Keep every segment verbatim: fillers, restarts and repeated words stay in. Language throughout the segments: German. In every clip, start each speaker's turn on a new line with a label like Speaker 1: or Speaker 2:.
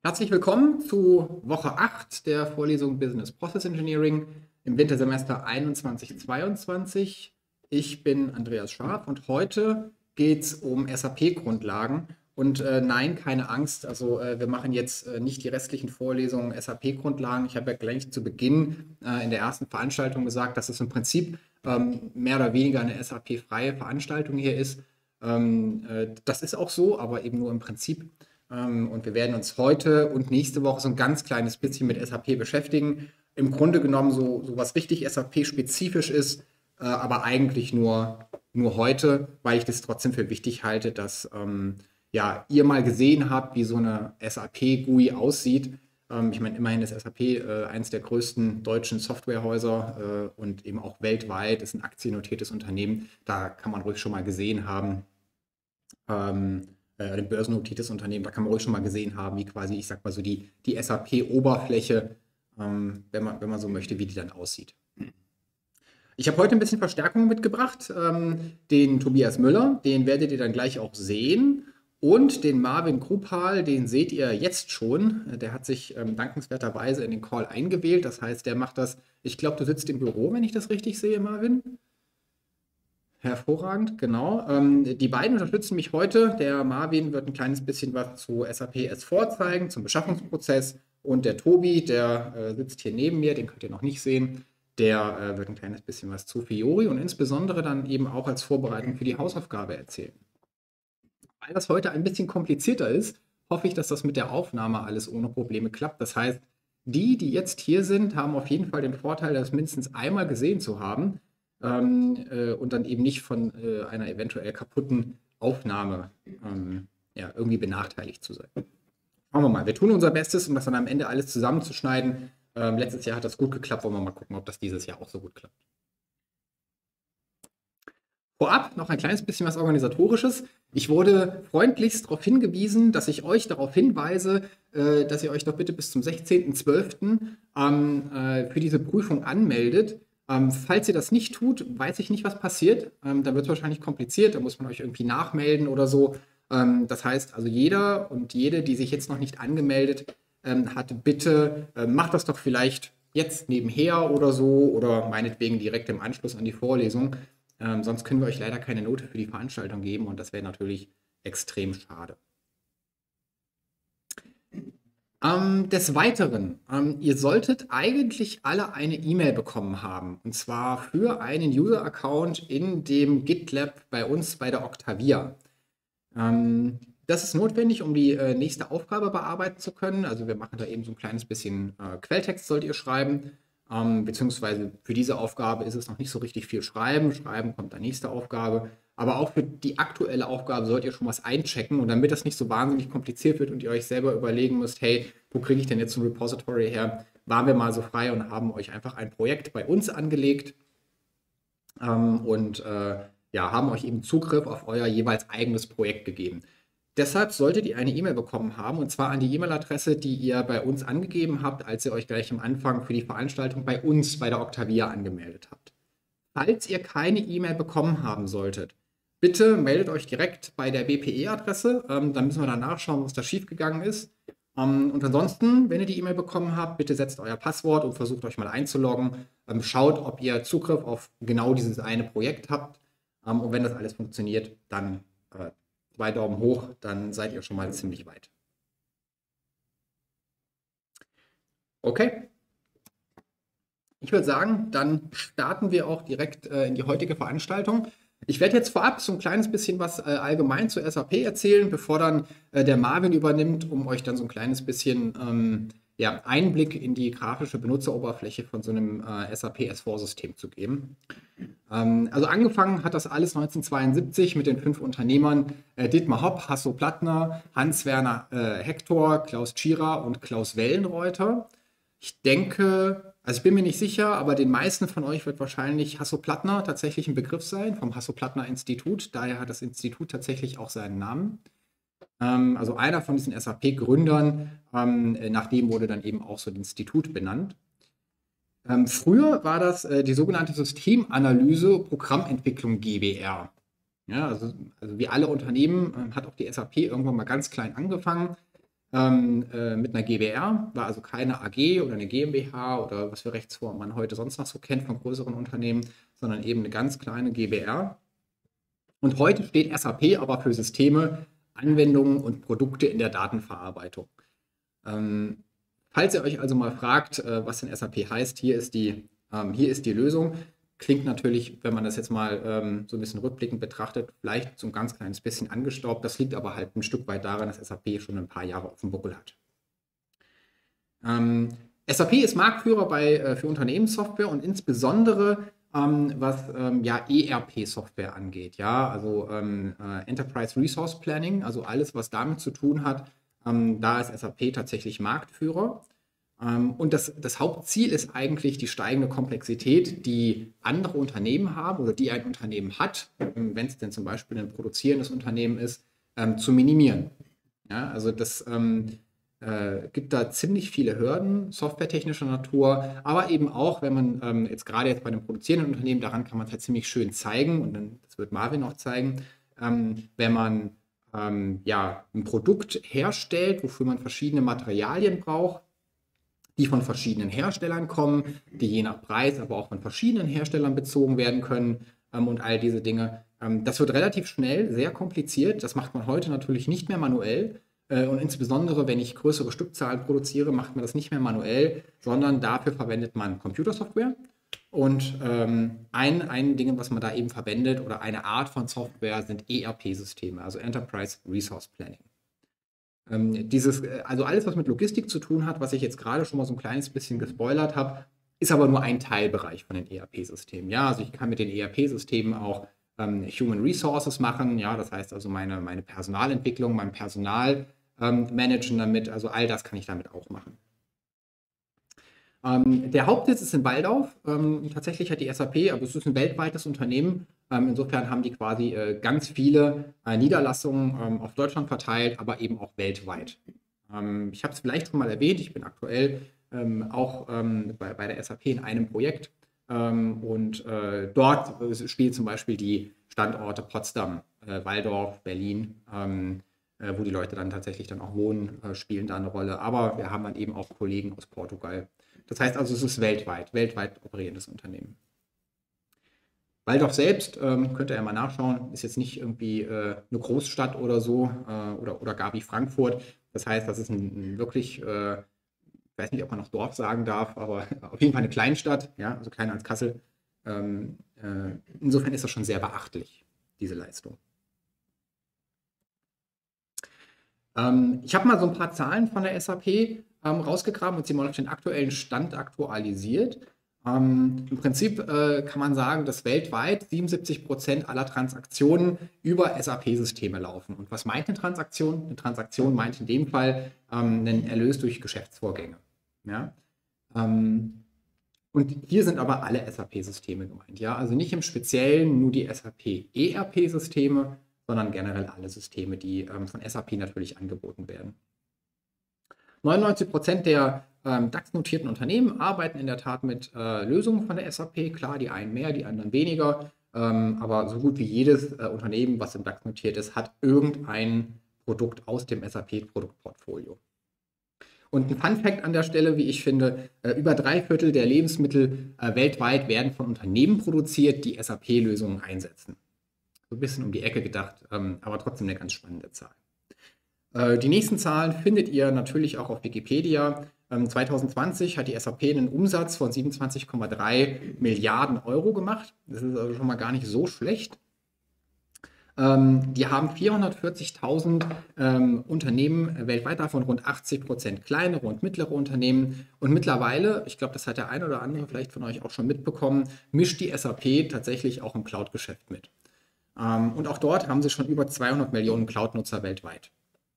Speaker 1: Herzlich willkommen zu Woche acht der Vorlesung Business Process Engineering im Wintersemester einundzwanzig zweiundzwanzig. Ich bin Andreas Scharf und heute geht es um S A P-Grundlagen. Und äh, nein, keine Angst, also äh, wir machen jetzt äh, nicht die restlichen Vorlesungen S A P-Grundlagen. Ich habe ja gleich zu Beginn äh, in der ersten Veranstaltung gesagt, dass es im Prinzip ähm, mehr oder weniger eine S A P-freie Veranstaltung hier ist. Ähm, äh, das ist auch so, aber eben nur im Prinzip. Ähm, und wir werden uns heute und nächste Woche so ein ganz kleines bisschen mit S A P beschäftigen. Im Grunde genommen so, so was richtig S A P-spezifisch ist, äh, aber eigentlich nur, nur heute, weil ich das trotzdem für wichtig halte, dass ähm, ja, ihr mal gesehen habt, wie so eine S A P-G U I aussieht. Ähm, ich meine, immerhin ist S A P äh, eines der größten deutschen Softwarehäuser äh, und eben auch weltweit, ist ein aktiennotiertes Unternehmen. Da kann man ruhig schon mal gesehen haben, ähm, äh, ein börsennotiertes Unternehmen, da kann man ruhig schon mal gesehen haben, wie quasi, ich sag mal so, die, die S A P-Oberfläche, ähm, wenn man, wenn man so möchte, wie die dann aussieht. Ich habe heute ein bisschen Verstärkung mitgebracht, ähm, den Tobias Müller, den werdet ihr dann gleich auch sehen. Und den Marvin Krupal, den seht ihr jetzt schon. Der hat sich ähm, dankenswerterweise in den Call eingewählt. Das heißt, der macht das, ich glaube, du sitzt im Büro, wenn ich das richtig sehe, Marvin. Hervorragend, genau. Ähm, die beiden unterstützen mich heute. Der Marvin wird ein kleines bisschen was zu S A P S vier zeigen, zum Beschaffungsprozess. Und der Tobi, der äh, sitzt hier neben mir, den könnt ihr noch nicht sehen. Der äh, wird ein kleines bisschen was zu Fiori und insbesondere dann eben auch als Vorbereitung für die Hausaufgabe erzählen. Weil das heute ein bisschen komplizierter ist, hoffe ich, dass das mit der Aufnahme alles ohne Probleme klappt. Das heißt, die, die jetzt hier sind, haben auf jeden Fall den Vorteil, das mindestens einmal gesehen zu haben ähm, äh, und dann eben nicht von äh, einer eventuell kaputten Aufnahme ähm, ja, irgendwie benachteiligt zu sein. Schauen wir mal. Wir tun unser Bestes, um das dann am Ende alles zusammenzuschneiden. Ähm, letztes Jahr hat das gut geklappt. Wollen wir mal gucken, ob das dieses Jahr auch so gut klappt. Vorab noch ein kleines bisschen was Organisatorisches. Ich wurde freundlichst darauf hingewiesen, dass ich euch darauf hinweise, äh, dass ihr euch doch bitte bis zum sechzehnten zwölften Ähm, äh, für diese Prüfung anmeldet. Ähm, falls ihr das nicht tut, weiß ich nicht, was passiert. Ähm, da wird es wahrscheinlich kompliziert, da muss man euch irgendwie nachmelden oder so. Ähm, das heißt, also jeder und jede, die sich jetzt noch nicht angemeldet ähm, hat, bitte äh, macht das doch vielleicht jetzt nebenher oder so oder meinetwegen direkt im Anschluss an die Vorlesung. Ähm, sonst können wir euch leider keine Note für die Veranstaltung geben und das wäre natürlich extrem schade. Ähm, des Weiteren, ähm, ihr solltet eigentlich alle eine E-Mail bekommen haben und zwar für einen User-Account in dem GitLab bei uns bei der Octavia. Ähm, das ist notwendig, um die äh, nächste Aufgabe bearbeiten zu können. Also wir machen da eben so ein kleines bisschen äh, Quelltext sollt ihr schreiben. Ähm, beziehungsweise für diese Aufgabe ist es noch nicht so richtig viel Schreiben. Schreiben kommt dann nächste Aufgabe. Aber auch für die aktuelle Aufgabe sollt ihr schon was einchecken. Und damit das nicht so wahnsinnig kompliziert wird und ihr euch selber überlegen müsst, hey, wo kriege ich denn jetzt ein Repository her, waren wir mal so frei und haben euch einfach ein Projekt bei uns angelegt ähm, und äh, ja, haben euch eben Zugriff auf euer jeweils eigenes Projekt gegeben. Deshalb solltet ihr eine E-Mail bekommen haben, und zwar an die E-Mail-Adresse, die ihr bei uns angegeben habt, als ihr euch gleich am Anfang für die Veranstaltung bei uns bei der Octavia angemeldet habt. Falls ihr keine E-Mail bekommen haben solltet, bitte meldet euch direkt bei der B P E-Adresse. Ähm, dann müssen wir dann nachschauen, was da schiefgegangen ist. Ähm, und ansonsten, wenn ihr die E-Mail bekommen habt, bitte setzt euer Passwort und versucht euch mal einzuloggen. Ähm, schaut, ob ihr Zugriff auf genau dieses eine Projekt habt. Ähm, und wenn das alles funktioniert, dann äh, zwei Daumen hoch, dann seid ihr schon mal ziemlich weit. Okay. Ich würde sagen, dann starten wir auch direkt äh, in die heutige Veranstaltung. Ich werde jetzt vorab so ein kleines bisschen was äh, allgemein zu S A P erzählen, bevor dann äh, der Marvin übernimmt, um euch dann so ein kleines bisschen ähm, ja, Einblick in die grafische Benutzeroberfläche von so einem äh, S A P S vier-System zu geben. Ähm, also angefangen hat das alles neunzehnhundertzweiundsiebzig mit den fünf Unternehmern äh, Dietmar Hopp, Hasso Plattner, Hans-Werner äh, Hector, Klaus Tschira und Klaus Wellenreuter. Ich denke, also ich bin mir nicht sicher, aber den meisten von euch wird wahrscheinlich Hasso-Plattner tatsächlich ein Begriff sein, vom Hasso-Plattner-Institut. Daher hat das Institut tatsächlich auch seinen Namen. Ähm, also einer von diesen S A P-Gründern, ähm, nach dem wurde dann eben auch so ein Institut benannt. Ähm, früher war das äh, die sogenannte Systemanalyse Programmentwicklung GbR. Ja, also, also wie alle Unternehmen äh, hat auch die S A P irgendwann mal ganz klein angefangen. ähm, äh, mit einer GbR, war also keine A G oder eine GmbH oder was für Rechtsformen man heute sonst noch so kennt von größeren Unternehmen, sondern eben eine ganz kleine GbR. Und heute steht S A P aber für Systeme, Anwendungen und Produkte in der Datenverarbeitung. Ähm, falls ihr euch also mal fragt, äh, was denn S A P heißt, hier ist die, ähm, hier ist die Lösung. Klingt natürlich, wenn man das jetzt mal ähm, so ein bisschen rückblickend betrachtet, vielleicht so ein ganz kleines bisschen angestaubt. Das liegt aber halt ein Stück weit daran, dass S A P schon ein paar Jahre auf dem Buckel hat. Ähm, S A P ist Marktführer bei, äh, für Unternehmenssoftware und insbesondere ähm, was ähm, ja, E R P-Software angeht. Ja? Also ähm, äh, Enterprise Resource Planning, also alles, was damit zu tun hat. Ähm, da ist S A P tatsächlich Marktführer. Ähm, und das, das Hauptziel ist eigentlich die steigende Komplexität, die andere Unternehmen haben oder die ein Unternehmen hat, ähm, wenn es denn zum Beispiel ein produzierendes Unternehmen ist, ähm, zu minimieren. Ja, also das ähm, äh, gibt da ziemlich viele Hürden, softwaretechnischer Natur, aber eben auch, wenn man ähm, jetzt gerade jetzt bei einem produzierenden Unternehmen, daran kann man es halt ziemlich schön zeigen und dann, das wird Marvin auch zeigen, ähm, wenn man ähm, ja, ein Produkt herstellt, wofür man verschiedene Materialien braucht, die von verschiedenen Herstellern kommen, die je nach Preis aber auch von verschiedenen Herstellern bezogen werden können ähm, und all diese Dinge. Ähm, das wird relativ schnell sehr kompliziert. Das macht man heute natürlich nicht mehr manuell. Äh, und insbesondere, wenn ich größere Stückzahlen produziere, macht man das nicht mehr manuell, sondern dafür verwendet man Computersoftware. Und ähm, ein, ein Ding, was man da eben verwendet oder eine Art von Software sind E R P-Systeme, also Enterprise Resource Planning. Ähm, dieses, äh, also alles, was mit Logistik zu tun hat, was ich jetzt gerade schon mal so ein kleines bisschen gespoilert habe, ist aber nur ein Teilbereich von den E R P-Systemen. Ja, also ich kann mit den E R P-Systemen auch ähm, Human Resources machen. Ja, das heißt also meine, meine Personalentwicklung, mein Personal ähm, managen damit. Also all das kann ich damit auch machen. Ähm, der Hauptsitz ist in Walldorf. Ähm, tatsächlich hat die S A P, aber es ist ein weltweites Unternehmen. Ähm, insofern haben die quasi äh, ganz viele äh, Niederlassungen ähm, auf Deutschland verteilt, aber eben auch weltweit. Ähm, ich habe es vielleicht schon mal erwähnt, ich bin aktuell ähm, auch ähm, bei, bei der S A P in einem Projekt. Ähm, und äh, dort äh, spielen zum Beispiel die Standorte Potsdam, äh, Walldorf, Berlin, ähm, äh, wo die Leute dann tatsächlich dann auch wohnen, äh, spielen da eine Rolle. Aber wir haben dann eben auch Kollegen aus Portugal. Das heißt also, es ist weltweit, weltweit operierendes Unternehmen. Waldorf selbst, ähm, könnt ihr ja mal nachschauen, ist jetzt nicht irgendwie äh, eine Großstadt oder so äh, oder, oder gar wie Frankfurt. Das heißt, das ist ein, ein wirklich, äh, ich weiß nicht, ob man noch Dorf sagen darf, aber auf jeden Fall eine Kleinstadt, ja, also kleiner als Kassel. Ähm, äh, insofern ist das schon sehr beachtlich, diese Leistung. Ähm, ich habe mal so ein paar Zahlen von der S A P ähm, rausgegraben und sie mal auf den aktuellen Stand aktualisiert. Ähm, Im Prinzip äh, kann man sagen, dass weltweit siebenundsiebzig Prozent aller Transaktionen über S A P-Systeme laufen. Und was meint eine Transaktion? Eine Transaktion meint in dem Fall ähm, einen Erlös durch Geschäftsvorgänge. Ja? Ähm, und hier sind aber alle S A P-Systeme gemeint. Ja? Also nicht im Speziellen nur die S A P-E R P-Systeme, sondern generell alle Systeme, die ähm, von S A P natürlich angeboten werden. neunundneunzig Prozent der ähm, DAX-notierten Unternehmen arbeiten in der Tat mit äh, Lösungen von der S A P. Klar, die einen mehr, die anderen weniger. Ähm, aber so gut wie jedes äh, Unternehmen, was im DAX notiert ist, hat irgendein Produkt aus dem S A P-Produktportfolio. Und ein Fun-Fact an der Stelle, wie ich finde, äh, über drei Viertel der Lebensmittel äh, weltweit werden von Unternehmen produziert, die S A P-Lösungen einsetzen. So ein bisschen um die Ecke gedacht, ähm, aber trotzdem eine ganz spannende Zahl. Äh, die nächsten Zahlen findet ihr natürlich auch auf Wikipedia. Ähm, zwanzig zwanzig hat die S A P einen Umsatz von siebenundzwanzig Komma drei Milliarden Euro gemacht. Das ist also schon mal gar nicht so schlecht. Ähm, die haben vierhundertvierzigtausend ähm, Unternehmen weltweit, davon rund achtzig Prozent kleinere und mittlere Unternehmen. Und mittlerweile, ich glaube, das hat der eine oder andere vielleicht von euch auch schon mitbekommen, mischt die S A P tatsächlich auch im Cloud-Geschäft mit. Ähm, und auch dort haben sie schon über zweihundert Millionen Cloud-Nutzer weltweit.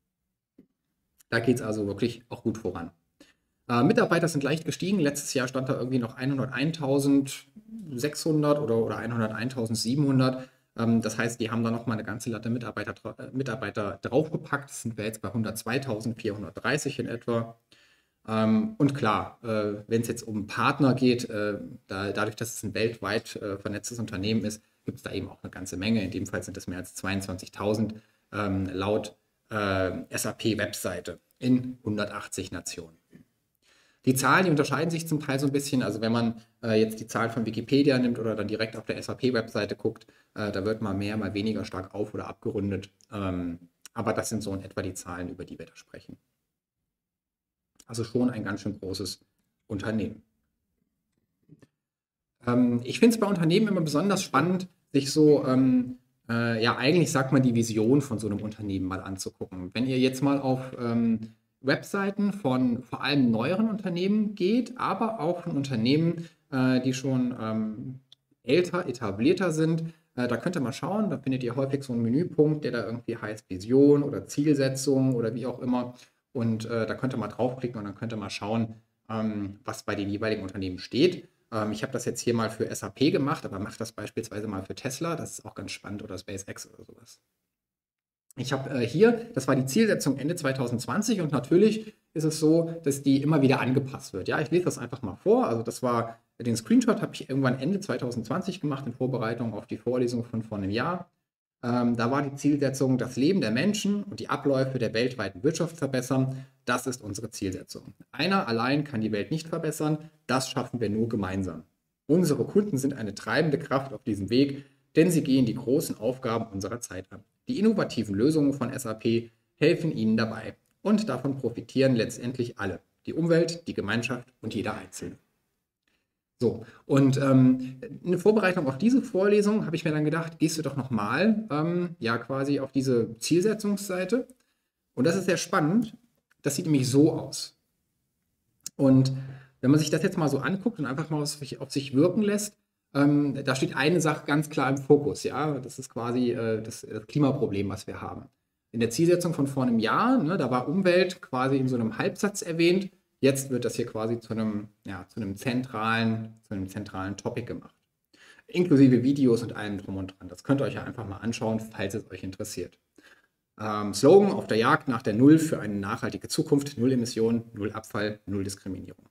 Speaker 1: Da geht es also wirklich auch gut voran. Äh, Mitarbeiter sind leicht gestiegen. Letztes Jahr stand da irgendwie noch hunderteinsechshundert oder, oder hunderteinsiebenhundert. Ähm, das heißt, die haben da nochmal eine ganze Latte Mitarbeiter, äh, Mitarbeiter draufgepackt. Das sind wir jetzt bei hundertzweitausendvierhundertdreißig in etwa. Ähm, und klar, äh, wenn es jetzt um Partner geht, äh, da, dadurch, dass es ein weltweit äh, vernetztes Unternehmen ist, gibt es da eben auch eine ganze Menge. In dem Fall sind es mehr als zweiundzwanzigtausend ähm, laut äh, S A P-Webseite in hundertachtzig Nationen. Die Zahlen, die unterscheiden sich zum Teil so ein bisschen. Also wenn man äh, jetzt die Zahlen von Wikipedia nimmt oder dann direkt auf der S A P-Webseite guckt, äh, da wird mal mehr, mal weniger stark auf- oder abgerundet. Ähm, aber das sind so in etwa die Zahlen, über die wir da sprechen. Also schon ein ganz schön großes Unternehmen. Ähm, ich finde es bei Unternehmen immer besonders spannend, sich so, ähm, äh, ja eigentlich sagt man, die Vision von so einem Unternehmen mal anzugucken. Wenn ihr jetzt mal auf ähm, Webseiten von vor allem neueren Unternehmen geht, aber auch von Unternehmen, äh, die schon ähm, älter, etablierter sind, äh, da könnt ihr mal schauen, da findet ihr häufig so einen Menüpunkt, der da irgendwie heißt Vision oder Zielsetzung oder wie auch immer. Und äh, da könnt ihr mal draufklicken und dann könnt ihr mal schauen, ähm, was bei den jeweiligen Unternehmen steht. Ähm, ich habe das jetzt hier mal für S A P gemacht, aber mache das beispielsweise mal für Tesla. Das ist auch ganz spannend oder SpaceX oder sowas. Ich habe äh, hier, das war die Zielsetzung Ende zwanzig zwanzig und natürlich ist es so, dass die immer wieder angepasst wird. Ja, ich lese das einfach mal vor. Also das war, den Screenshot habe ich irgendwann Ende zwanzig zwanzig gemacht in Vorbereitung auf die Vorlesung von vor einem Jahr. Ähm, da war die Zielsetzung, das Leben der Menschen und die Abläufe der weltweiten Wirtschaft verbessern. Das ist unsere Zielsetzung. Einer allein kann die Welt nicht verbessern. Das schaffen wir nur gemeinsam. Unsere Kunden sind eine treibende Kraft auf diesem Weg, denn sie gehen die großen Aufgaben unserer Zeit an. Die innovativen Lösungen von S A P helfen ihnen dabei. Und davon profitieren letztendlich alle. Die Umwelt, die Gemeinschaft und jeder Einzelne. So, und ähm, in Vorbereitung auf diese Vorlesung habe ich mir dann gedacht, gehst du doch nochmal ähm, ja quasi auf diese Zielsetzungsseite. Und das ist sehr spannend. Das sieht nämlich so aus. Und wenn man sich das jetzt mal so anguckt und einfach mal auf sich, auf sich wirken lässt, ähm, da steht eine Sache ganz klar im Fokus. Ja, das ist quasi äh, das, das Klimaproblem, was wir haben. In der Zielsetzung von vor einem Jahr, ne, da war Umwelt quasi in so einem Halbsatz erwähnt. Jetzt wird das hier quasi zu einem, ja, zu einem zentralen, zu einem zentralen Topic gemacht. Inklusive Videos und allem drum und dran. Das könnt ihr euch ja einfach mal anschauen, falls es euch interessiert. Ähm, Slogan auf der Jagd nach der Null für eine nachhaltige Zukunft, Null Emissionen, Null Abfall, Null Diskriminierung.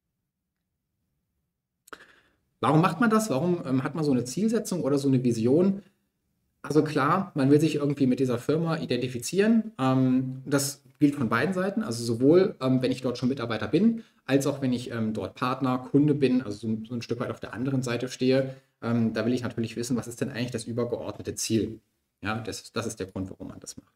Speaker 1: Warum macht man das? Warum ähm, hat man so eine Zielsetzung oder so eine Vision? Also klar, man will sich irgendwie mit dieser Firma identifizieren. Ähm, das gilt von beiden Seiten. Also sowohl, ähm, wenn ich dort schon Mitarbeiter bin, als auch wenn ich ähm, dort Partner, Kunde bin, also so, so ein Stück weit auf der anderen Seite stehe. Ähm, da will ich natürlich wissen, was ist denn eigentlich das übergeordnete Ziel? Ja, das, das ist der Grund, warum man das macht.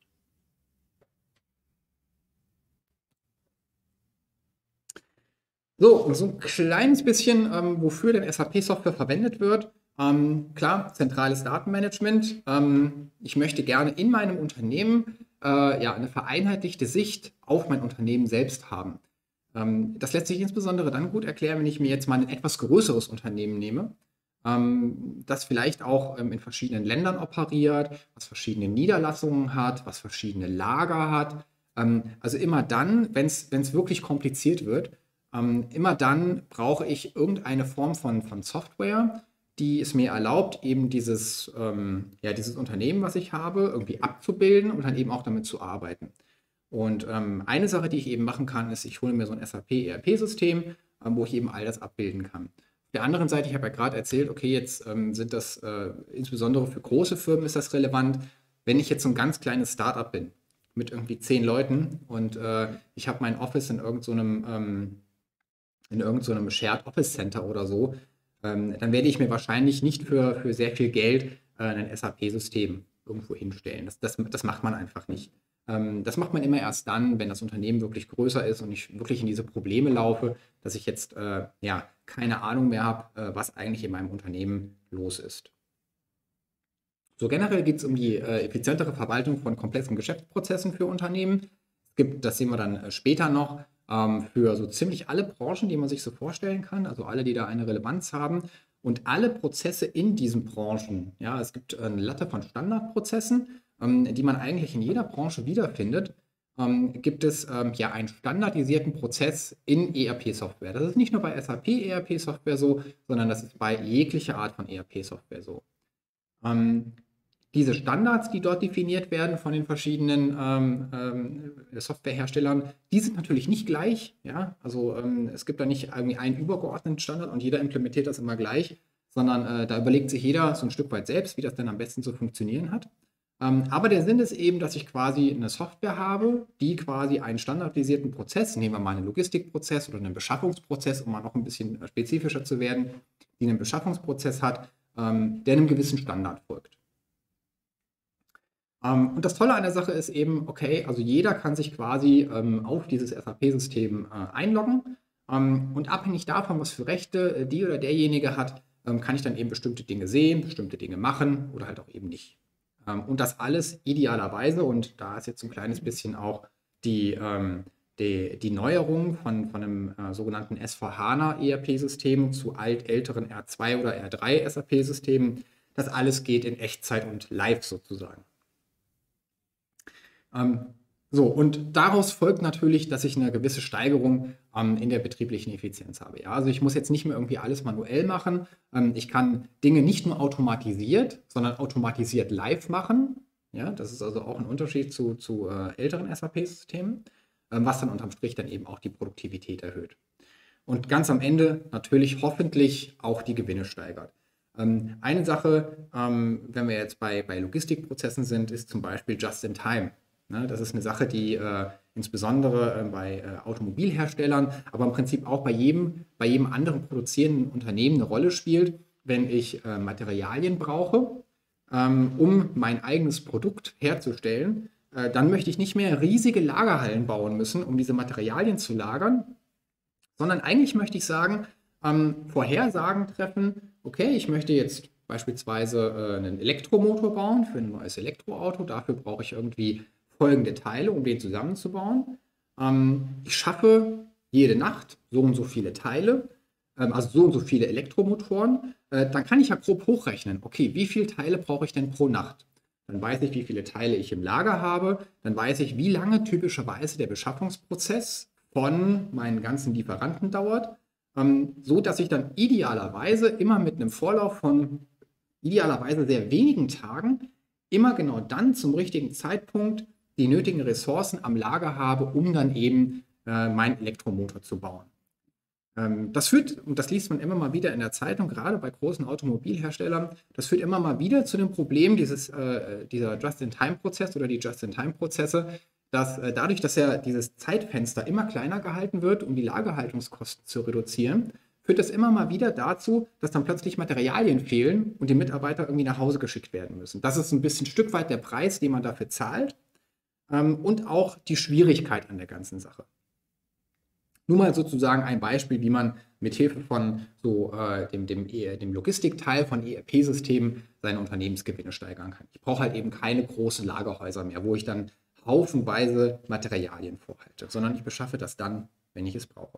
Speaker 1: So, und so ein kleines bisschen, ähm, wofür denn S A P-Software verwendet wird. Ähm, klar, zentrales Datenmanagement. Ähm, ich möchte gerne in meinem Unternehmen äh, ja, eine vereinheitlichte Sicht auf mein Unternehmen selbst haben. Ähm, das lässt sich insbesondere dann gut erklären, wenn ich mir jetzt mal ein etwas größeres Unternehmen nehme, ähm, das vielleicht auch ähm, in verschiedenen Ländern operiert, was verschiedene Niederlassungen hat, was verschiedene Lager hat. Ähm, also immer dann, wenn es wirklich kompliziert wird, ähm, immer dann brauche ich irgendeine Form von, von Software, die es mir erlaubt, eben dieses, ähm, ja, dieses Unternehmen, was ich habe, irgendwie abzubilden und dann eben auch damit zu arbeiten. Und ähm, eine Sache, die ich eben machen kann, ist, ich hole mir so ein S A P-E R P-System, ähm, wo ich eben all das abbilden kann. Auf der anderen Seite, ich habe ja gerade erzählt, okay, jetzt ähm, sind das äh, insbesondere für große Firmen ist das relevant. Wenn ich jetzt so ein ganz kleines Startup bin, mit irgendwie zehn Leuten und äh, ich habe mein Office in irgendeinem so ähm, in irgendeinem so Shared Office Center oder so, ähm, dann werde ich mir wahrscheinlich nicht für, für sehr viel Geld äh, ein S A P-System irgendwo hinstellen. Das, das, das macht man einfach nicht. Ähm, das macht man immer erst dann, wenn das Unternehmen wirklich größer ist und ich wirklich in diese Probleme laufe, dass ich jetzt äh, ja, keine Ahnung mehr habe, äh, was eigentlich in meinem Unternehmen los ist. So generell geht es um die äh, effizientere Verwaltung von komplexen Geschäftsprozessen für Unternehmen. Es gibt, das sehen wir dann äh, später noch, ähm, für so ziemlich alle Branchen, die man sich so vorstellen kann, also alle, die da eine Relevanz haben und alle Prozesse in diesen Branchen. Ja, es gibt eine Latte von Standardprozessen, ähm, die man eigentlich in jeder Branche wiederfindet. Ähm, gibt es ähm, ja einen standardisierten Prozess in E R P-Software. Das ist nicht nur bei S A P-E R P-Software so, sondern das ist bei jeglicher Art von E R P-Software so. Ähm, diese Standards, die dort definiert werden von den verschiedenen ähm, ähm, Softwareherstellern, die sind natürlich nicht gleich. Ja? Also ähm, es gibt da nicht irgendwie einen übergeordneten Standard und jeder implementiert das immer gleich, sondern äh, da überlegt sich jeder so ein Stück weit selbst, wie das dann am besten zu funktionieren hat. Ähm, aber der Sinn ist eben, dass ich quasi eine Software habe, die quasi einen standardisierten Prozess, nehmen wir mal einen Logistikprozess oder einen Beschaffungsprozess, um mal noch ein bisschen spezifischer zu werden, die einen Beschaffungsprozess hat, ähm, der einem gewissen Standard folgt. Ähm, und das Tolle an der Sache ist eben, okay, also jeder kann sich quasi ähm, auf dieses S A P-System äh, einloggen ähm, und abhängig davon, was für Rechte äh, die oder derjenige hat, ähm, kann ich dann eben bestimmte Dinge sehen, bestimmte Dinge machen oder halt auch eben nicht. Ähm, und das alles idealerweise, und da ist jetzt so ein kleines bisschen auch die, ähm, die, die Neuerung von, von einem äh, sogenannten S vier HANA E R P-System zu alt älteren R zwei oder R drei S A P-Systemen. Das alles geht in Echtzeit und live sozusagen. Ähm, so, und daraus folgt natürlich, dass ich eine gewisse Steigerung ähm, in der betrieblichen Effizienz habe. Ja? Also ich muss jetzt nicht mehr irgendwie alles manuell machen. Ähm, ich kann Dinge nicht nur automatisiert, sondern automatisiert live machen. Ja? Das ist also auch ein Unterschied zu, zu äh, älteren S A P-Systemen, ähm, was dann unterm Strich dann eben auch die Produktivität erhöht. Und ganz am Ende natürlich hoffentlich auch die Gewinne steigert. Ähm, eine Sache, ähm, wenn wir jetzt bei, bei Logistikprozessen sind, ist zum Beispiel Just-in-Time. Ne, das ist eine Sache, die äh, insbesondere äh, bei äh, Automobilherstellern, aber im Prinzip auch bei jedem, bei jedem anderen produzierenden Unternehmen eine Rolle spielt, wenn ich äh, Materialien brauche, ähm, um mein eigenes Produkt herzustellen. Äh, dann möchte ich nicht mehr riesige Lagerhallen bauen müssen, um diese Materialien zu lagern, sondern eigentlich möchte ich sagen, ähm, Vorhersagen treffen, okay, ich möchte jetzt beispielsweise äh, einen Elektromotor bauen für ein neues Elektroauto, dafür brauche ich irgendwie folgende Teile, um den zusammenzubauen. Ähm, ich schaffe jede Nacht so und so viele Teile, ähm, also so und so viele Elektromotoren, äh, dann kann ich ja grob hochrechnen, okay, wie viele Teile brauche ich denn pro Nacht? Dann weiß ich, wie viele Teile ich im Lager habe, dann weiß ich, wie lange typischerweise der Beschaffungsprozess von meinen ganzen Lieferanten dauert, ähm, so dass ich dann idealerweise immer mit einem Vorlauf von idealerweise sehr wenigen Tagen immer genau dann zum richtigen Zeitpunkt die nötigen Ressourcen am Lager habe, um dann eben äh, meinen Elektromotor zu bauen. Ähm, das führt, und das liest man immer mal wieder in der Zeitung, gerade bei großen Automobilherstellern, das führt immer mal wieder zu dem Problem dieses, äh, dieser Just-in-Time-Prozess oder die Just-in-Time-Prozesse, dass äh, dadurch, dass ja dieses Zeitfenster immer kleiner gehalten wird, um die Lagerhaltungskosten zu reduzieren, führt das immer mal wieder dazu, dass dann plötzlich Materialien fehlen und die Mitarbeiter irgendwie nach Hause geschickt werden müssen. Das ist ein bisschen ein Stück weit der Preis, den man dafür zahlt, ähm, und auch die Schwierigkeit an der ganzen Sache. Nur mal sozusagen ein Beispiel, wie man mit Hilfe von so äh, dem, dem, dem Logistikteil von E R P-Systemen seine Unternehmensgewinne steigern kann. Ich brauche halt eben keine großen Lagerhäuser mehr, wo ich dann haufenweise Materialien vorhalte, sondern ich beschaffe das dann, wenn ich es brauche.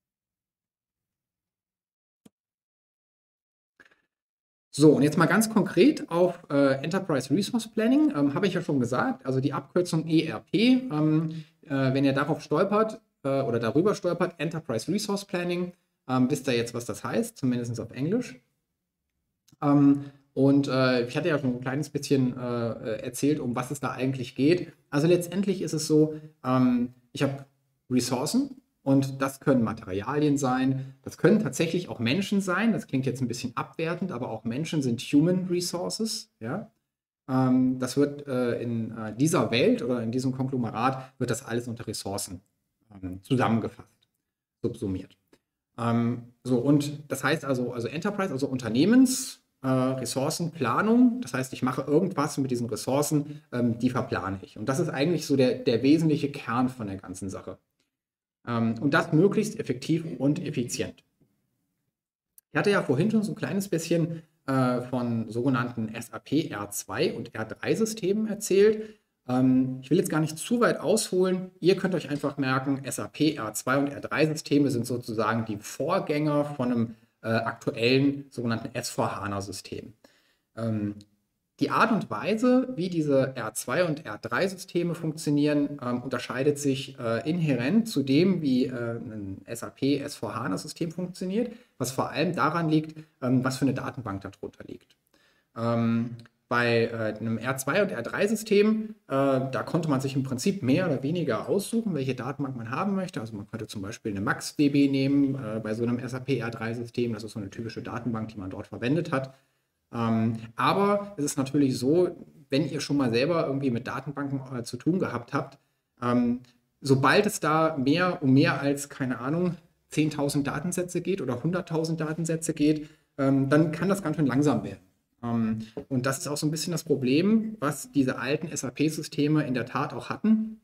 Speaker 1: So, und jetzt mal ganz konkret auf äh, Enterprise Resource Planning, ähm, habe ich ja schon gesagt, also die Abkürzung E R P, ähm, äh, wenn ihr darauf stolpert äh, oder darüber stolpert, Enterprise Resource Planning, ähm, wisst ihr jetzt, was das heißt, zumindest auf Englisch. Ähm, und äh, ich hatte ja schon ein kleines bisschen äh, erzählt, um was es da eigentlich geht. Also letztendlich ist es so, ähm, ich habe Ressourcen, und das können Materialien sein, das können tatsächlich auch Menschen sein. Das klingt jetzt ein bisschen abwertend, aber auch Menschen sind Human Resources. Ja? Ähm, das wird äh, in äh, dieser Welt oder in diesem Konglomerat wird das alles unter Ressourcen ähm, zusammengefasst, subsumiert. Ähm, so, und das heißt also, also Enterprise, also Unternehmens, äh, Ressourcenplanung. Das heißt, ich mache irgendwas mit diesen Ressourcen, ähm, die verplane ich. Und das ist eigentlich so der, der wesentliche Kern von der ganzen Sache. Ähm, und das möglichst effektiv und effizient. Ich hatte ja vorhin schon so ein kleines bisschen äh, von sogenannten S A P R zwei und R drei Systemen erzählt. Ähm, ich will jetzt gar nicht zu weit ausholen. Ihr könnt euch einfach merken, S A P R zwei und R drei Systeme sind sozusagen die Vorgänger von einem äh, aktuellen sogenannten S vier HANA System. Ähm, die Art und Weise, wie diese R zwei und R drei Systeme funktionieren, ähm, unterscheidet sich äh, inhärent zu dem, wie äh, ein S A P S vier HANA System funktioniert, was vor allem daran liegt, ähm, was für eine Datenbank darunter liegt. Ähm, bei äh, einem R zwei und R drei System, äh, da konnte man sich im Prinzip mehr oder weniger aussuchen, welche Datenbank man haben möchte. Also man könnte zum Beispiel eine MaxDB nehmen äh, bei so einem S A P R drei System. Das ist so eine typische Datenbank, die man dort verwendet hat. Ähm, aber es ist natürlich so, wenn ihr schon mal selber irgendwie mit Datenbanken äh, zu tun gehabt habt, ähm, sobald es da mehr um mehr als, keine Ahnung, zehntausend Datensätze geht oder hunderttausend Datensätze geht, ähm, dann kann das ganz schön langsam werden. Ähm, und das ist auch so ein bisschen das Problem, was diese alten S A P-Systeme in der Tat auch hatten.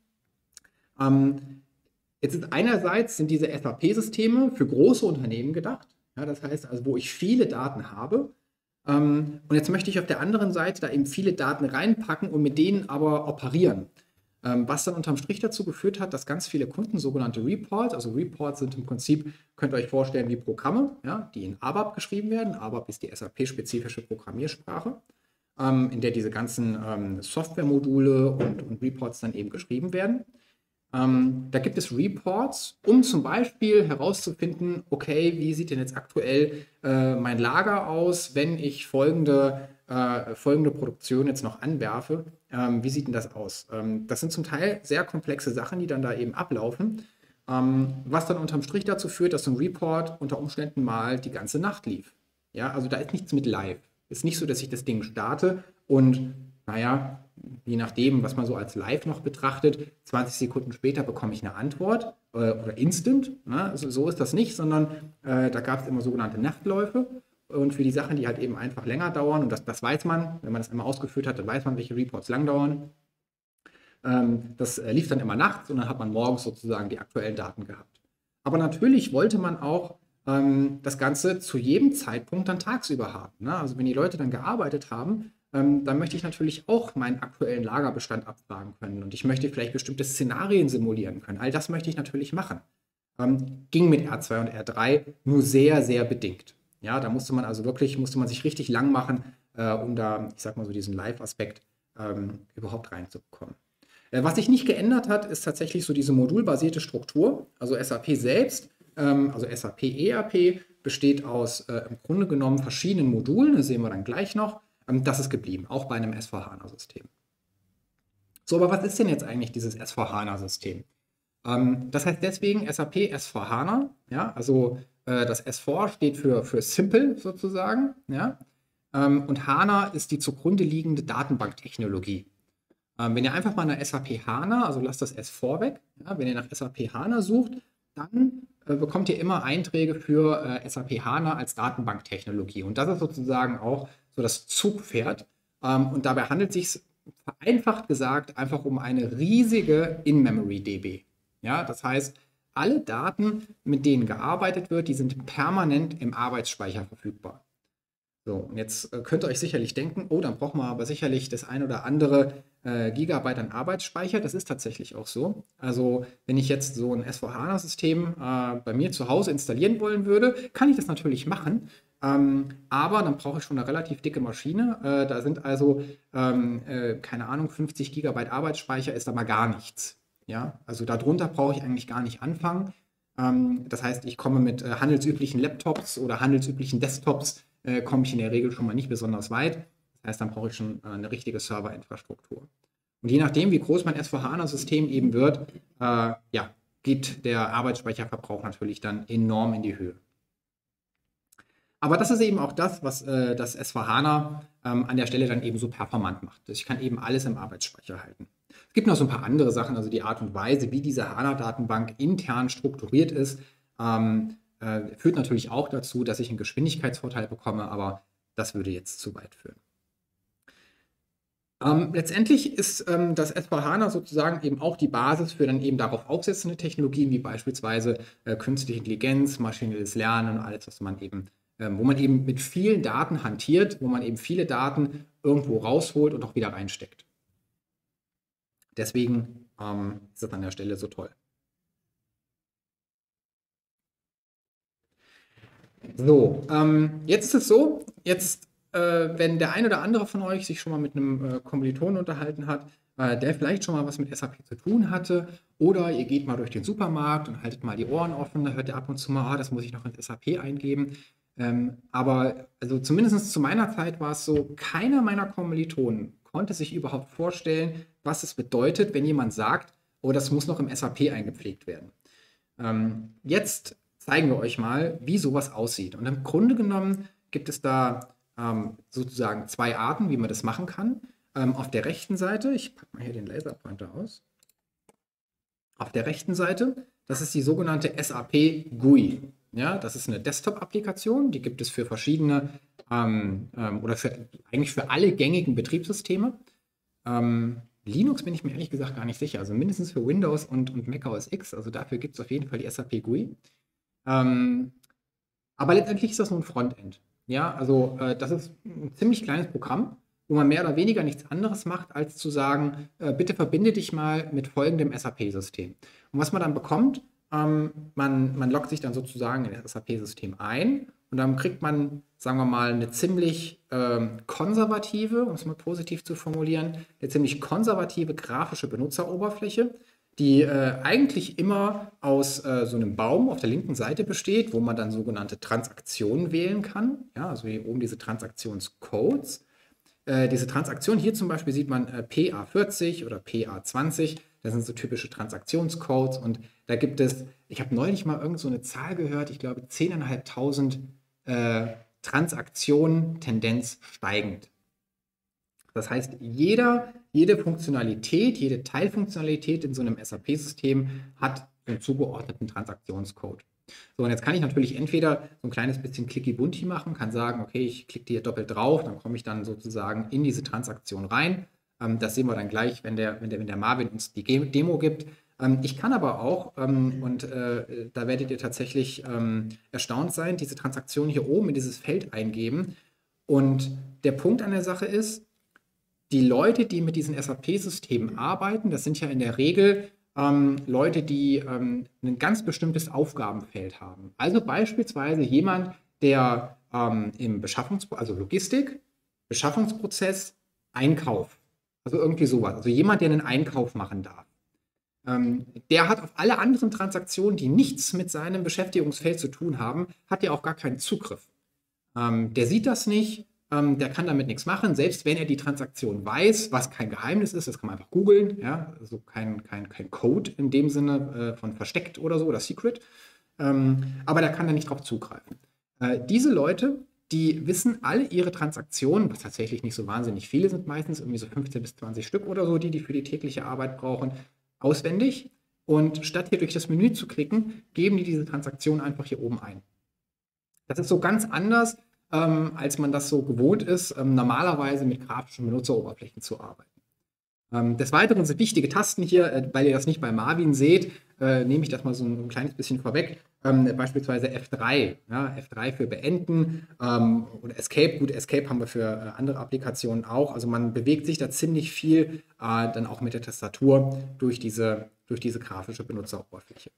Speaker 1: Ähm, jetzt ist einerseits sind diese S A P-Systeme für große Unternehmen gedacht. Ja, das heißt also, wo ich viele Daten habe. Ähm, und jetzt möchte ich auf der anderen Seite da eben viele Daten reinpacken und mit denen aber operieren. Ähm, was dann unterm Strich dazu geführt hat, dass ganz viele Kunden sogenannte Reports, also Reports sind im Prinzip, könnt ihr euch vorstellen, wie Programme, ja, die in A B A P geschrieben werden. A B A P ist die S A P-spezifische Programmiersprache, ähm, in der diese ganzen ähm, Softwaremodule und, und Reports dann eben geschrieben werden. Ähm, da gibt es Reports, um zum Beispiel herauszufinden, okay, wie sieht denn jetzt aktuell äh, mein Lager aus, wenn ich folgende, äh, folgende Produktion jetzt noch anwerfe. Ähm, wie sieht denn das aus? Ähm, das sind zum Teil sehr komplexe Sachen, die dann da eben ablaufen, ähm, was dann unterm Strich dazu führt, dass so ein Report unter Umständen mal die ganze Nacht lief. Ja, also da ist nichts mit live. Ist nicht so, dass ich das Ding starte und, naja, je nachdem, was man so als live noch betrachtet, zwanzig Sekunden später bekomme ich eine Antwort äh, oder instant. Ne? Also so ist das nicht, sondern äh, da gab es immer sogenannte Nachtläufe. Und für die Sachen, die halt eben einfach länger dauern, und das, das weiß man, wenn man das einmal ausgeführt hat, dann weiß man, welche Reports lang dauern. Ähm, das äh, lief dann immer nachts und dann hat man morgens sozusagen die aktuellen Daten gehabt. Aber natürlich wollte man auch ähm, das Ganze zu jedem Zeitpunkt dann tagsüber haben. Ne? Also wenn die Leute dann gearbeitet haben, ähm, dann möchte ich natürlich auch meinen aktuellen Lagerbestand abfragen können und ich möchte vielleicht bestimmte Szenarien simulieren können. All das möchte ich natürlich machen. Ähm, ging mit R zwei und R drei nur sehr, sehr bedingt. Ja, da musste man also wirklich, musste man sich richtig lang machen, äh, um da, ich sag mal so, diesen Live-Aspekt ähm, überhaupt reinzubekommen. Äh, was sich nicht geändert hat, ist tatsächlich so diese modulbasierte Struktur. Also S A P selbst, ähm, also S A P E R P, besteht aus äh, im Grunde genommen verschiedenen Modulen, das sehen wir dann gleich noch. Ähm, das ist geblieben, auch bei einem S vier HANA-System. So, aber was ist denn jetzt eigentlich dieses S vier HANA-System? Ähm, das heißt deswegen S A P S vier HANA, ja, also äh, das S vier steht für, für Simple sozusagen, ja, ähm, und HANA ist die zugrunde liegende Datenbanktechnologie. Ähm, wenn ihr einfach mal nach S A P HANA, also lasst das S vier weg, ja, wenn ihr nach S A P HANA sucht, dann äh, bekommt ihr immer Einträge für äh, S A P HANA als Datenbanktechnologie. Und das ist sozusagen auch so das Zugpferd. Ähm, und dabei handelt es sich vereinfacht gesagt einfach um eine riesige In-Memory-D B. Ja, das heißt, alle Daten, mit denen gearbeitet wird, die sind permanent im Arbeitsspeicher verfügbar. So, und jetzt äh, könnt ihr euch sicherlich denken, oh, dann brauchen wir aber sicherlich das ein oder andere äh, Gigabyte an Arbeitsspeicher. Das ist tatsächlich auch so. Also, wenn ich jetzt so ein S vier HANA-System äh, bei mir zu Hause installieren wollen würde, kann ich das natürlich machen. Ähm, aber dann brauche ich schon eine relativ dicke Maschine. Äh, da sind also, ähm, äh, keine Ahnung, fünfzig Gigabyte Arbeitsspeicher ist da mal gar nichts. Ja, also darunter brauche ich eigentlich gar nicht anfangen. Ähm, das heißt, ich komme mit äh, handelsüblichen Laptops oder handelsüblichen Desktops äh, komme ich in der Regel schon mal nicht besonders weit. Das heißt, dann brauche ich schon äh, eine richtige Serverinfrastruktur. Und je nachdem, wie groß mein S vier HANA-System eben wird, äh, ja, geht der Arbeitsspeicherverbrauch natürlich dann enorm in die Höhe. Aber das ist eben auch das, was äh, das S vier HANA ähm, an der Stelle dann eben so performant macht. Ich kann eben alles im Arbeitsspeicher halten. Es gibt noch so ein paar andere Sachen, also die Art und Weise, wie diese HANA-Datenbank intern strukturiert ist, ähm, äh, führt natürlich auch dazu, dass ich einen Geschwindigkeitsvorteil bekomme, aber das würde jetzt zu weit führen. Ähm, letztendlich ist ähm, das S vier HANA sozusagen eben auch die Basis für dann eben darauf aufsetzende Technologien, wie beispielsweise äh, künstliche Intelligenz, maschinelles Lernen und alles, was man eben wo man eben mit vielen Daten hantiert, wo man eben viele Daten irgendwo rausholt und auch wieder reinsteckt. Deswegen ähm, ist das an der Stelle so toll. So, ähm, jetzt ist es so, jetzt, äh, wenn der ein oder andere von euch sich schon mal mit einem äh, Kommilitonen unterhalten hat, äh, der vielleicht schon mal was mit S A P zu tun hatte, oder ihr geht mal durch den Supermarkt und haltet mal die Ohren offen, da hört ihr ab und zu mal, ah, das muss ich noch ins S A P eingeben. Ähm, aber also zumindest zu meiner Zeit war es so, keiner meiner Kommilitonen konnte sich überhaupt vorstellen, was es bedeutet, wenn jemand sagt, oh, das muss noch im S A P eingepflegt werden. Ähm, jetzt zeigen wir euch mal, wie sowas aussieht. Und im Grunde genommen gibt es da ähm, sozusagen zwei Arten, wie man das machen kann. Ähm, auf der rechten Seite, ich packe mal hier den Laserpointer aus, auf der rechten Seite, das ist die sogenannte S A P G U I. Ja, das ist eine Desktop-Applikation, die gibt es für verschiedene ähm, ähm, oder für, eigentlich für alle gängigen Betriebssysteme. Ähm, Linux bin ich mir ehrlich gesagt gar nicht sicher, also mindestens für Windows und, und Mac O S X, also dafür gibt es auf jeden Fall die S A P G U I. Ähm, aber letztendlich ist das nur ein Frontend. Ja, also äh, das ist ein ziemlich kleines Programm, wo man mehr oder weniger nichts anderes macht, als zu sagen, äh, bitte verbinde dich mal mit folgendem S A P-System. Und was man dann bekommt, ähm, man, man loggt sich dann sozusagen in das S A P-System ein und dann kriegt man, sagen wir mal, eine ziemlich ähm, konservative, um es mal positiv zu formulieren, eine ziemlich konservative grafische Benutzeroberfläche, die äh, eigentlich immer aus äh, so einem Baum auf der linken Seite besteht, wo man dann sogenannte Transaktionen wählen kann. Ja, also hier oben diese Transaktionscodes. Äh, diese Transaktion hier zum Beispiel sieht man äh, P A vierzig oder P A zwanzig. Das sind so typische Transaktionscodes. Und da gibt es, ich habe neulich mal irgend so eine Zahl gehört, ich glaube zehntausendfünfhundert äh, Transaktionen, Tendenz steigend. Das heißt, jeder, jede Funktionalität, jede Teilfunktionalität in so einem S A P-System hat einen zugeordneten Transaktionscode. So, und jetzt kann ich natürlich entweder so ein kleines bisschen clicky-bunti machen, kann sagen, okay, ich klicke hier doppelt drauf, dann komme ich dann sozusagen in diese Transaktion rein. Ähm, das sehen wir dann gleich, wenn der, wenn der, wenn der Marvin uns die Demo gibt. Ähm, ich kann aber auch, ähm, und äh, da werdet ihr tatsächlich ähm, erstaunt sein, diese Transaktion hier oben in dieses Feld eingeben. Und der Punkt an der Sache ist, die Leute, die mit diesen S A P-Systemen arbeiten, das sind ja in der Regel ähm, Leute, die ähm, ein ganz bestimmtes Aufgabenfeld haben. Also beispielsweise jemand, der ähm, im Beschaffungsprozess, also Logistik, Beschaffungsprozess, Einkauf, also irgendwie sowas. Also jemand, der einen Einkauf machen darf. Ähm, der hat auf alle anderen Transaktionen, die nichts mit seinem Beschäftigungsfeld zu tun haben, hat ja auch gar keinen Zugriff. Ähm, der sieht das nicht. Ähm, der kann damit nichts machen, selbst wenn er die Transaktion weiß, was kein Geheimnis ist, das kann man einfach googeln, ja, also kein, kein, kein Code in dem Sinne äh, von versteckt oder so oder Secret, ähm, aber da kann er nicht drauf zugreifen. Äh, diese Leute, die wissen alle ihre Transaktionen, was tatsächlich nicht so wahnsinnig viele sind, meistens irgendwie so fünfzehn bis zwanzig Stück oder so, die die für die tägliche Arbeit brauchen, auswendig, und statt hier durch das Menü zu klicken, geben die diese Transaktion einfach hier oben ein. Das ist so ganz anders, ähm, als man das so gewohnt ist, ähm, normalerweise mit grafischen Benutzeroberflächen zu arbeiten. Ähm, des Weiteren sind wichtige Tasten hier, äh, weil ihr das nicht bei Marvin seht, äh, nehme ich das mal so ein, ein kleines bisschen vorweg. Ähm, beispielsweise F drei, ja, F drei für Beenden ähm, oder Escape. Gut, Escape haben wir für äh, andere Applikationen auch. Also man bewegt sich da ziemlich viel, äh, dann auch mit der Tastatur durch diese, durch diese grafische Benutzeroberfläche.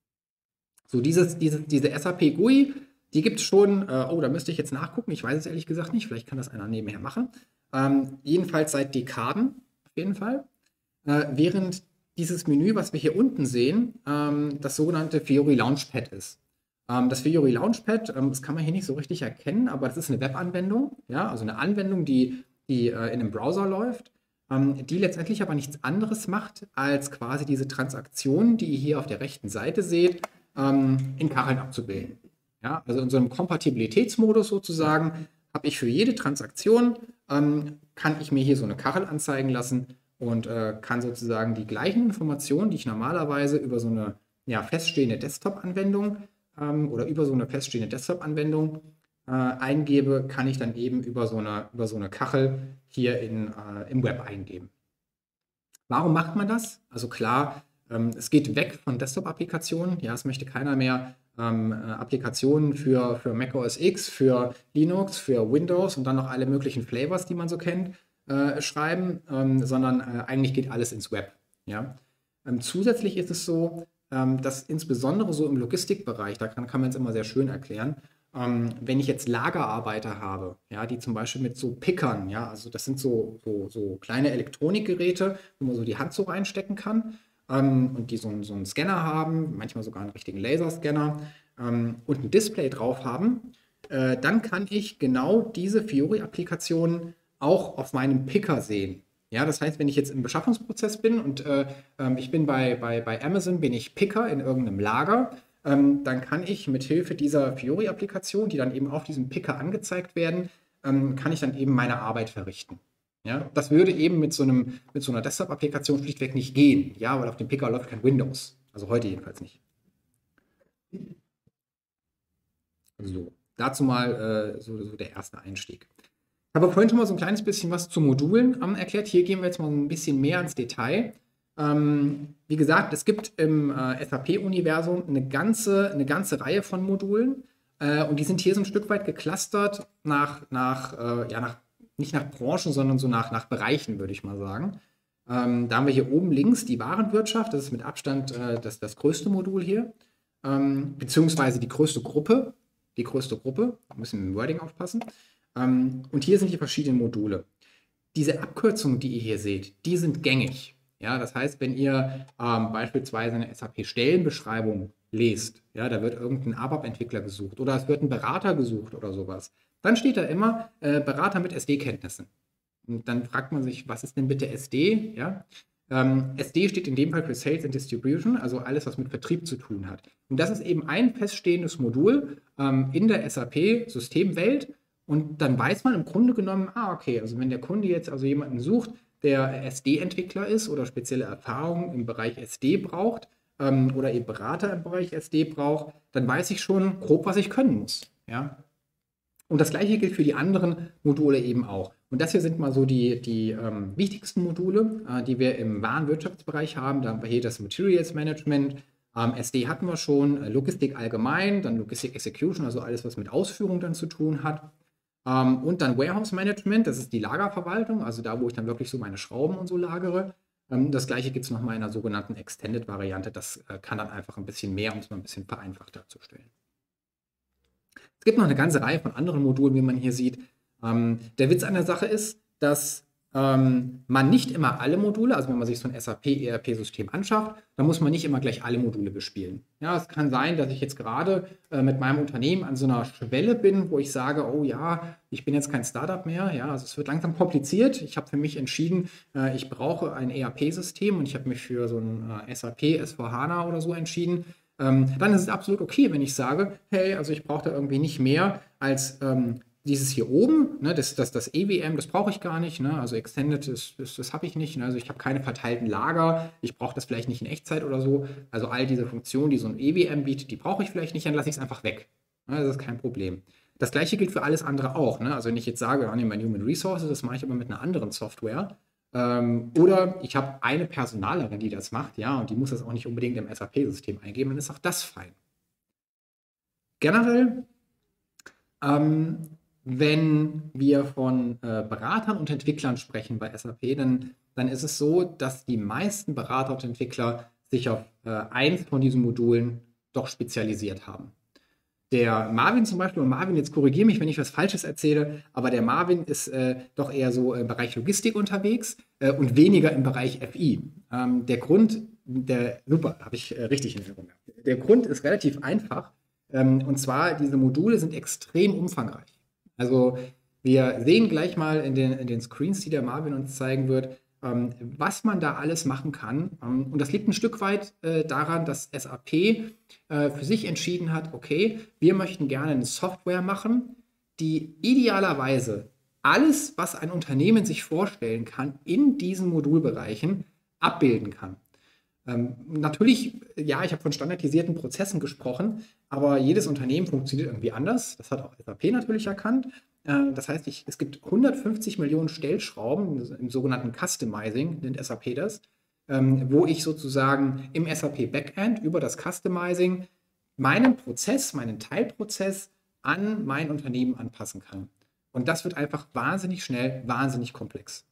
Speaker 1: So, dieses, dieses, diese S A P G U I, die gibt es schon, äh, oh, da müsste ich jetzt nachgucken, ich weiß es ehrlich gesagt nicht, vielleicht kann das einer nebenher machen. Ähm, jedenfalls seit Dekaden, auf jeden Fall. Äh, während dieses Menü, was wir hier unten sehen, ähm, das sogenannte Fiori Launchpad ist. Ähm, das Fiori Launchpad, ähm, das kann man hier nicht so richtig erkennen, aber das ist eine Webanwendung, ja, also eine Anwendung, die, die äh, in einem Browser läuft, ähm, die letztendlich aber nichts anderes macht, als quasi diese Transaktionen, die ihr hier auf der rechten Seite seht, ähm, in Kacheln abzubilden. Ja, also in so einem Kompatibilitätsmodus sozusagen habe ich für jede Transaktion, ähm, kann ich mir hier so eine Kachel anzeigen lassen und äh, kann sozusagen die gleichen Informationen, die ich normalerweise über so eine ja, feststehende Desktop-Anwendung ähm, oder über so eine feststehende Desktop-Anwendung äh, eingebe, kann ich dann eben über so eine, über so eine Kachel hier in, äh, im Web eingeben. Warum macht man das? Also klar, ähm, es geht weg von Desktop-Applikationen. Ja, es möchte keiner mehr ähm, äh, Applikationen für, für Mac O S X, für Linux, für Windows und dann noch alle möglichen Flavors, die man so kennt, äh, schreiben, ähm, sondern äh, eigentlich geht alles ins Web. Ja? Ähm, zusätzlich ist es so, ähm, dass insbesondere so im Logistikbereich, da kann, kann man es immer sehr schön erklären, ähm, wenn ich jetzt Lagerarbeiter habe, ja, die zum Beispiel mit so Pickern, ja, also das sind so, so, so kleine Elektronikgeräte, wo man so die Hand so reinstecken kann, ähm, und die so, so einen Scanner haben, manchmal sogar einen richtigen Laserscanner, ähm, und ein Display drauf haben, äh, dann kann ich genau diese Fiori-Applikationen auch auf meinem Picker sehen. Ja, das heißt, wenn ich jetzt im Beschaffungsprozess bin und äh, ähm, ich bin bei, bei, bei Amazon, bin ich Picker in irgendeinem Lager, ähm, dann kann ich mit Hilfe dieser Fiori-Applikation, die dann eben auf diesem Picker angezeigt werden, ähm, kann ich dann eben meine Arbeit verrichten. Ja, das würde eben mit so, einem, mit so einer Desktop-Applikation schlichtweg nicht gehen. Ja, weil auf dem Picker läuft kein Windows. Also heute jedenfalls nicht. So, dazu mal äh, so, so der erste Einstieg. Ich habe vorhin schon mal so ein kleines bisschen was zu Modulen ähm, erklärt. Hier gehen wir jetzt mal ein bisschen mehr ins Detail. Ähm, wie gesagt, es gibt im äh, S A P-Universum eine ganze, eine ganze Reihe von Modulen. Äh, und die sind hier so ein Stück weit geclustert nach, nach, äh, ja, nach nicht nach Branchen, sondern so nach, nach Bereichen, würde ich mal sagen. Ähm, da haben wir hier oben links die Warenwirtschaft. Das ist mit Abstand äh, das, das größte Modul hier. Ähm, beziehungsweise die größte Gruppe. Die größte Gruppe. Da müssen wir mit dem Wording aufpassen. Ähm, und hier sind die verschiedenen Module. Diese Abkürzungen, die ihr hier seht, die sind gängig. Ja, das heißt, wenn ihr ähm, beispielsweise eine S A P-Stellenbeschreibung lest, ja, da wird irgendein A B A P-Entwickler gesucht oder es wird ein Berater gesucht oder sowas, dann steht da immer äh, Berater mit S D-Kenntnissen. Und dann fragt man sich, was ist denn bitte S D? Ja? Ähm, S D steht in dem Fall für Sales and Distribution, also alles, was mit Vertrieb zu tun hat. Und das ist eben ein feststehendes Modul ähm, in der S A P-Systemwelt. Und dann weiß man im Grunde genommen, ah, okay, also wenn der Kunde jetzt also jemanden sucht, der S D-Entwickler ist oder spezielle Erfahrungen im Bereich S D braucht ähm, oder eben Berater im Bereich S D braucht, dann weiß ich schon grob, was ich können muss. Ja? Und das gleiche gilt für die anderen Module eben auch. Und das hier sind mal so die, die ähm, wichtigsten Module, äh, die wir im Warenwirtschaftsbereich haben. Da haben wir hier das Materials Management, ähm, S D hatten wir schon, äh, Logistik allgemein, dann Logistik Execution, also alles, was mit Ausführung dann zu tun hat. Ähm, und dann Warehouse Management, das ist die Lagerverwaltung, also da, wo ich dann wirklich so meine Schrauben und so lagere. Ähm, das gleiche gibt es nochmal in einer sogenannten Extended-Variante. Das äh, kann dann einfach ein bisschen mehr, um es mal ein bisschen vereinfacht darzustellen. Es gibt noch eine ganze Reihe von anderen Modulen, wie man hier sieht. Ähm, der Witz an der Sache ist, dass ähm, man nicht immer alle Module, also wenn man sich so ein S A P-E R P-System anschafft, dann muss man nicht immer gleich alle Module bespielen. Ja, es kann sein, dass ich jetzt gerade äh, mit meinem Unternehmen an so einer Schwelle bin, wo ich sage, oh ja, ich bin jetzt kein Startup mehr, ja, also es wird langsam kompliziert. Ich habe für mich entschieden, äh, ich brauche ein E R P-System und ich habe mich für so ein äh, S A P, S vier HANA oder so entschieden. Ähm, dann ist es absolut okay, wenn ich sage, hey, also ich brauche da irgendwie nicht mehr als ähm, dieses hier oben, ne, das, das, das E W M, das brauche ich gar nicht, ne, also Extended, das, das, das habe ich nicht, ne, also ich habe keine verteilten Lager, ich brauche das vielleicht nicht in Echtzeit oder so, also all diese Funktionen, die so ein E W M bietet, die brauche ich vielleicht nicht, dann lasse ich es einfach weg. Ne, das ist kein Problem. Das gleiche gilt für alles andere auch, ne, also wenn ich jetzt sage, oh, nee, mein Human Resources, das mache ich aber mit einer anderen Software, ähm, oder ich habe eine Personalerin, die das macht, ja, und die muss das auch nicht unbedingt im S A P-System eingeben, dann ist auch das fein. Generell, ähm, wenn wir von äh, Beratern und Entwicklern sprechen bei S A P, dann, dann ist es so, dass die meisten Berater und Entwickler sich auf äh, eins von diesen Modulen doch spezialisiert haben. Der Marvin zum Beispiel, und Marvin, jetzt korrigiere mich, wenn ich was Falsches erzähle, aber der Marvin ist äh, doch eher so im Bereich Logistik unterwegs äh, und weniger im Bereich F I. Ähm, der Grund, der, super, habe ich äh, richtig in Erinnerung gehabt. Der Grund ist relativ einfach. Ähm, und zwar, diese Module sind extrem umfangreich. Also wir sehen gleich mal in den, in den Screens, die der Marvin uns zeigen wird, ähm, was man da alles machen kann. Ähm, und das liegt ein Stück weit äh, daran, dass S A P äh, für sich entschieden hat, okay, wir möchten gerne eine Software machen, die idealerweise alles, was ein Unternehmen sich vorstellen kann, in diesen Modulbereichen abbilden kann. Ähm, natürlich, ja, ich habe von standardisierten Prozessen gesprochen, aber jedes Unternehmen funktioniert irgendwie anders. Das hat auch S A P natürlich erkannt. Äh, das heißt, ich, es gibt hundertfünfzig Millionen Stellschrauben im sogenannten Customizing, nennt S A P das, ähm, wo ich sozusagen im S A P Backend über das Customizing meinen Prozess, meinen Teilprozess an mein Unternehmen anpassen kann. Und das wird einfach wahnsinnig schnell, wahnsinnig komplex.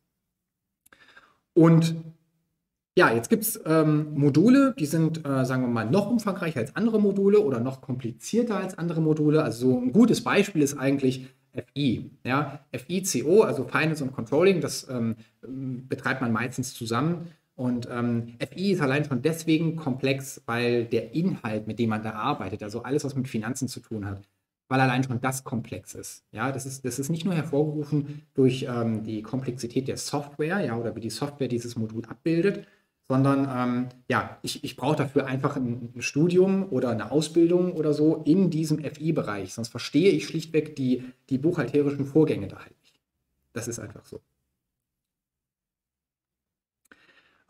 Speaker 1: Und ja, jetzt gibt es ähm, Module, die sind, äh, sagen wir mal, noch umfangreicher als andere Module oder noch komplizierter als andere Module. Also so ein gutes Beispiel ist eigentlich F I. Ja? F I C O, also Finance und Controlling, das ähm, betreibt man meistens zusammen. Und ähm, F I ist allein schon deswegen komplex, weil der Inhalt, mit dem man da arbeitet, also alles, was mit Finanzen zu tun hat, weil allein schon das komplex ist. Ja, das ist, das ist nicht nur hervorgerufen durch ähm, die Komplexität der Software, ja, oder wie die Software dieses Modul abbildet, sondern ähm, ja, ich, ich brauche dafür einfach ein, ein Studium oder eine Ausbildung oder so in diesem F I-Bereich. Sonst verstehe ich schlichtweg die, die buchhalterischen Vorgänge da halt nicht. Das ist einfach so.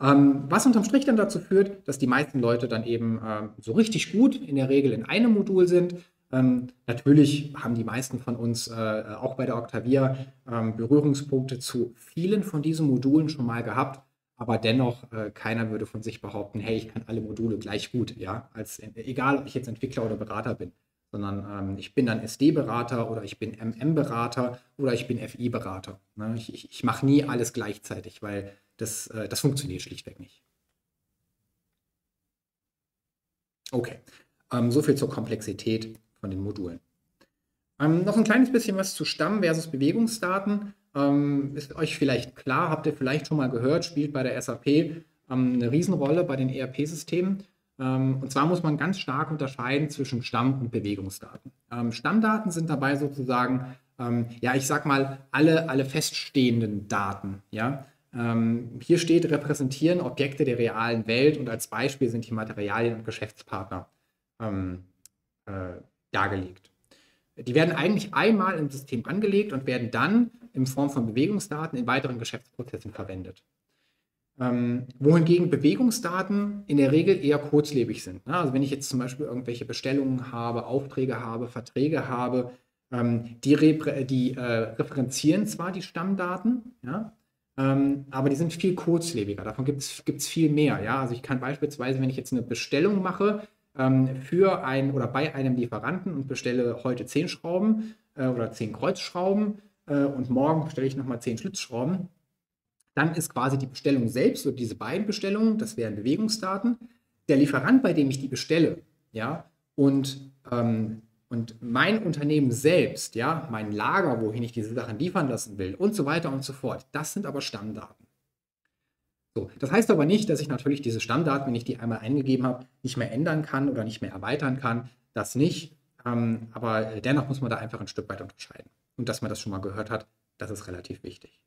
Speaker 1: Ähm, was unterm Strich dann dazu führt, dass die meisten Leute dann eben ähm, so richtig gut in der Regel in einem Modul sind. Ähm, natürlich haben die meisten von uns äh, auch bei der Octavia ähm, Berührungspunkte zu vielen von diesen Modulen schon mal gehabt, aber dennoch äh, keiner würde von sich behaupten, hey, ich kann alle Module gleich gut, ja, als egal, ob ich jetzt Entwickler oder Berater bin, sondern ähm, ich bin dann S D-Berater oder ich bin M M-Berater oder ich bin F I-Berater. Ne? Ich, ich, ich mache nie alles gleichzeitig, weil das, äh, das funktioniert schlichtweg nicht. Okay, ähm, so viel zur Komplexität von den Modulen. Ähm, noch ein kleines bisschen was zu Stamm versus Bewegungsdaten. Ähm, ist euch vielleicht klar, habt ihr vielleicht schon mal gehört, spielt bei der S A P ähm, eine Riesenrolle bei den E R P-Systemen. Ähm, und zwar muss man ganz stark unterscheiden zwischen Stamm- und Bewegungsdaten. Ähm, Stammdaten sind dabei sozusagen, ähm, ja, ich sag mal, alle, alle feststehenden Daten. Ja? Ähm, hier steht, repräsentieren Objekte der realen Welt und als Beispiel sind die Materialien und Geschäftspartner ähm, äh, dargelegt. Die werden eigentlich einmal im System angelegt und werden dann in Form von Bewegungsdaten in weiteren Geschäftsprozessen verwendet. Ähm, wohingegen Bewegungsdaten in der Regel eher kurzlebig sind. Ne? Also wenn ich jetzt zum Beispiel irgendwelche Bestellungen habe, Aufträge habe, Verträge habe, ähm, die, die äh, referenzieren zwar die Stammdaten, ja, ähm, aber die sind viel kurzlebiger. Davon gibt es viel mehr. Ja? Also ich kann beispielsweise, wenn ich jetzt eine Bestellung mache, ähm, für ein oder bei einem Lieferanten und bestelle heute zehn Schrauben äh, oder zehn Kreuzschrauben äh, und morgen bestelle ich nochmal zehn Schlitzschrauben, dann ist quasi die Bestellung selbst oder diese beiden Bestellungen, das wären Bewegungsdaten. Der Lieferant, bei dem ich die bestelle, ja, und, ähm, und mein Unternehmen selbst, ja, mein Lager, wohin ich diese Sachen liefern lassen will und so weiter und so fort, das sind aber Stammdaten. So, das heißt aber nicht, dass ich natürlich diese Stammdaten, wenn ich die einmal eingegeben habe, nicht mehr ändern kann oder nicht mehr erweitern kann. Das nicht. Ähm, aber dennoch muss man da einfach ein Stück weit unterscheiden. Und dass man das schon mal gehört hat, das ist relativ wichtig.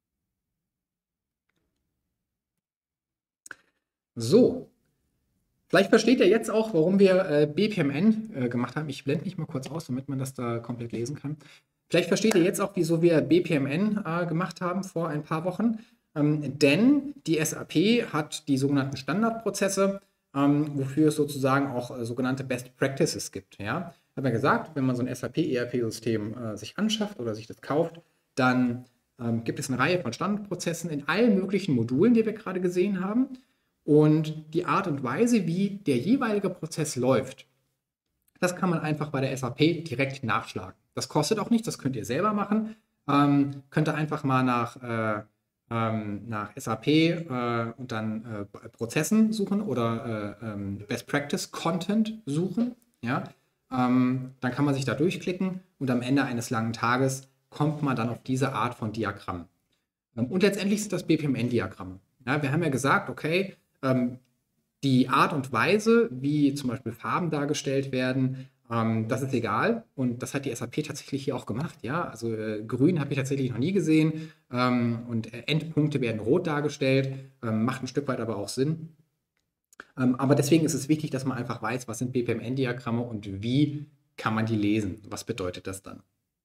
Speaker 1: So, vielleicht versteht ihr jetzt auch, warum wir äh, B P M N äh, gemacht haben. Ich blende mich mal kurz aus, damit man das da komplett lesen kann. Vielleicht versteht ihr jetzt auch, wieso wir B P M N äh, gemacht haben vor ein paar Wochen. Ähm, denn die S A P hat die sogenannten Standardprozesse, ähm, wofür es sozusagen auch äh, sogenannte Best Practices gibt. Ja? Ich habe ja gesagt, wenn man so ein S A P-E R P-System äh, sich anschafft oder sich das kauft, dann ähm, gibt es eine Reihe von Standardprozessen in allen möglichen Modulen, die wir gerade gesehen haben. Und die Art und Weise, wie der jeweilige Prozess läuft, das kann man einfach bei der S A P direkt nachschlagen. Das kostet auch nichts, das könnt ihr selber machen. Ähm, könnt ihr einfach mal nach, äh, ähm, nach S A P äh, und dann äh, Prozessen suchen oder äh, ähm, Best Practice Content suchen. Ja? Ähm, dann kann man sich da durchklicken und am Ende eines langen Tages kommt man dann auf diese Art von Diagramm. Ähm, und letztendlich sind das B P M N-Diagramme. Ja, wir haben ja gesagt, okay, ähm, die Art und Weise, wie zum Beispiel Farben dargestellt werden, ähm, das ist egal. Und das hat die S A P tatsächlich hier auch gemacht. Ja? Also äh, grün habe ich tatsächlich noch nie gesehen. Ähm, und äh, Endpunkte werden rot dargestellt. Ähm, macht ein Stück weit aber auch Sinn. Ähm, aber deswegen ist es wichtig, dass man einfach weiß, was sind B P M N-Diagramme und wie kann man die lesen. Was bedeutet das dann?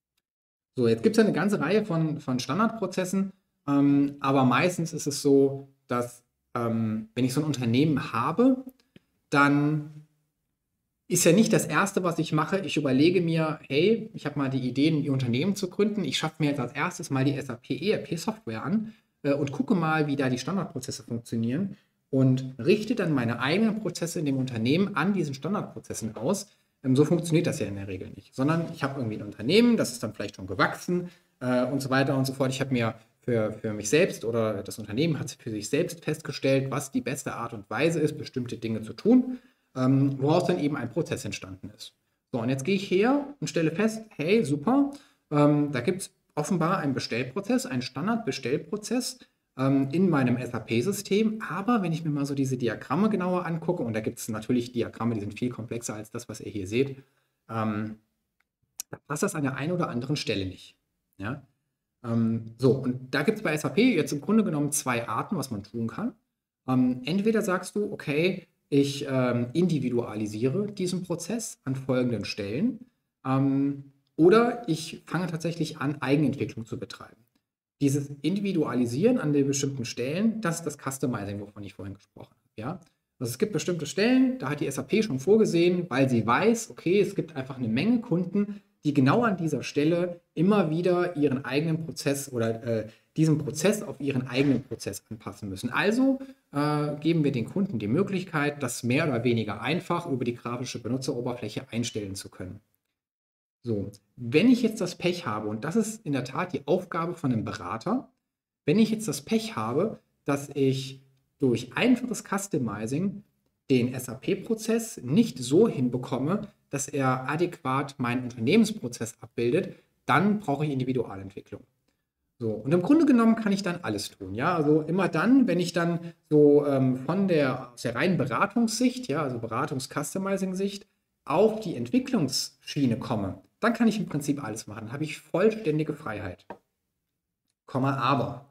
Speaker 1: So, jetzt gibt es ja eine ganze Reihe von, von Standardprozessen, ähm, aber meistens ist es so, dass ähm, wenn ich so ein Unternehmen habe, dann ist ja nicht das Erste, was ich mache. Ich überlege mir, hey, ich habe mal die Idee, ein Unternehmen zu gründen. Ich schaffe mir jetzt als erstes mal die S A P-E R P-Software an äh, und gucke mal, wie da die Standardprozesse funktionieren und richte dann meine eigenen Prozesse in dem Unternehmen an diesen Standardprozessen aus. Ähm, so funktioniert das ja in der Regel nicht, sondern ich habe irgendwie ein Unternehmen, das ist dann vielleicht schon gewachsen äh, und so weiter und so fort. Ich habe mir für, für mich selbst oder das Unternehmen hat für sich selbst festgestellt, was die beste Art und Weise ist, bestimmte Dinge zu tun, ähm, woraus dann eben ein Prozess entstanden ist. So, und jetzt gehe ich her und stelle fest, hey, super, ähm, da gibt es offenbar einen Bestellprozess, einen Standardbestellprozess ähm, in meinem S A P-System. Aber wenn ich mir mal so diese Diagramme genauer angucke, und da gibt es natürlich Diagramme, die sind viel komplexer als das, was ihr hier seht, ähm, da passt das an der einen oder anderen Stelle nicht. Ja? Ähm, so, und da gibt es bei S A P jetzt im Grunde genommen zwei Arten, was man tun kann. Ähm, entweder sagst du, okay, ich ähm, individualisiere diesen Prozess an folgenden Stellen. Ähm, oder ich fange tatsächlich an, Eigenentwicklung zu betreiben. Dieses Individualisieren an den bestimmten Stellen, das ist das Customizing, wovon ich vorhin gesprochen habe. Ja? Also es gibt bestimmte Stellen, da hat die S A P schon vorgesehen, weil sie weiß, okay, es gibt einfach eine Menge Kunden, die genau an dieser Stelle immer wieder ihren eigenen Prozess oder äh, diesen Prozess auf ihren eigenen Prozess anpassen müssen. Also äh, geben wir den Kunden die Möglichkeit, das mehr oder weniger einfach über die grafische Benutzeroberfläche einstellen zu können. So, wenn ich jetzt das Pech habe, und das ist in der Tat die Aufgabe von einem Berater, wenn ich jetzt das Pech habe, dass ich durch einfaches Customizing den S A P-Prozess nicht so hinbekomme, dass er adäquat meinen Unternehmensprozess abbildet, dann brauche ich Individualentwicklung. So, und im Grunde genommen kann ich dann alles tun. Ja, also immer dann, wenn ich dann so ähm, von der, aus der reinen Beratungssicht, ja, also Beratungs-Customizing-Sicht, auf die Entwicklungsschiene komme, dann kann ich im Prinzip alles machen. Dann habe ich vollständige Freiheit. Komma, aber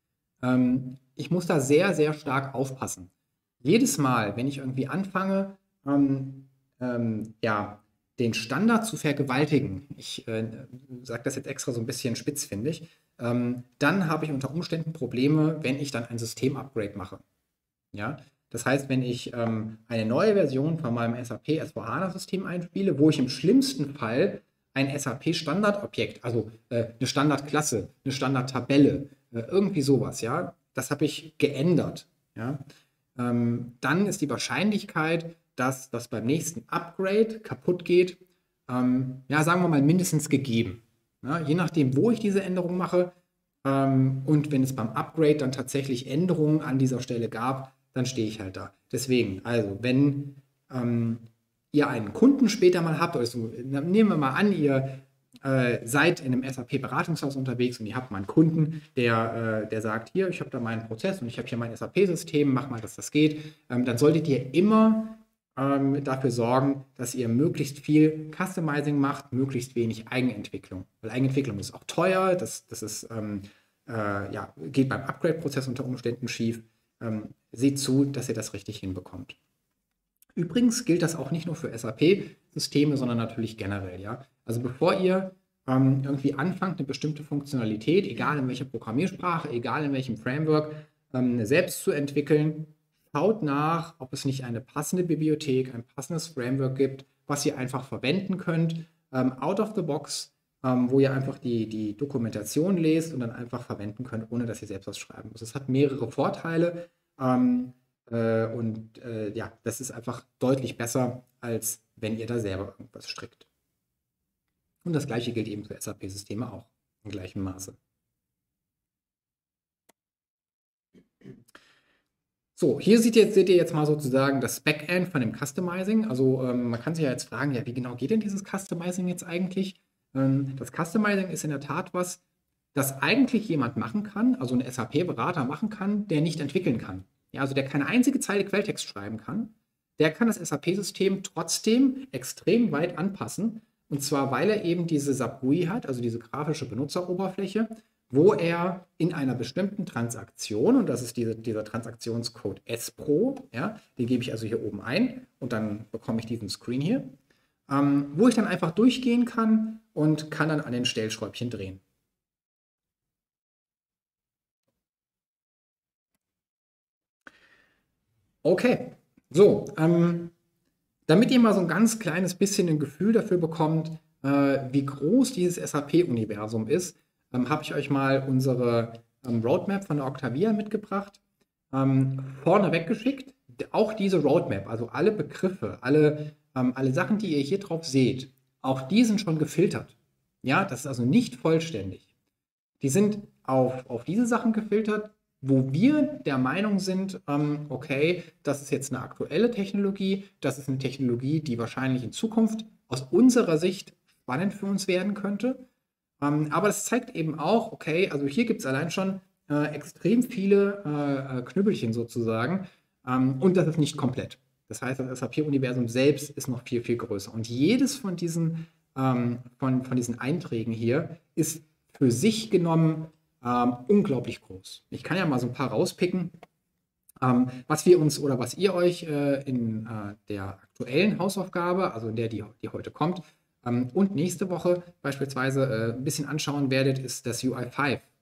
Speaker 1: ähm, ich muss da sehr, sehr stark aufpassen. Jedes Mal, wenn ich irgendwie anfange, ähm, ähm, ja, den Standard zu vergewaltigen, ich äh, sage das jetzt extra so ein bisschen spitz, finde ich, ähm, dann habe ich unter Umständen Probleme, wenn ich dann ein System-Upgrade mache. Ja? Das heißt, wenn ich ähm, eine neue Version von meinem S A P S vier HANA-System einspiele, wo ich im schlimmsten Fall ein S A P-Standardobjekt, also äh, eine Standardklasse, eine Standardtabelle, äh, irgendwie sowas, ja, das habe ich geändert. Ja? Ähm, dann ist die Wahrscheinlichkeit, dass das beim nächsten Upgrade kaputt geht, ähm, ja, sagen wir mal mindestens gegeben. Ja? Je nachdem, wo ich diese Änderung mache, ähm, und wenn es beim Upgrade dann tatsächlich Änderungen an dieser Stelle gab, dann stehe ich halt da. Deswegen, also wenn ähm, ihr einen Kunden später mal habt, also nehmen wir mal an, ihr äh, seid in einem S A P-Beratungshaus unterwegs und ihr habt mal einen Kunden, der, äh, der sagt, hier, ich habe da meinen Prozess und ich habe hier mein S A P-System, mach mal, dass das geht, ähm, dann solltet ihr immer ähm, dafür sorgen, dass ihr möglichst viel Customizing macht, möglichst wenig Eigenentwicklung. Weil Eigenentwicklung ist auch teuer, das, das ist, ähm, äh, ja, geht beim Upgrade-Prozess unter Umständen schief. Ähm, seht zu, dass ihr das richtig hinbekommt. Übrigens gilt das auch nicht nur für S A P-Systeme, sondern natürlich generell. Ja? Also bevor ihr ähm, irgendwie anfangt, eine bestimmte Funktionalität, egal in welcher Programmiersprache, egal in welchem Framework, ähm, selbst zu entwickeln, schaut nach, ob es nicht eine passende Bibliothek, ein passendes Framework gibt, was ihr einfach verwenden könnt, ähm, out of the box, ähm, wo ihr einfach die, die Dokumentation lest und dann einfach verwenden könnt, ohne dass ihr selbst was schreiben müsst. Es hat mehrere Vorteile. Ähm, äh, und äh, ja, das ist einfach deutlich besser, als wenn ihr da selber irgendwas strickt. Und das gleiche gilt eben für S A P-Systeme auch in gleichem Maße. So, hier seht ihr, seht ihr jetzt mal sozusagen das Backend von dem Customizing. Also ähm, man kann sich ja jetzt fragen, ja, wie genau geht denn dieses Customizing jetzt eigentlich? Ähm, das Customizing ist in der Tat was, das eigentlich jemand machen kann, also ein S A P-Berater machen kann, der nicht entwickeln kann. Ja, also der keine einzige Zeile Quelltext schreiben kann. Der kann das S A P-System trotzdem extrem weit anpassen. Und zwar, weil er eben diese S A P G U I hat, also diese grafische Benutzeroberfläche, wo er in einer bestimmten Transaktion, und das ist diese, dieser Transaktionscode S P R O, ja, den gebe ich also hier oben ein und dann bekomme ich diesen Screen hier, ähm, wo ich dann einfach durchgehen kann und kann dann an den Stellschräubchen drehen. Okay, so, ähm, damit ihr mal so ein ganz kleines bisschen ein Gefühl dafür bekommt, äh, wie groß dieses S A P-Universum ist, ähm, habe ich euch mal unsere ähm, Roadmap von der Octavia mitgebracht, ähm, vorne weggeschickt. Auch diese Roadmap, also alle Begriffe, alle, ähm, alle Sachen, die ihr hier drauf seht, auch die sind schon gefiltert. Ja, das ist also nicht vollständig. Die sind auf, auf diese Sachen gefiltert, wo wir der Meinung sind, ähm, okay, das ist jetzt eine aktuelle Technologie, das ist eine Technologie, die wahrscheinlich in Zukunft aus unserer Sicht spannend für uns werden könnte. Ähm, aber es zeigt eben auch, okay, also hier gibt es allein schon äh, extrem viele äh, Knüppelchen sozusagen, ähm, und das ist nicht komplett. Das heißt, das S A P-Universum selbst ist noch viel, viel größer. Und jedes von diesen, ähm, von, von diesen Einträgen hier ist für sich genommen ähm, unglaublich groß. Ich kann ja mal so ein paar rauspicken, ähm, was wir uns oder was ihr euch äh, in äh, der aktuellen Hausaufgabe, also in der, die, die heute kommt, ähm, und nächste Woche beispielsweise äh, ein bisschen anschauen werdet, ist das U I fünf.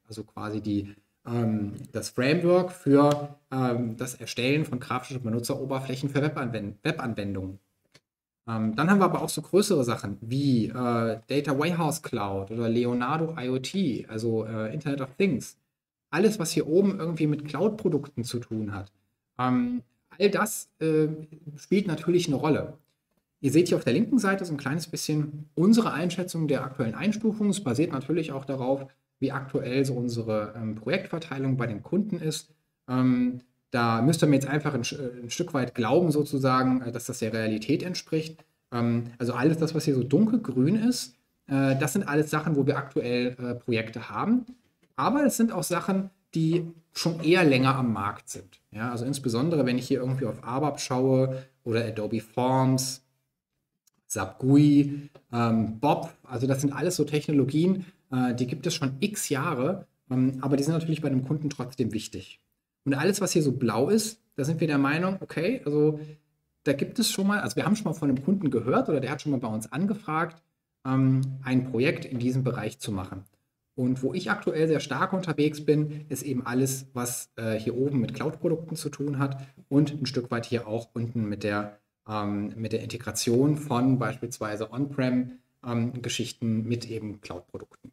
Speaker 1: also quasi die, ähm, das Framework für ähm, das Erstellen von grafischen Benutzeroberflächen für Webanwend Webanwendungen. Ähm, dann haben wir aber auch so größere Sachen wie äh, Data Warehouse Cloud oder Leonardo IoT, also äh, Internet of Things. Alles, was hier oben irgendwie mit Cloud-Produkten zu tun hat. Ähm, all das äh, spielt natürlich eine Rolle. Ihr seht hier auf der linken Seite so ein kleines bisschen unsere Einschätzung der aktuellen Einstufung. Es basiert natürlich auch darauf, wie aktuell so unsere ähm, Projektverteilung bei den Kunden ist. Ähm, da müsst ihr mir jetzt einfach ein, ein Stück weit glauben, sozusagen, äh, dass das der Realität entspricht. Ähm, also alles das, was hier so dunkelgrün ist, äh, das sind alles Sachen, wo wir aktuell äh, Projekte haben. Aber es sind auch Sachen, die schon eher länger am Markt sind. Ja, also insbesondere, wenn ich hier irgendwie auf A B A P schaue oder Adobe Forms, SAP G U I, ähm, Bob, also das sind alles so Technologien, äh, die gibt es schon x Jahre, ähm, aber die sind natürlich bei dem Kunden trotzdem wichtig. Und alles, was hier so blau ist, da sind wir der Meinung, okay, also da gibt es schon mal, also wir haben schon mal von einem Kunden gehört oder der hat schon mal bei uns angefragt, ähm, ein Projekt in diesem Bereich zu machen. Und wo ich aktuell sehr stark unterwegs bin, ist eben alles, was äh, hier oben mit Cloud-Produkten zu tun hat und ein Stück weit hier auch unten mit der, ähm, mit der Integration von beispielsweise On-Prem-Geschichten ähm, mit eben Cloud-Produkten.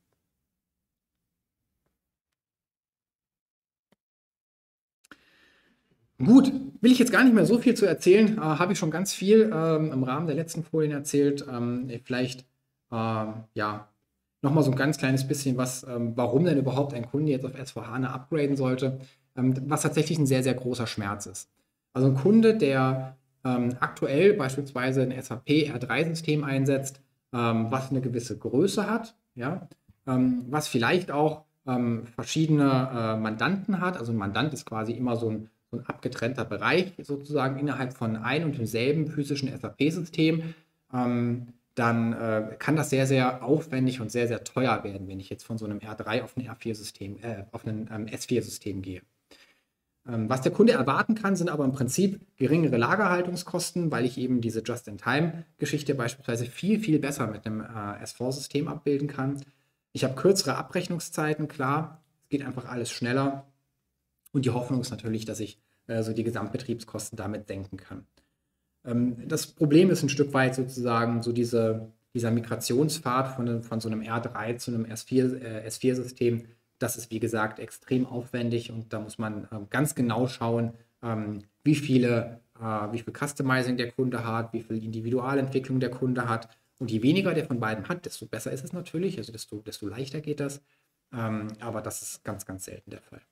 Speaker 1: Gut, will ich jetzt gar nicht mehr so viel zu erzählen. Äh, Habe ich schon ganz viel ähm, im Rahmen der letzten Folien erzählt. Ähm, vielleicht ähm, ja nochmal so ein ganz kleines bisschen, was, ähm, warum denn überhaupt ein Kunde jetzt auf S vier HANA upgraden sollte, ähm, was tatsächlich ein sehr, sehr großer Schmerz ist. Also ein Kunde, der ähm, aktuell beispielsweise ein SAP R drei System einsetzt, ähm, was eine gewisse Größe hat, ja, ähm, was vielleicht auch ähm, verschiedene äh, Mandanten hat. Also ein Mandant ist quasi immer so ein so ein abgetrennter Bereich sozusagen innerhalb von ein und demselben physischen SAP-System, ähm, dann äh, kann das sehr, sehr aufwendig und sehr, sehr teuer werden, wenn ich jetzt von so einem R drei auf ein R vier-System, äh, auf ein ähm, S vier-System gehe. Ähm, was der Kunde erwarten kann, sind aber im Prinzip geringere Lagerhaltungskosten, weil ich eben diese Just-in-Time-Geschichte beispielsweise viel, viel besser mit einem äh, S vier-System abbilden kann. Ich habe kürzere Abrechnungszeiten, klar, es geht einfach alles schneller. Und die Hoffnung ist natürlich, dass ich äh, so die Gesamtbetriebskosten damit senken kann. Ähm, das Problem ist ein Stück weit sozusagen so diese, dieser Migrationspfad von, von so einem R drei zu einem S vier, äh, S vier-System. Das ist, wie gesagt, extrem aufwendig und da muss man ähm, ganz genau schauen, ähm, wie viele, äh, wie viel Customizing der Kunde hat, wie viel Individualentwicklung der Kunde hat. Und je weniger der von beiden hat, desto besser ist es natürlich, also desto, desto leichter geht das. Ähm, aber das ist ganz, ganz selten der Fall.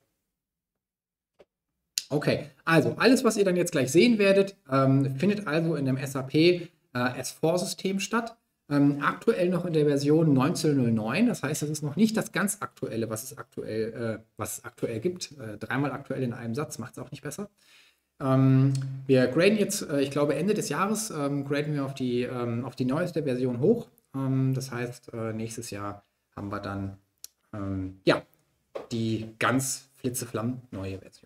Speaker 1: Okay, also alles, was ihr dann jetzt gleich sehen werdet, ähm, findet also in dem SAP äh, S vier-System statt. Ähm, aktuell noch in der Version neunzehnhundertneun. Das heißt, das ist noch nicht das ganz aktuelle, was es aktuell, äh, was es aktuell gibt. Äh, dreimal aktuell in einem Satz macht es auch nicht besser. Ähm, wir graden jetzt, äh, ich glaube, Ende des Jahres ähm, graden wir auf die, ähm, auf die neueste Version hoch. Ähm, das heißt, äh, nächstes Jahr haben wir dann ähm, ja, die ganz flitzeflamm neue Version.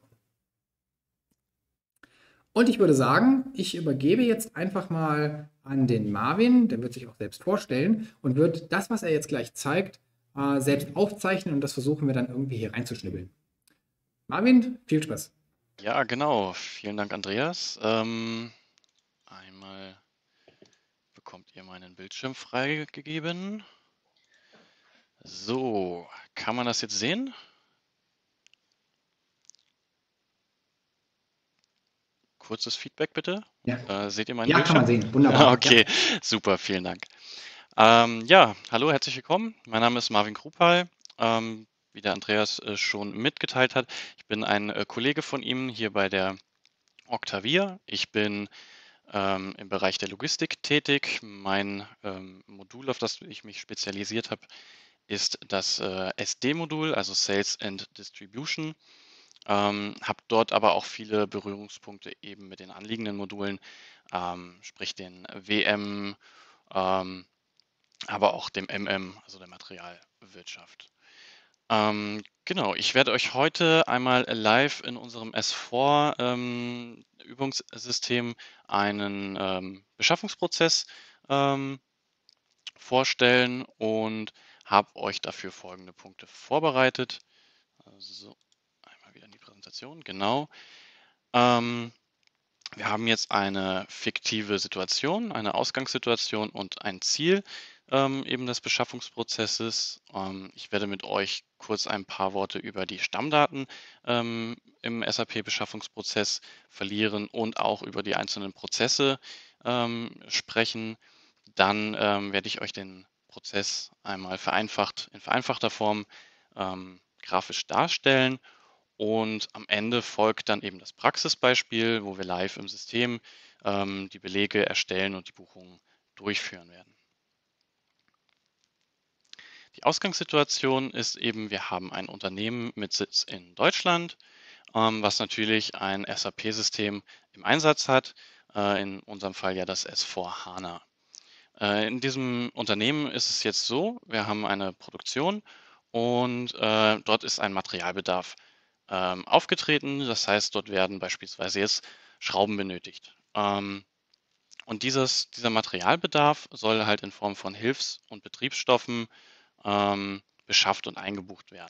Speaker 1: Und ich würde sagen, ich übergebe jetzt einfach mal an den Marvin, der wird sich auch selbst vorstellen und wird das, was er jetzt gleich zeigt, äh, selbst aufzeichnen und das versuchen wir dann irgendwie hier reinzuschnibbeln. Marvin, viel Spaß.
Speaker 2: Ja, genau. Vielen Dank, Andreas. Ähm, einmal bekommt ihr meinen Bildschirm freigegeben. So, kann man das jetzt sehen? Kurzes Feedback bitte.
Speaker 1: Ja,
Speaker 2: Äh, seht ihr meinen
Speaker 1: ja, kann man
Speaker 2: Bildschirm?
Speaker 1: sehen. Wunderbar. Ja.
Speaker 2: Okay, super, vielen Dank. Ähm, ja, hallo, herzlich willkommen. Mein Name ist Marvin Krupal. Ähm, wie der Andreas äh, schon mitgeteilt hat, ich bin ein äh, Kollege von ihm hier bei der Octavia. Ich bin ähm, im Bereich der Logistik tätig. Mein ähm, Modul, auf das ich mich spezialisiert habe, ist das äh, S D-Modul, also Sales and Distribution. Ähm, habe dort aber auch viele Berührungspunkte eben mit den anliegenden Modulen, ähm, sprich den W M, ähm, aber auch dem M M, also der Materialwirtschaft. Ähm, genau, ich werde euch heute einmal live in unserem S vier ähm, Übungssystem einen ähm, Beschaffungsprozess ähm, vorstellen und habe euch dafür folgende Punkte vorbereitet. So, einmal wieder in die Präsentation, genau. Ähm, wir haben jetzt eine fiktive Situation, eine Ausgangssituation und ein Ziel ähm, eben des Beschaffungsprozesses. Ähm, ich werde mit euch kurz ein paar Worte über die Stammdaten ähm, im S A P-Beschaffungsprozess verlieren und auch über die einzelnen Prozesse ähm, sprechen. Dann ähm, werde ich euch den Prozess einmal vereinfacht, in vereinfachter Form ähm, grafisch darstellen. Und am Ende folgt dann eben das Praxisbeispiel, wo wir live im System ähm, die Belege erstellen und die Buchungen durchführen werden. Die Ausgangssituation ist eben, wir haben ein Unternehmen mit Sitz in Deutschland, ähm, was natürlich ein S A P-System im Einsatz hat, äh, in unserem Fall ja das S vier HANA. Äh, in diesem Unternehmen ist es jetzt so, wir haben eine Produktion und äh, dort ist ein Materialbedarf ähm, aufgetreten. Das heißt, dort werden beispielsweise jetzt Schrauben benötigt. Ähm, und dieses, dieser Materialbedarf soll halt in Form von Hilfs- und Betriebsstoffen ähm, beschafft und eingebucht werden.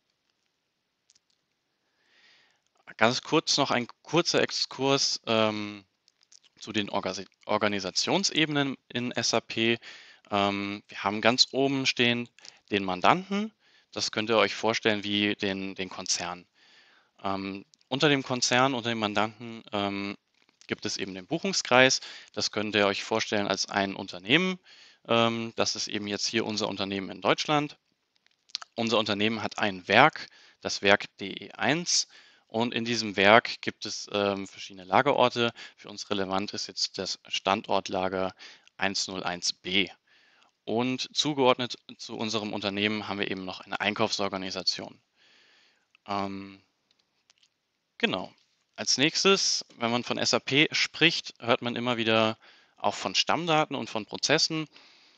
Speaker 2: Ganz kurz noch ein kurzer Exkurs ähm, zu den Orga- Organisationsebenen in S A P. Ähm, wir haben ganz oben stehen den Mandanten. Das könnt ihr euch vorstellen wie den, den Konzern. Ähm, unter dem Konzern, unter dem Mandanten ähm, gibt es eben den Buchungskreis. Das könnt ihr euch vorstellen als ein Unternehmen. Ähm, das ist eben jetzt hier unser Unternehmen in Deutschland. Unser Unternehmen hat ein Werk, das Werk D E eins. Und in diesem Werk gibt es ähm, verschiedene Lagerorte. Für uns relevant ist jetzt das Standortlager hunderteins b. Und zugeordnet zu unserem Unternehmen haben wir eben noch eine Einkaufsorganisation. Ähm, genau. Als nächstes, wenn man von S A P spricht, hört man immer wieder auch von Stammdaten und von Prozessen.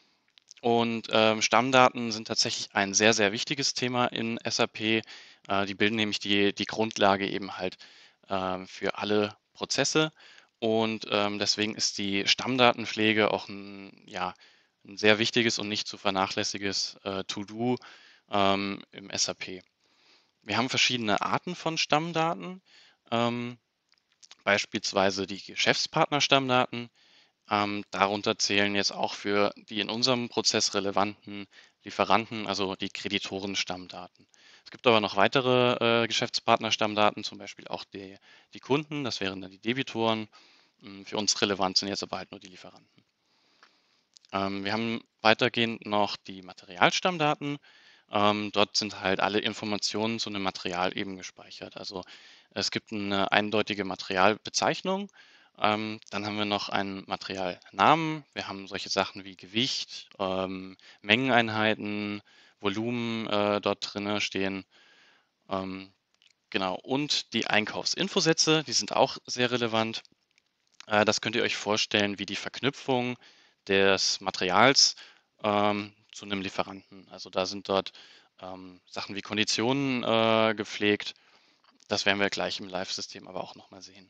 Speaker 2: Und ähm, Stammdaten sind tatsächlich ein sehr, sehr wichtiges Thema in S A P. Äh, die bilden nämlich die, die Grundlage eben halt ähm, für alle Prozesse. Und ähm, deswegen ist die Stammdatenpflege auch ein, ja, ein sehr wichtiges und nicht zu vernachlässiges äh, To-Do ähm, im S A P. Wir haben verschiedene Arten von Stammdaten, ähm, beispielsweise die Geschäftspartnerstammdaten. Ähm, darunter zählen jetzt auch für die in unserem Prozess relevanten Lieferanten, also die Kreditorenstammdaten. Es gibt aber noch weitere äh, Geschäftspartnerstammdaten, zum Beispiel auch die, die Kunden, das wären dann die Debitoren. Ähm, Für uns relevant sind jetzt aber halt nur die Lieferanten. Ähm, wir haben weitergehend noch die Materialstammdaten. Ähm, dort sind halt alle Informationen zu einem Material eben gespeichert. Also es gibt eine eindeutige Materialbezeichnung. Ähm, dann haben wir noch einen Materialnamen. Wir haben solche Sachen wie Gewicht, ähm, Mengeneinheiten, Volumen äh, dort drin stehen. Ähm, genau. Und die Einkaufsinfosätze, die sind auch sehr relevant. Äh, das könnt ihr euch vorstellen wie die Verknüpfung des Materials ähm, zu einem Lieferanten. Also da sind dort ähm, Sachen wie Konditionen äh, gepflegt. Das werden wir gleich im Live-System aber auch nochmal sehen.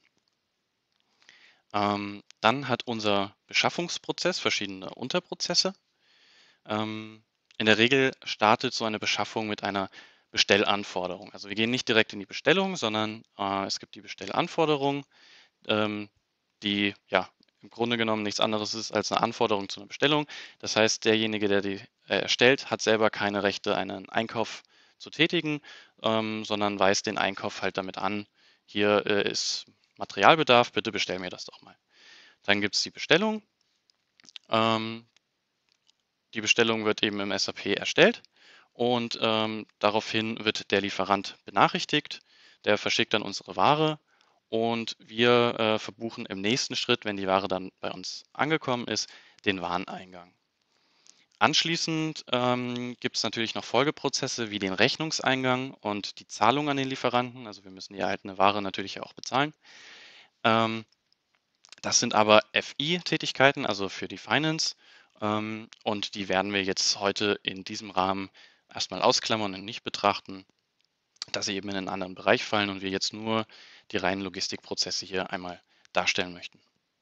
Speaker 2: Ähm, dann hat unser Beschaffungsprozess verschiedene Unterprozesse. Ähm, in der Regel startet so eine Beschaffung mit einer Bestellanforderung. Also wir gehen nicht direkt in die Bestellung, sondern äh, es gibt die Bestellanforderung, ähm, die ja im Grunde genommen nichts anderes ist als eine Anforderung zu einer Bestellung. Das heißt, derjenige, der die äh, erstellt, hat selber keine Rechte, einen Einkauf zu tätigen, ähm, sondern weist den Einkauf halt damit an, hier äh, ist Materialbedarf, bitte bestell mir das doch mal. Dann gibt es die Bestellung. Ähm, die Bestellung wird eben im S A P erstellt und ähm, daraufhin wird der Lieferant benachrichtigt. Der verschickt dann unsere Ware und wir äh, verbuchen im nächsten Schritt, wenn die Ware dann bei uns angekommen ist, den Wareneingang. Anschließend ähm, gibt es natürlich noch Folgeprozesse wie den Rechnungseingang und die Zahlung an den Lieferanten. Also wir müssen die erhaltene Ware natürlich auch bezahlen. Ähm, das sind aber F I-Tätigkeiten, also für die Finance. Ähm, und die werden wir jetzt heute in diesem Rahmen erstmal ausklammern und nicht betrachten, da sie eben in einen anderen Bereich fallen und wir jetzt nur die reinen Logistikprozesse hier einmal darstellen möchten.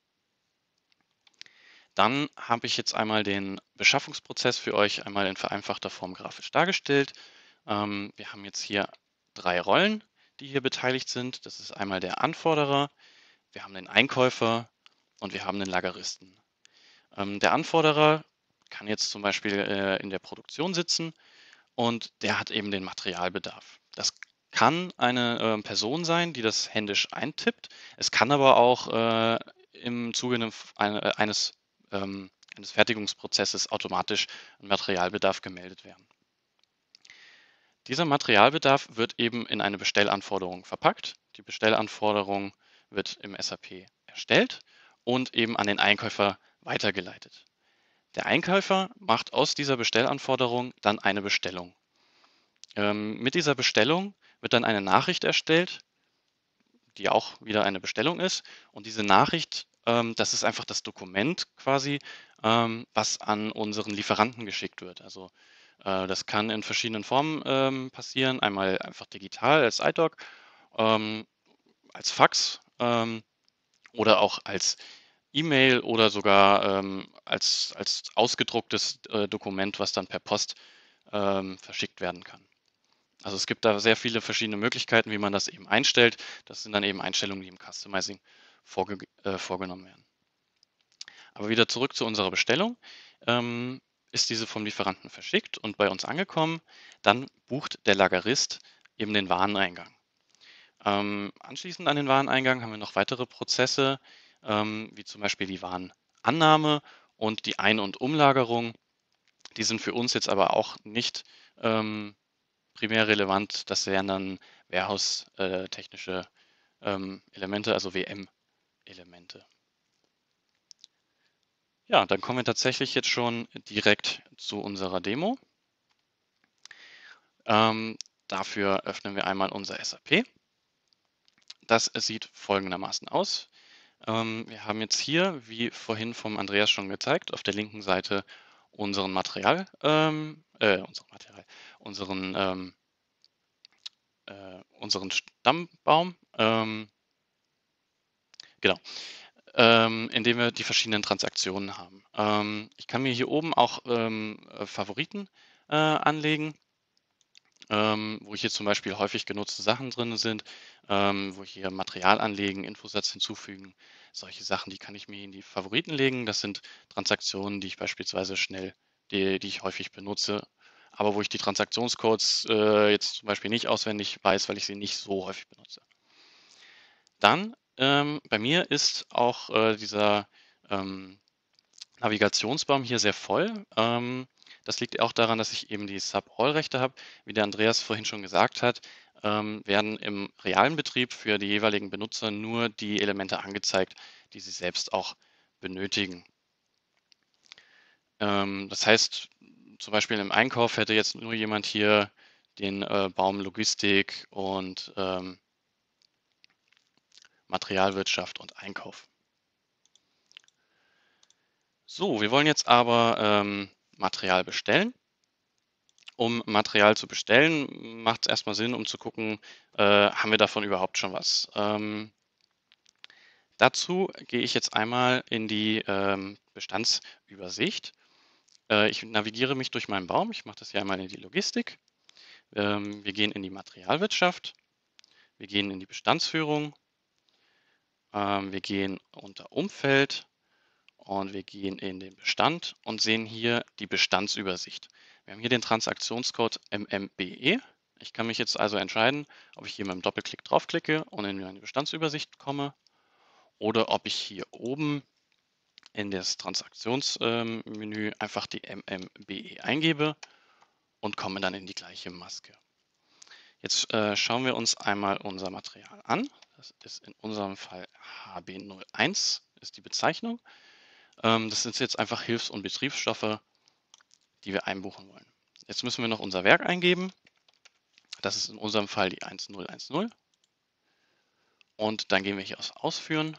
Speaker 2: Dann habe ich jetzt einmal den Beschaffungsprozess für euch einmal in vereinfachter Form grafisch dargestellt. Ähm, wir haben jetzt hier drei Rollen, die hier beteiligt sind. Das ist einmal der Anforderer, wir haben den Einkäufer und wir haben den Lageristen. Ähm, der Anforderer kann jetzt zum Beispiel äh, in der Produktion sitzen und der hat eben den Materialbedarf. Das kann eine äh, Person sein, die das händisch eintippt. Es kann aber auch äh, im Zuge einem, ein, äh, eines, ähm, eines Fertigungsprozesses automatisch ein Materialbedarf gemeldet werden. Dieser Materialbedarf wird eben in eine Bestellanforderung verpackt. Die Bestellanforderung wird im S A P erstellt und eben an den Einkäufer weitergeleitet. Der Einkäufer macht aus dieser Bestellanforderung dann eine Bestellung. Ähm, mit dieser Bestellung wird dann eine Nachricht erstellt, die auch wieder eine Bestellung ist. Und diese Nachricht, ähm, das ist einfach das Dokument quasi, ähm, was an unseren Lieferanten geschickt wird. Also äh, das kann in verschiedenen Formen ähm, passieren. Einmal einfach digital als iDoc, ähm, als Fax ähm, oder auch als E-Mail oder sogar ähm, als, als ausgedrucktes äh, Dokument, was dann per Post ähm, verschickt werden kann. Also es gibt da sehr viele verschiedene Möglichkeiten, wie man das eben einstellt. Das sind dann eben Einstellungen, die im Customizing vorge äh, vorgenommen werden. Aber wieder zurück zu unserer Bestellung. Ähm, ist diese vom Lieferanten verschickt und bei uns angekommen, dann bucht der Lagerist eben den Wareneingang. Ähm, anschließend an den Wareneingang haben wir noch weitere Prozesse, ähm, wie zum Beispiel die Warenannahme und die Ein- und Umlagerung. Die sind für uns jetzt aber auch nicht ähm, primär relevant. Das wären dann Warehouse-technische ähm, Elemente, also W M-Elemente. Ja, dann kommen wir tatsächlich jetzt schon direkt zu unserer Demo. Ähm, dafür öffnen wir einmal unser S A P. Das sieht folgendermaßen aus. Ähm, wir haben jetzt hier, wie vorhin vom Andreas schon gezeigt, auf der linken Seite unseren Material, ähm, äh, unseren Material, unseren, ähm, äh, unseren Stammbaum, ähm, genau, ähm, indem wir die verschiedenen Transaktionen haben. Ähm, ich kann mir hier oben auch ähm, äh, Favoriten äh, anlegen, ähm, wo hier zum Beispiel häufig genutzte Sachen drin sind, ähm, wo ich hier Material anlegen, Infosatz hinzufügen, solche Sachen, die kann ich mir in die Favoriten legen. Das sind Transaktionen, die ich beispielsweise schnell, die, die ich häufig benutze, aber wo ich die Transaktionscodes äh, jetzt zum Beispiel nicht auswendig weiß, weil ich sie nicht so häufig benutze. Dann ähm, bei mir ist auch äh, dieser ähm, Navigationsbaum hier sehr voll. Ähm, das liegt auch daran, dass ich eben die Sub-All-Rechte habe. Wie der Andreas vorhin schon gesagt hat, ähm, werden im realen Betrieb für die jeweiligen Benutzer nur die Elemente angezeigt, die sie selbst auch benötigen. Ähm, das heißt, zum Beispiel im Einkauf hätte jetzt nur jemand hier den äh, Baum Logistik und ähm, Materialwirtschaft und Einkauf. So, wir wollen jetzt aber ähm, Material bestellen. Um Material zu bestellen, macht es erstmal Sinn, um zu gucken, äh, haben wir davon überhaupt schon was. Ähm, dazu gehe ich jetzt einmal in die ähm, Bestandsübersicht. Äh, ich navigiere mich durch meinen Baum. Ich mache das hier einmal in die Logistik. Ähm, wir gehen in die Materialwirtschaft. Wir gehen in die Bestandsführung. Ähm, wir gehen unter Umfeld. Und wir gehen in den Bestand und sehen hier die Bestandsübersicht. Wir haben hier den Transaktionscode M M B E. Ich kann mich jetzt also entscheiden, ob ich hier mit einem Doppelklick draufklicke und in meine Bestandsübersicht komme oder ob ich hier oben in das Transaktionsmenü einfach die M M B E eingebe und komme dann in die gleiche Maske. Jetzt äh, schauen wir uns einmal unser Material an. Das ist in unserem Fall H B null eins, ist die Bezeichnung. Ähm, das sind jetzt einfach Hilfs- und Betriebsstoffe, die wir einbuchen wollen. Jetzt müssen wir noch unser Werk eingeben. Das ist in unserem Fall die eins null eins null. Und dann gehen wir hier auf Ausführen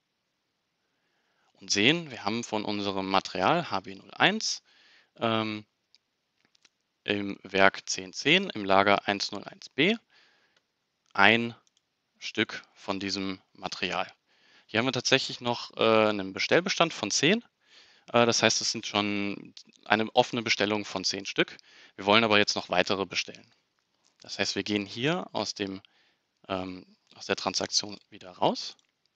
Speaker 2: und sehen, wir haben von unserem Material H B null eins ähm, im Werk zehn zehn im Lager eins null eins B ein Stück von diesem Material. Hier haben wir tatsächlich noch äh, einen Bestellbestand von zehn. Äh, das heißt, es sind schon eine offene Bestellung von zehn Stück. Wir wollen aber jetzt noch weitere bestellen. Das heißt, wir gehen hier aus, dem, ähm, aus der Transaktion wieder raus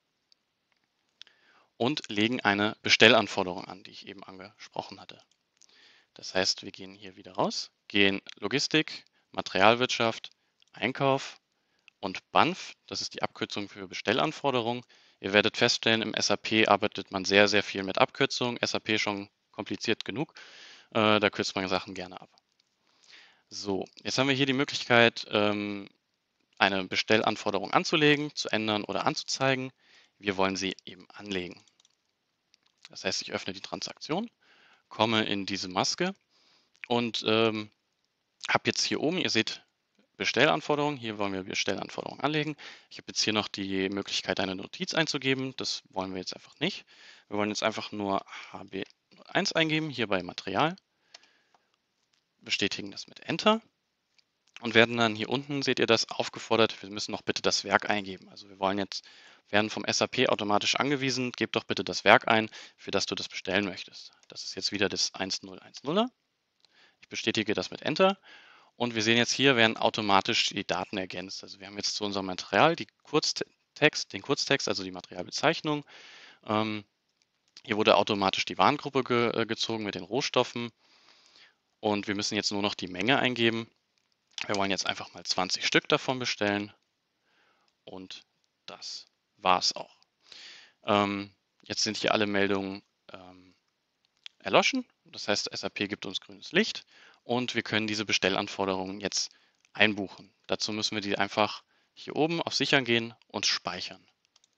Speaker 2: und legen eine Bestellanforderung an, die ich eben angesprochen hatte. Das heißt, wir gehen hier wieder raus, gehen Logistik, Materialwirtschaft, Einkauf und B A N F, das ist die Abkürzung für Bestellanforderung. Ihr werdet feststellen, im S A P arbeitet man sehr, sehr viel mit Abkürzungen. S A P schon kompliziert genug, äh, da kürzt man Sachen gerne ab. So, jetzt haben wir hier die Möglichkeit, ähm, eine Bestellanforderung anzulegen, zu ändern oder anzuzeigen. Wir wollen sie eben anlegen. Das heißt, ich öffne die Transaktion, komme in diese Maske und ähm, habe jetzt hier oben, ihr seht Bestellanforderungen, hier wollen wir Bestellanforderungen anlegen. Ich habe jetzt hier noch die Möglichkeit, eine Notiz einzugeben. Das wollen wir jetzt einfach nicht. Wir wollen jetzt einfach nur H B eins eingeben, hier bei Material, bestätigen das mit Enter und werden dann hier unten, seht ihr das, aufgefordert, wir müssen noch bitte das Werk eingeben. Also wir wollen jetzt, werden vom S A P automatisch angewiesen, gib doch bitte das Werk ein, für das du das bestellen möchtest. Das ist jetzt wieder das eins null eins nuller. Ich bestätige das mit Enter. Und wir sehen jetzt hier, werden automatisch die Daten ergänzt. Also wir haben jetzt zu unserem Material die Kurztext, den Kurztext, also die Materialbezeichnung. Ähm, hier wurde automatisch die Warengruppe ge äh, gezogen mit den Rohstoffen. Und wir müssen jetzt nur noch die Menge eingeben. Wir wollen jetzt einfach mal zwanzig Stück davon bestellen. Und das war's auch. Ähm, jetzt sind hier alle Meldungen ähm, erloschen. Das heißt, S A P gibt uns grünes Licht und wir können diese Bestellanforderungen jetzt einbuchen. Dazu müssen wir die einfach hier oben auf Sichern gehen und speichern.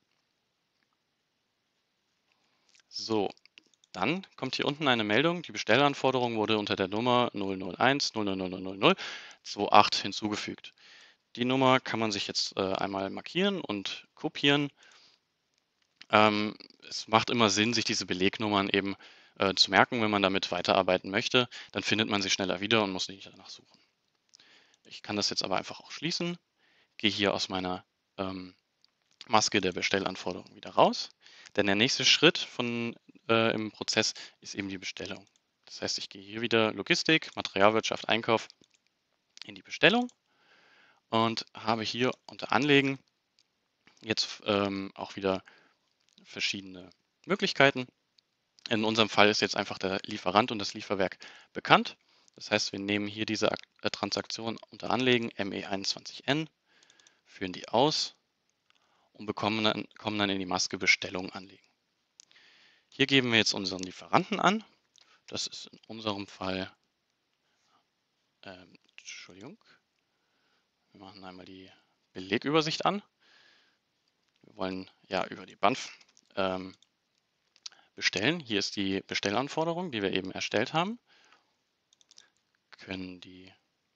Speaker 2: So, dann kommt hier unten eine Meldung, die Bestellanforderung wurde unter der Nummer null null eins null null null null null null achtundzwanzig hinzugefügt. Die Nummer kann man sich jetzt äh, einmal markieren und kopieren. Ähm, es macht immer Sinn, sich diese Belegnummern eben äh, zu merken, wenn man damit weiterarbeiten möchte. Dann findet man sie schneller wieder und muss nicht danach suchen. Ich kann das jetzt aber einfach auch schließen, gehe hier aus meiner ähm, Maske der Bestellanforderung wieder raus, denn der nächste Schritt von, äh, im Prozess ist eben die Bestellung. Das heißt, ich gehe hier wieder Logistik, Materialwirtschaft, Einkauf in die Bestellung und habe hier unter Anlegen jetzt ähm, auch wieder verschiedene Möglichkeiten. In unserem Fall ist jetzt einfach der Lieferant und das Lieferwerk bekannt. Das heißt, wir nehmen hier diese äh, Transaktion unter Anlegen M E einundzwanzig N, führen die aus und bekommen dann, kommen dann in die Maske Bestellung anlegen. Hier geben wir jetzt unseren Lieferanten an. Das ist in unserem Fall, ähm, Entschuldigung, wir machen einmal die Belegübersicht an. Wir wollen ja über die B A N F ähm, bestellen. Hier ist die Bestellanforderung, die wir eben erstellt haben. Können die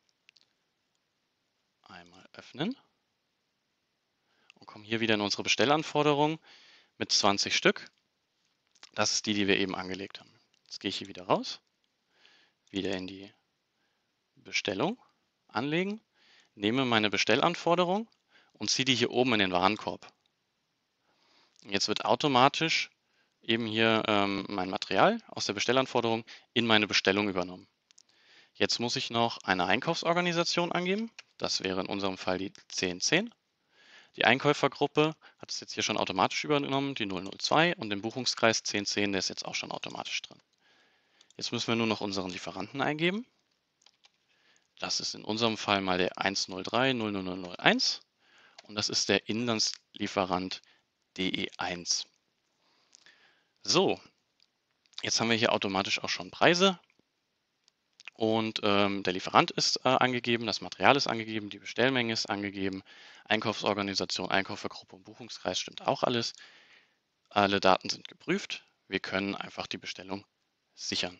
Speaker 2: einmal öffnen und kommen hier wieder in unsere Bestellanforderung mit zwanzig Stück. Das ist die, die wir eben angelegt haben. Jetzt gehe ich hier wieder raus, wieder in die Bestellung, anlegen, nehme meine Bestellanforderung und ziehe die hier oben in den Warenkorb. Jetzt wird automatisch eben hier ähm, mein Material aus der Bestellanforderung in meine Bestellung übernommen. Jetzt muss ich noch eine Einkaufsorganisation angeben. Das wäre in unserem Fall die zehn zehn. Die Einkäufergruppe hat es jetzt hier schon automatisch übernommen, die null null zwei, und den Buchungskreis zehn zehn, der ist jetzt auch schon automatisch drin. Jetzt müssen wir nur noch unseren Lieferanten eingeben. Das ist in unserem Fall mal der eins null drei null null null null eins und das ist der Inlandslieferant D E eins. So, jetzt haben wir hier automatisch auch schon Preise und ähm, der Lieferant ist äh, angegeben, das Material ist angegeben, die Bestellmenge ist angegeben, Einkaufsorganisation, Einkäufergruppe und Buchungskreis stimmt auch alles. Alle Daten sind geprüft. Wir können einfach die Bestellung sichern.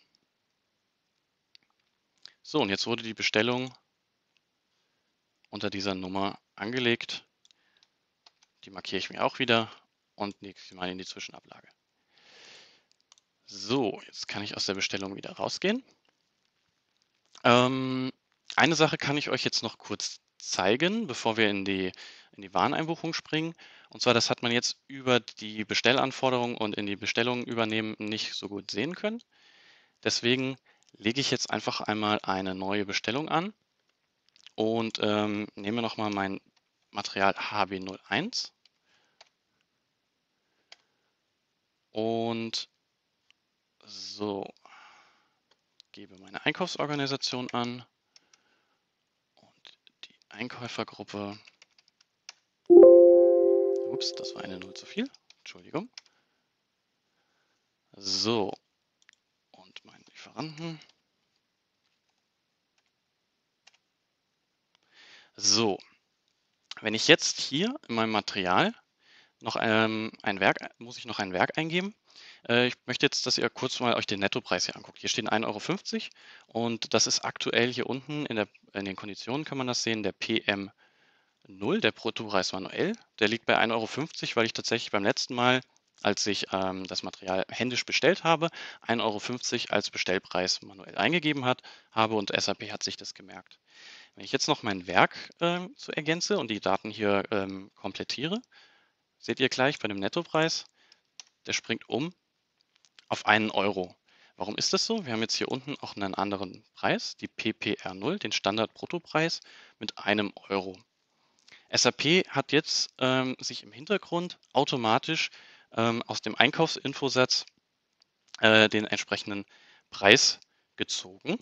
Speaker 2: So, und jetzt wurde die Bestellung unter dieser Nummer angelegt. Die markiere ich mir auch wieder und lege sie mal in die Zwischenablage. So, jetzt kann ich aus der Bestellung wieder rausgehen. Ähm, eine Sache kann ich euch jetzt noch kurz zeigen, bevor wir in die, in die Wareneinbuchung springen. Und zwar, das hat man jetzt über die Bestellanforderungen und in die Bestellung übernehmen nicht so gut sehen können. Deswegen lege ich jetzt einfach einmal eine neue Bestellung an und ähm, nehme nochmal mein Material H B null eins und so, gebe meine Einkaufsorganisation an und die Einkäufergruppe. Ups, das war eine Null zu viel. Entschuldigung. So, und meinen Lieferanten. So, wenn ich jetzt hier in meinem Material noch ähm, ein Werk, muss ich noch ein Werk eingeben. Äh, ich möchte jetzt, dass ihr kurz mal euch den Nettopreis hier anguckt. Hier stehen ein Euro fünfzig und das ist aktuell hier unten in, der, in den Konditionen kann man das sehen, der P M null, der Bruttopreis manuell. Der liegt bei ein Euro fünfzig, weil ich tatsächlich beim letzten Mal, als ich ähm, das Material händisch bestellt habe, ein Euro fünfzig als Bestellpreis manuell eingegeben hat, habe und S A P hat sich das gemerkt. Wenn ich jetzt noch mein Werk ähm, so ergänze und die Daten hier ähm, komplettiere, seht ihr gleich bei dem Nettopreis, der springt um auf einen Euro. Warum ist das so? Wir haben jetzt hier unten auch einen anderen Preis, die P P R null, den Standard-Bruttopreis mit einem Euro. S A P hat jetzt ähm, sich im Hintergrund automatisch ähm, aus dem Einkaufsinfosatz äh, den entsprechenden Preis gezogen.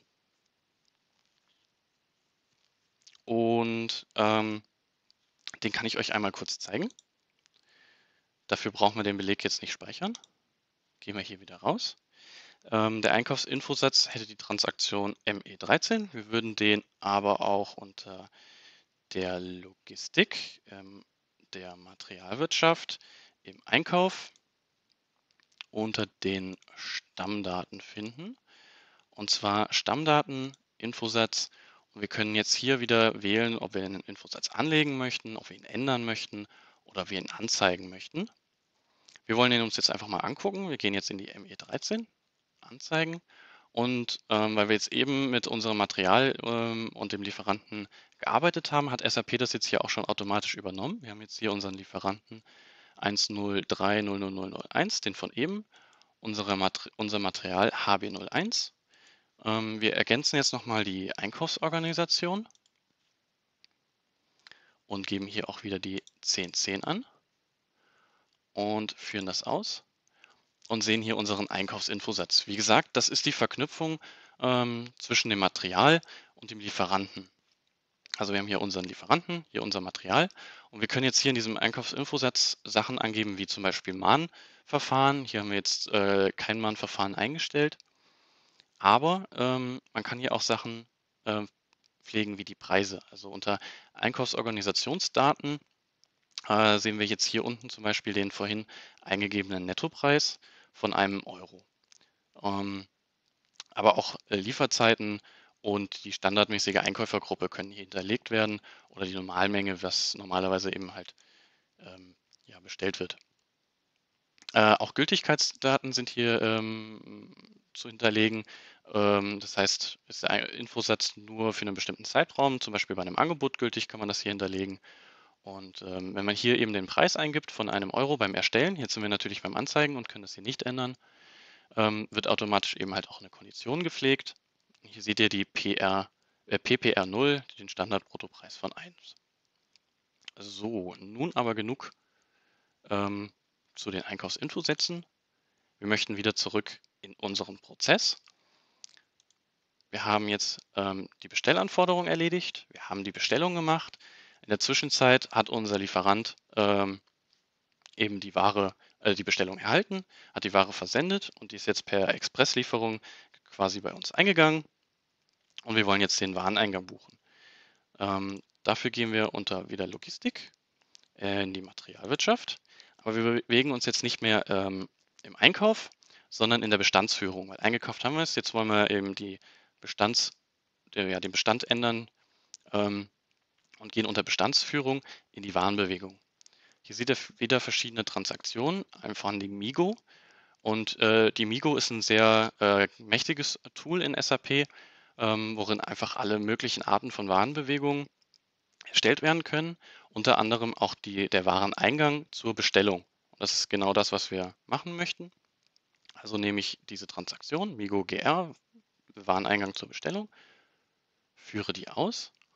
Speaker 2: Und ähm, den kann ich euch einmal kurz zeigen. Dafür brauchen wir den Beleg jetzt nicht speichern. Gehen wir hier wieder raus. Ähm, der Einkaufsinfosatz hätte die Transaktion M E dreizehn. Wir würden den aber auch unter der Logistik, ähm, der Materialwirtschaft, im Einkauf unter den Stammdaten finden. Und zwar Stammdaten, Infosatz. Und wir können jetzt hier wieder wählen, ob wir einen Infosatz anlegen möchten, ob wir ihn ändern möchten oder wir ihn anzeigen möchten. Wir wollen ihn uns jetzt einfach mal angucken. Wir gehen jetzt in die M E dreizehn, anzeigen. Und ähm, weil wir jetzt eben mit unserem Material ähm, und dem Lieferanten gearbeitet haben, hat S A P das jetzt hier auch schon automatisch übernommen. Wir haben jetzt hier unseren Lieferanten eins null drei null null null null eins, den von eben, unsere Mater unser Material H B null eins. Ähm, wir ergänzen jetzt nochmal die Einkaufsorganisation und geben hier auch wieder die zehn zehn an und führen das aus und sehen hier unseren Einkaufsinfosatz. Wie gesagt, das ist die Verknüpfung ähm, zwischen dem Material und dem Lieferanten. Also wir haben hier unseren Lieferanten, hier unser Material und wir können jetzt hier in diesem Einkaufsinfosatz Sachen angeben, wie zum Beispiel Mahnverfahren. Hier haben wir jetzt äh, kein Mahnverfahren eingestellt, aber ähm, man kann hier auch Sachen äh, pflegen wie die Preise. Also unter Einkaufsorganisationsdaten äh, sehen wir jetzt hier unten zum Beispiel den vorhin eingegebenen Nettopreis von einem Euro. Ähm, aber auch äh, Lieferzeiten und die standardmäßige Einkäufergruppe können hier hinterlegt werden oder die Normalmenge, was normalerweise eben halt ähm, ja, bestellt wird. Äh, auch Gültigkeitsdaten sind hier ähm, zu hinterlegen. Ähm, das heißt, ist der Infosatz nur für einen bestimmten Zeitraum, zum Beispiel bei einem Angebot gültig, kann man das hier hinterlegen. Und ähm, wenn man hier eben den Preis eingibt von einem Euro beim Erstellen, jetzt sind wir natürlich beim Anzeigen und können das hier nicht ändern, ähm, wird automatisch eben halt auch eine Kondition gepflegt. Hier seht ihr die P R, äh, P P R null, den Standardbruttopreis von eins. So, nun aber genug ähm, zu den Einkaufsinfosätzen. Wir möchten wieder zurück in unseren Prozess. Wir haben jetzt ähm, die Bestellanforderung erledigt. Wir haben die Bestellung gemacht. In der Zwischenzeit hat unser Lieferant ähm, eben die Ware, äh, die Bestellung erhalten, hat die Ware versendet und die ist jetzt per Expresslieferung quasi bei uns eingegangen. Und wir wollen jetzt den Wareneingang buchen. Ähm, dafür gehen wir unter wieder Logistik äh, in die Materialwirtschaft. Aber wir bewegen uns jetzt nicht mehr ähm, im Einkauf, sondern in der Bestandsführung. Weil eingekauft haben wir es, jetzt wollen wir eben die Bestands, äh, ja, den Bestand ändern ähm, und gehen unter Bestandsführung in die Warenbewegung. Hier seht ihr wieder verschiedene Transaktionen, einfach an die Migo. Und äh, die Migo ist ein sehr äh, mächtiges Tool in S A P, ähm, worin einfach alle möglichen Arten von Warenbewegungen erstellt werden können, unter anderem auch die, der Wareneingang zur Bestellung. Und das ist genau das, was wir machen möchten. Also nehme ich diese Transaktion, Migo G R, Wareneingang zur Bestellung, führe die aus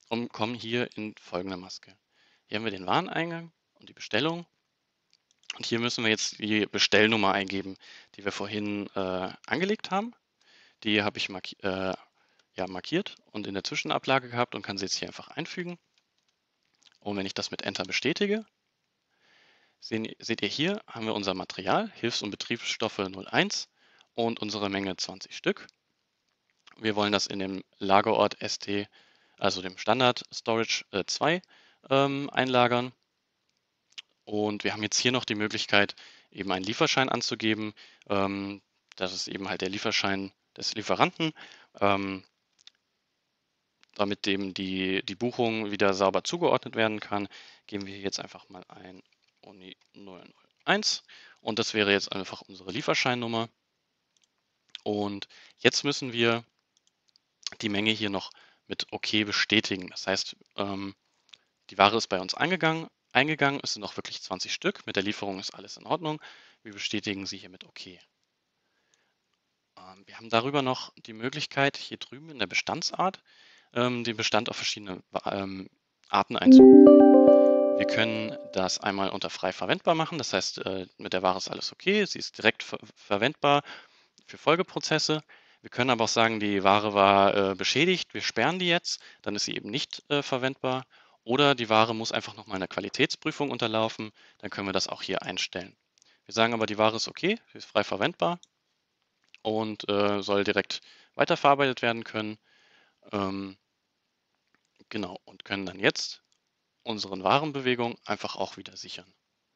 Speaker 2: und kommen hier in folgende Maske. Hier haben wir den Wareneingang und die Bestellung. Und hier müssen wir jetzt die Bestellnummer eingeben, die wir vorhin äh, angelegt haben. Die habe ich marki äh, ja, markiert und in der Zwischenablage gehabt und kann sie jetzt hier einfach einfügen. Und wenn ich das mit Enter bestätige, sehen, seht ihr hier, haben wir unser Material, Hilfs- und Betriebsstoffe null eins und unsere Menge zwanzig Stück. Wir wollen das in dem Lagerort S T, also dem Standard Storage äh, zwei, ähm, einlagern. Und wir haben jetzt hier noch die Möglichkeit, eben einen Lieferschein anzugeben. Ähm, das ist eben halt der Lieferschein des Lieferanten, ähm, damit dem die, die Buchung wieder sauber zugeordnet werden kann. Geben wir jetzt einfach mal ein Uni null null eins und das wäre jetzt einfach unsere Lieferscheinnummer. Und jetzt müssen wir die Menge hier noch mit OK bestätigen. Das heißt, ähm, die Ware ist bei uns eingegangen, eingegangen, es sind auch wirklich zwanzig Stück. Mit der Lieferung ist alles in Ordnung. Wir bestätigen sie hier mit OK. Ähm, wir haben darüber noch die Möglichkeit, hier drüben in der Bestandsart ähm, den Bestand auf verschiedene ähm, Arten einzubuchen. Wir können das einmal unter frei verwendbar machen. Das heißt, äh, mit der Ware ist alles okay. Sie ist direkt ver verwendbar für Folgeprozesse. Wir können aber auch sagen, die Ware war äh, beschädigt, wir sperren die jetzt, dann ist sie eben nicht äh, verwendbar. Oder die Ware muss einfach nochmal einer Qualitätsprüfung unterlaufen, dann können wir das auch hier einstellen. Wir sagen aber, die Ware ist okay, sie ist frei verwendbar und äh, soll direkt weiterverarbeitet werden können. Ähm, genau, und können dann jetzt unseren Warenbewegung einfach auch wieder sichern.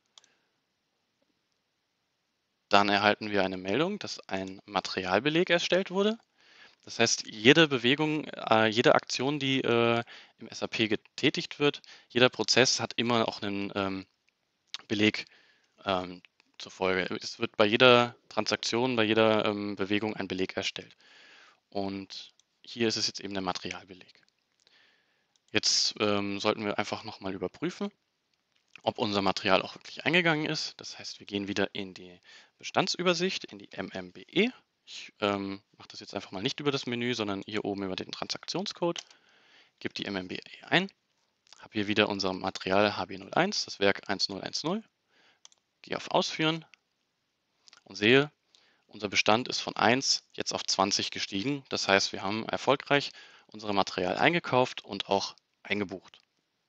Speaker 2: Dann erhalten wir eine Meldung, dass ein Materialbeleg erstellt wurde. Das heißt, jede Bewegung, äh, jede Aktion, die äh, im S A P getätigt wird, jeder Prozess hat immer auch einen ähm, Beleg ähm, zur Folge. Es wird bei jeder Transaktion, bei jeder ähm, Bewegung ein Beleg erstellt. Und hier ist es jetzt eben der Materialbeleg. Jetzt ähm, sollten wir einfach nochmal überprüfen, ob unser Material auch wirklich eingegangen ist. Das heißt, wir gehen wieder in die Bestandsübersicht, in die M M B E. Ich ähm, mache das jetzt einfach mal nicht über das Menü, sondern hier oben über den Transaktionscode. Gebe die M M B E ein, habe hier wieder unser Material H B null eins, das Werk eins null eins null. Gehe auf Ausführen und sehe, unser Bestand ist von eins jetzt auf zwanzig gestiegen. Das heißt, wir haben erfolgreich unser Material eingekauft und auch eingebucht.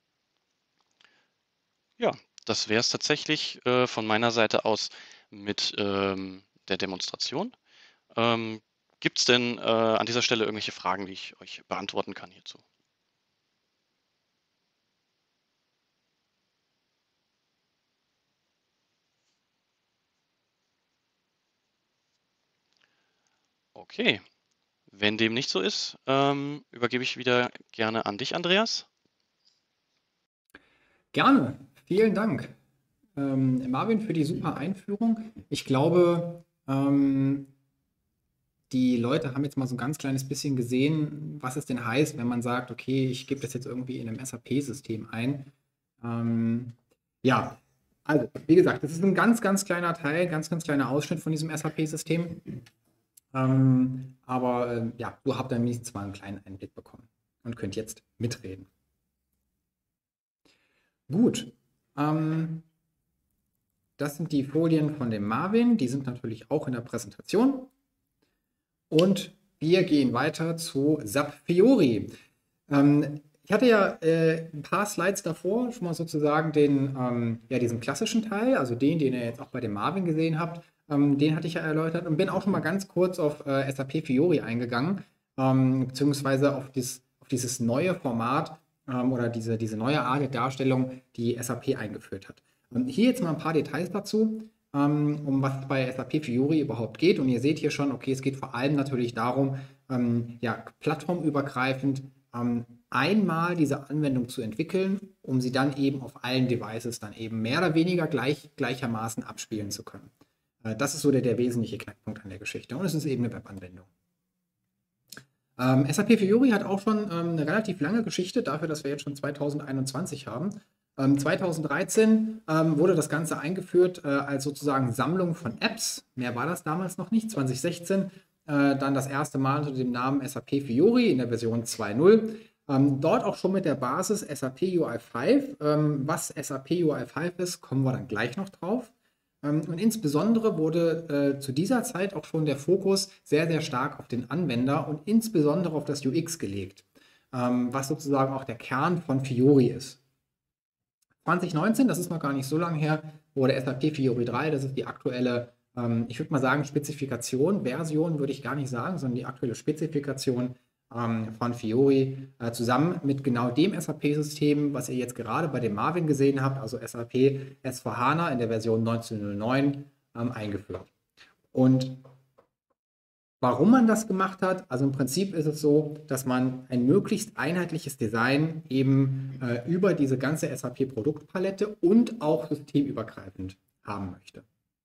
Speaker 2: Ja, das wäre es tatsächlich äh, von meiner Seite aus mit ähm, der Demonstration. Ähm, Gibt es denn äh, an dieser Stelle irgendwelche Fragen, die ich euch beantworten kann hierzu? Okay, wenn dem nicht so ist, ähm, übergebe ich wieder gerne an dich, Andreas.
Speaker 1: Gerne, vielen Dank, ähm, Marvin, für die super Einführung. Ich glaube, ähm, die Leute haben jetzt mal so ein ganz kleines bisschen gesehen, was es denn heißt, wenn man sagt, okay, ich gebe das jetzt irgendwie in einem S A P-System ein. Ähm, ja, also, wie gesagt, das ist ein ganz, ganz kleiner Teil, ganz, ganz kleiner Ausschnitt von diesem S A P-System. Ähm, aber ähm, ja, du habt dann wenigstens mal einen kleinen Einblick bekommen und könnt jetzt mitreden. Gut. Ähm, das sind die Folien von dem Marvin. Die sind natürlich auch in der Präsentation. Und wir gehen weiter zu SAP Fiori. Ähm, ich hatte ja äh, ein paar Slides davor schon mal sozusagen den, ähm, ja, diesen klassischen Teil, also den, den ihr jetzt auch bei dem Marvin gesehen habt, ähm, den hatte ich ja erläutert und bin auch schon mal ganz kurz auf äh, S A P Fiori eingegangen, ähm, beziehungsweise auf, dies, auf dieses neue Format ähm, oder diese, diese neue Art der Darstellung, die S A P eingeführt hat. Und hier jetzt mal ein paar Details dazu, ähm, um was es bei S A P Fiori überhaupt geht. Und ihr seht hier schon, okay, es geht vor allem natürlich darum, ähm, ja, plattformübergreifend ähm, einmal diese Anwendung zu entwickeln, um sie dann eben auf allen Devices dann eben mehr oder weniger gleich, gleichermaßen abspielen zu können. Äh, das ist so der, der wesentliche Knackpunkt an der Geschichte. Und es ist eben eine Webanwendung. Ähm, S A P Fiori hat auch schon ähm, eine relativ lange Geschichte, dafür, dass wir jetzt schon zweitausendeinundzwanzig haben. Ähm, zweitausenddreizehn ähm, wurde das Ganze eingeführt äh, als sozusagen Sammlung von Apps. Mehr war das damals noch nicht. zweitausendsechzehn äh, dann das erste Mal unter dem Namen S A P Fiori in der Version zwei Punkt null. Ähm, dort auch schon mit der Basis S A P U I fünf. Ähm, was S A P U I fünf ist, kommen wir dann gleich noch drauf. Ähm, und insbesondere wurde äh, zu dieser Zeit auch schon der Fokus sehr, sehr stark auf den Anwender und insbesondere auf das U X gelegt, ähm, was sozusagen auch der Kern von Fiori ist. zwanzig neunzehn, das ist noch gar nicht so lange her, wurde S A P Fiori drei, das ist die aktuelle, ähm, ich würde mal sagen, Spezifikation, Version würde ich gar nicht sagen, sondern die aktuelle Spezifikation ähm, von Fiori, äh, zusammen mit genau dem S A P-System, was ihr jetzt gerade bei dem Marvin gesehen habt, also S A P S vier HANA in der Version neunzehn null neun, ähm, eingeführt. Und warum man das gemacht hat, also im Prinzip ist es so, dass man ein möglichst einheitliches Design eben äh, über diese ganze S A P-Produktpalette und auch systemübergreifend haben möchte.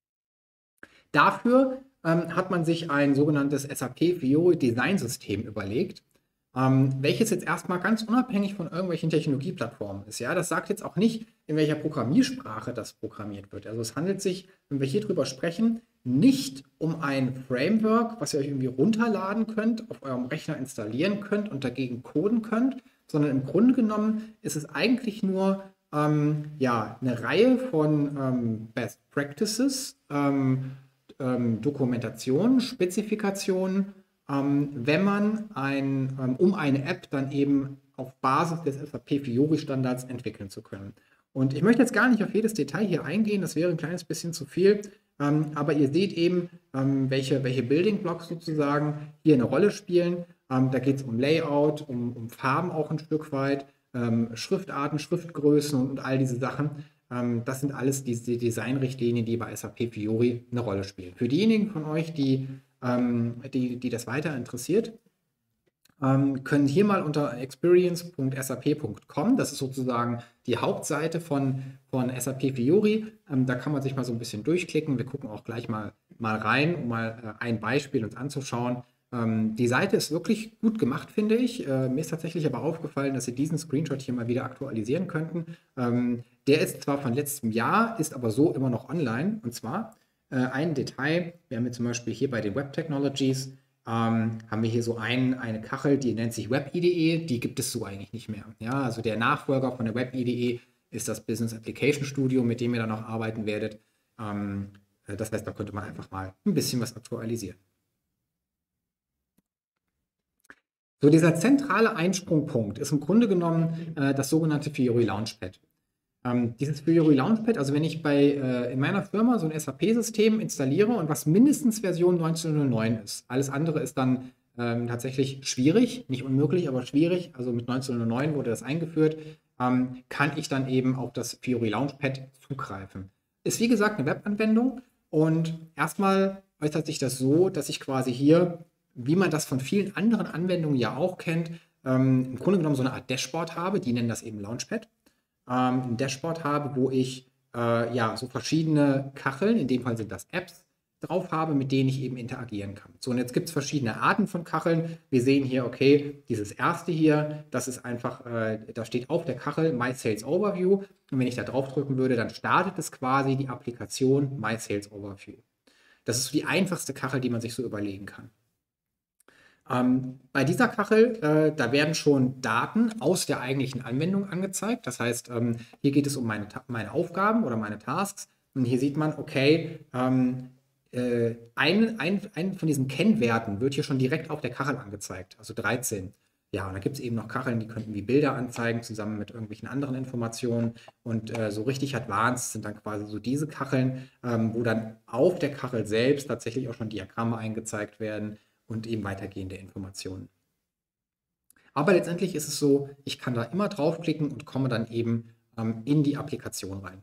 Speaker 1: Dafür ähm, hat man sich ein sogenanntes S A P Fiori Design-System überlegt, ähm, welches jetzt erstmal ganz unabhängig von irgendwelchen Technologieplattformen ist. Ja, das sagt jetzt auch nicht, in welcher Programmiersprache das programmiert wird. Also es handelt sich, wenn wir hier drüber sprechen, nicht um ein Framework, was ihr euch irgendwie runterladen könnt, auf eurem Rechner installieren könnt und dagegen coden könnt, sondern im Grunde genommen ist es eigentlich nur ähm, ja, eine Reihe von ähm, Best Practices, ähm, ähm, Dokumentationen, Spezifikationen, ähm, wenn man ein, ähm, um eine App dann eben auf Basis des S A P Fiori Standards entwickeln zu können. Und ich möchte jetzt gar nicht auf jedes Detail hier eingehen, das wäre ein kleines bisschen zu viel. Ähm, aber ihr seht eben, ähm, welche, welche Building Blocks sozusagen hier eine Rolle spielen. Ähm, da geht es um Layout, um, um Farben auch ein Stück weit, ähm, Schriftarten, Schriftgrößen und, und all diese Sachen. Ähm, das sind alles diese Designrichtlinien, die bei S A P Fiori eine Rolle spielen. Für diejenigen von euch, die, ähm, die, die das weiter interessiert, Ähm, können hier mal unter experience punkt s a p punkt com, das ist sozusagen die Hauptseite von, von S A P Fiori, ähm, da kann man sich mal so ein bisschen durchklicken. Wir gucken auch gleich mal, mal rein, um mal äh, ein Beispiel uns anzuschauen. Ähm, die Seite ist wirklich gut gemacht, finde ich. Äh, mir ist tatsächlich aber aufgefallen, dass Sie diesen Screenshot hier mal wieder aktualisieren könnten. Ähm, der ist zwar von letztem Jahr, ist aber so immer noch online. Und zwar äh, ein Detail, wir haben hier zum Beispiel hier bei den Web Technologies, ähm, haben wir hier so ein, eine Kachel, die nennt sich Web I D E, die gibt es so eigentlich nicht mehr. Ja, also der Nachfolger von der Web I D E ist das Business Application Studio, mit dem ihr dann auch arbeiten werdet. Ähm, das heißt, da könnte man einfach mal ein bisschen was aktualisieren. So, dieser zentrale Einsprungpunkt ist im Grunde genommen äh, das sogenannte Fiori Launchpad. Ähm, dieses Fiori Launchpad, also wenn ich bei, äh, in meiner Firma so ein S A P-System installiere und was mindestens Version neunzehn null neun ist, alles andere ist dann ähm, tatsächlich schwierig, nicht unmöglich, aber schwierig, also mit neunzehn null neun wurde das eingeführt, ähm, kann ich dann eben auf das Fiori Launchpad zugreifen. Ist wie gesagt eine Webanwendung und erstmal äußert sich das so, dass ich quasi hier, wie man das von vielen anderen Anwendungen ja auch kennt, ähm, im Grunde genommen so eine Art Dashboard habe, die nennen das eben Launchpad. Ähm, ein Dashboard habe, wo ich äh, ja so verschiedene Kacheln, in dem Fall sind das Apps, drauf habe, mit denen ich eben interagieren kann. So, und jetzt gibt es verschiedene Arten von Kacheln. Wir sehen hier, okay, dieses erste hier, das ist einfach, äh, da steht auf der Kachel My Sales Overview. Und wenn ich da drauf drücken würde, dann startet es quasi die Applikation My Sales Overview. Das ist so die einfachste Kachel, die man sich so überlegen kann. Ähm, bei dieser Kachel, äh, da werden schon Daten aus der eigentlichen Anwendung angezeigt. Das heißt, ähm, hier geht es um meine, meine Aufgaben oder meine Tasks. Und hier sieht man, okay, ähm, äh, ein, ein, ein von diesen Kennwerten wird hier schon direkt auf der Kachel angezeigt, also dreizehn. Ja, und da gibt es eben noch Kacheln, die könnten wie Bilder anzeigen, zusammen mit irgendwelchen anderen Informationen. Und äh, so richtig advanced sind dann quasi so diese Kacheln, ähm, wo dann auf der Kachel selbst tatsächlich auch schon Diagramme eingezeigt werden und eben weitergehende Informationen. Aber letztendlich ist es so, ich kann da immer draufklicken und komme dann eben ähm, in die Applikation rein.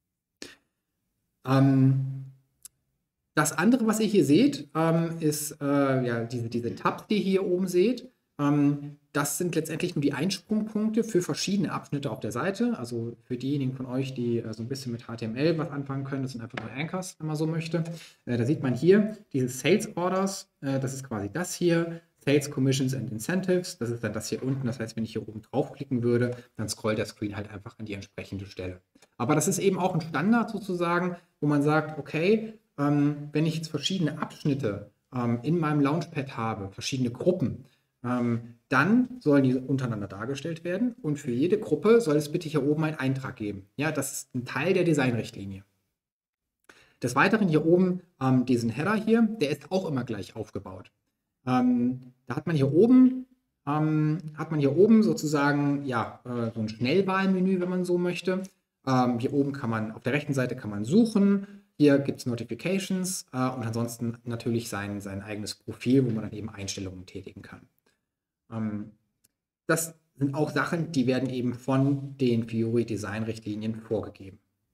Speaker 1: Ähm, das andere, was ihr hier seht, ähm, ist äh, ja, diese, diese Tabs, die ihr hier oben seht. Ähm, das sind letztendlich nur die Einsprungpunkte für verschiedene Abschnitte auf der Seite. Also für diejenigen von euch, die äh, so ein bisschen mit H T M L was anfangen können, das sind einfach nur Anchors, wenn man so möchte. Äh, da sieht man hier diese Sales Orders, äh, das ist quasi das hier. Sales Commissions and Incentives, das ist dann das hier unten. Das heißt, wenn ich hier oben draufklicken würde, dann scrollt der Screen halt einfach an die entsprechende Stelle. Aber das ist eben auch ein Standard sozusagen, wo man sagt, okay, ähm, wenn ich jetzt verschiedene Abschnitte ähm, in meinem Launchpad habe, verschiedene Gruppen, Ähm, dann sollen die untereinander dargestellt werden und für jede Gruppe soll es bitte hier oben einen Eintrag geben. Ja, das ist ein Teil der Designrichtlinie. Des Weiteren hier oben ähm, diesen Header hier, der ist auch immer gleich aufgebaut. Ähm, da hat man hier oben ähm, hat man hier oben sozusagen ja, äh, so ein Schnellwahlmenü, wenn man so möchte. Ähm, hier oben kann man, auf der rechten Seite kann man suchen. Hier gibt es Notifications äh, und ansonsten natürlich sein, sein eigenes Profil, wo man dann eben Einstellungen tätigen kann. Ähm, das sind auch Sachen, die werden eben von den Fiori Design-Richtlinien vorgegeben.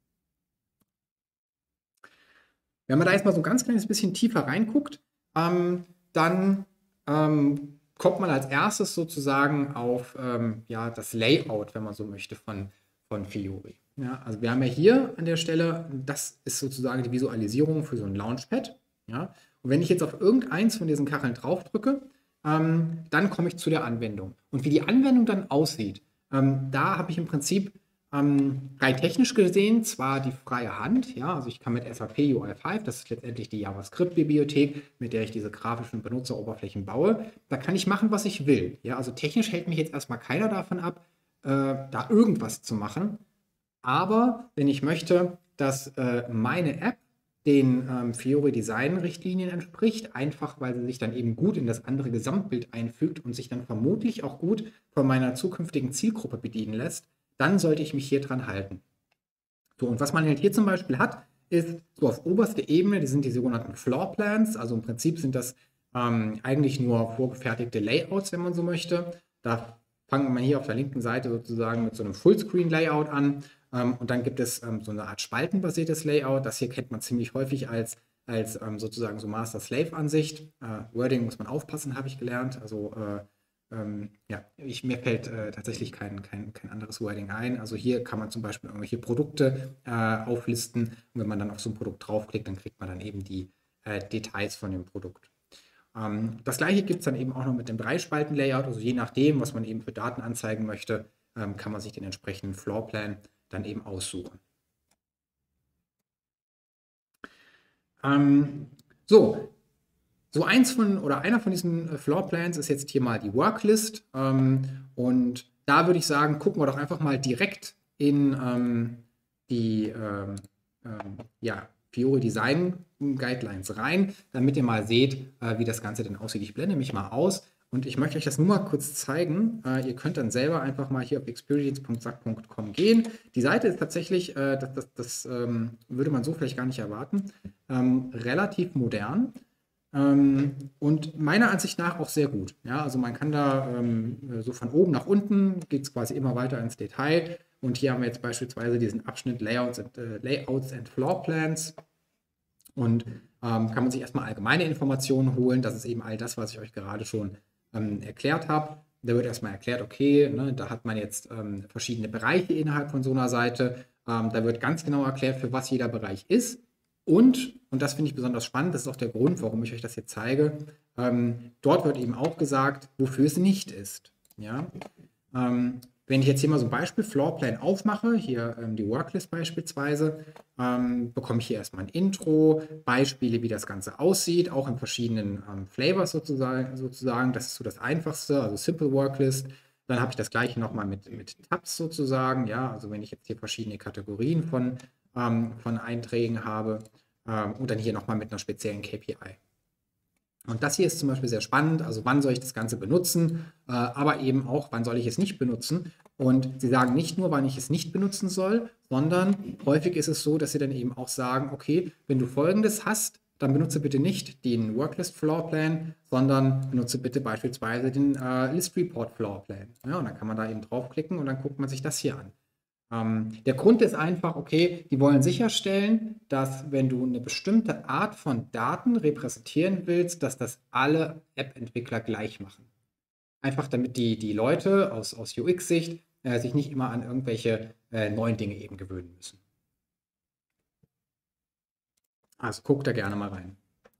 Speaker 1: Wenn man da jetzt mal so ein ganz kleines bisschen tiefer reinguckt, ähm, dann ähm, kommt man als erstes sozusagen auf ähm, ja, das Layout, wenn man so möchte, von, von Fiori. Ja, also wir haben ja hier an der Stelle, das ist sozusagen die Visualisierung für so ein Launchpad. Ja? Und wenn ich jetzt auf irgendeins von diesen Kacheln draufdrücke, ähm, dann komme ich zu der Anwendung. Und wie die Anwendung dann aussieht, ähm, da habe ich im Prinzip ähm, rein technisch gesehen zwar die freie Hand, ja, also ich kann mit S A P U I fünf, das ist letztendlich die JavaScript-Bibliothek, mit der ich diese grafischen Benutzeroberflächen baue, da kann ich machen, was ich will. Ja, also technisch hält mich jetzt erstmal keiner davon ab, äh, da irgendwas zu machen. Aber wenn ich möchte, dass äh, meine App den ähm, Fiori Design-Richtlinien entspricht, einfach weil sie sich dann eben gut in das andere Gesamtbild einfügt und sich dann vermutlich auch gut von meiner zukünftigen Zielgruppe bedienen lässt, dann sollte ich mich hier dran halten. So, und was man halt hier zum Beispiel hat, ist so auf oberster Ebene, die sind die sogenannten Floor Plans, also im Prinzip sind das ähm, eigentlich nur vorgefertigte Layouts, wenn man so möchte. Da fangen wir hier auf der linken Seite sozusagen mit so einem Fullscreen-Layout an. Ähm, und dann gibt es ähm, so eine Art spaltenbasiertes Layout. Das hier kennt man ziemlich häufig als, als ähm, sozusagen so Master-Slave-Ansicht. Äh, Wording muss man aufpassen, habe ich gelernt. Also äh, ähm, ja, ich, mir fällt äh, tatsächlich kein, kein, kein anderes Wording ein. Also hier kann man zum Beispiel irgendwelche Produkte äh, auflisten. Und wenn man dann auf so ein Produkt draufklickt, dann kriegt man dann eben die äh, Details von dem Produkt. Ähm, das gleiche gibt es dann eben auch noch mit dem Drei-Spalten-Layout. Also je nachdem, was man eben für Daten anzeigen möchte, ähm, kann man sich den entsprechenden Floorplan dann eben aussuchen. Ähm, so, so eins von oder einer von diesen äh, Floorplans ist jetzt hier mal die Worklist. Ähm, und da würde ich sagen, gucken wir doch einfach mal direkt in ähm, die ähm, ähm, ja, Fiori Design Guidelines rein, damit ihr mal seht, äh, wie das Ganze denn aussieht. Ich blende mich mal aus. Und ich möchte euch das nur mal kurz zeigen. Äh, ihr könnt dann selber einfach mal hier auf experience punkt sack punkt com gehen. Die Seite ist tatsächlich, äh, das, das, das ähm, würde man so vielleicht gar nicht erwarten, ähm, relativ modern ähm, und meiner Ansicht nach auch sehr gut. Ja, also man kann da ähm, so von oben nach unten, geht es quasi immer weiter ins Detail. Und hier haben wir jetzt beispielsweise diesen Abschnitt Layouts and, äh, Layouts and Floor Plans. Und ähm, kann man sich erstmal allgemeine Informationen holen. Das ist eben all das, was ich euch gerade schon ähm, erklärt habe. Da wird erstmal erklärt, okay, ne, da hat man jetzt ähm, verschiedene Bereiche innerhalb von so einer Seite. Ähm, da wird ganz genau erklärt, für was jeder Bereich ist. Und, und das finde ich besonders spannend, das ist auch der Grund, warum ich euch das jetzt zeige, ähm, dort wird eben auch gesagt, wofür es nicht ist. Ja? Ähm, wenn ich jetzt hier mal so ein Beispiel Floorplan aufmache, hier ähm, die Worklist beispielsweise, ähm, bekomme ich hier erstmal ein Intro, Beispiele, wie das Ganze aussieht, auch in verschiedenen ähm, Flavors sozusagen, sozusagen. Das ist so das Einfachste, also Simple Worklist. Dann habe ich das gleiche nochmal mit, mit Tabs sozusagen, ja, also wenn ich jetzt hier verschiedene Kategorien von, ähm, von Einträgen habe ähm, und dann hier nochmal mit einer speziellen K P I. Und das hier ist zum Beispiel sehr spannend, also wann soll ich das Ganze benutzen, äh, aber eben auch, wann soll ich es nicht benutzen. Und sie sagen nicht nur, wann ich es nicht benutzen soll, sondern häufig ist es so, dass sie dann eben auch sagen, okay, wenn du Folgendes hast, dann benutze bitte nicht den Worklist Floor Plan, sondern benutze bitte beispielsweise den äh, List Report Floor Plan. Ja, und dann kann man da eben draufklicken und dann guckt man sich das hier an. Ähm, der Grund ist einfach, okay, die wollen sicherstellen, dass wenn du eine bestimmte Art von Daten repräsentieren willst, dass das alle App-Entwickler gleich machen. Einfach damit die, die Leute aus, aus U X-Sicht äh, sich nicht immer an irgendwelche äh, neuen Dinge eben gewöhnen müssen. Also guckt da gerne mal rein.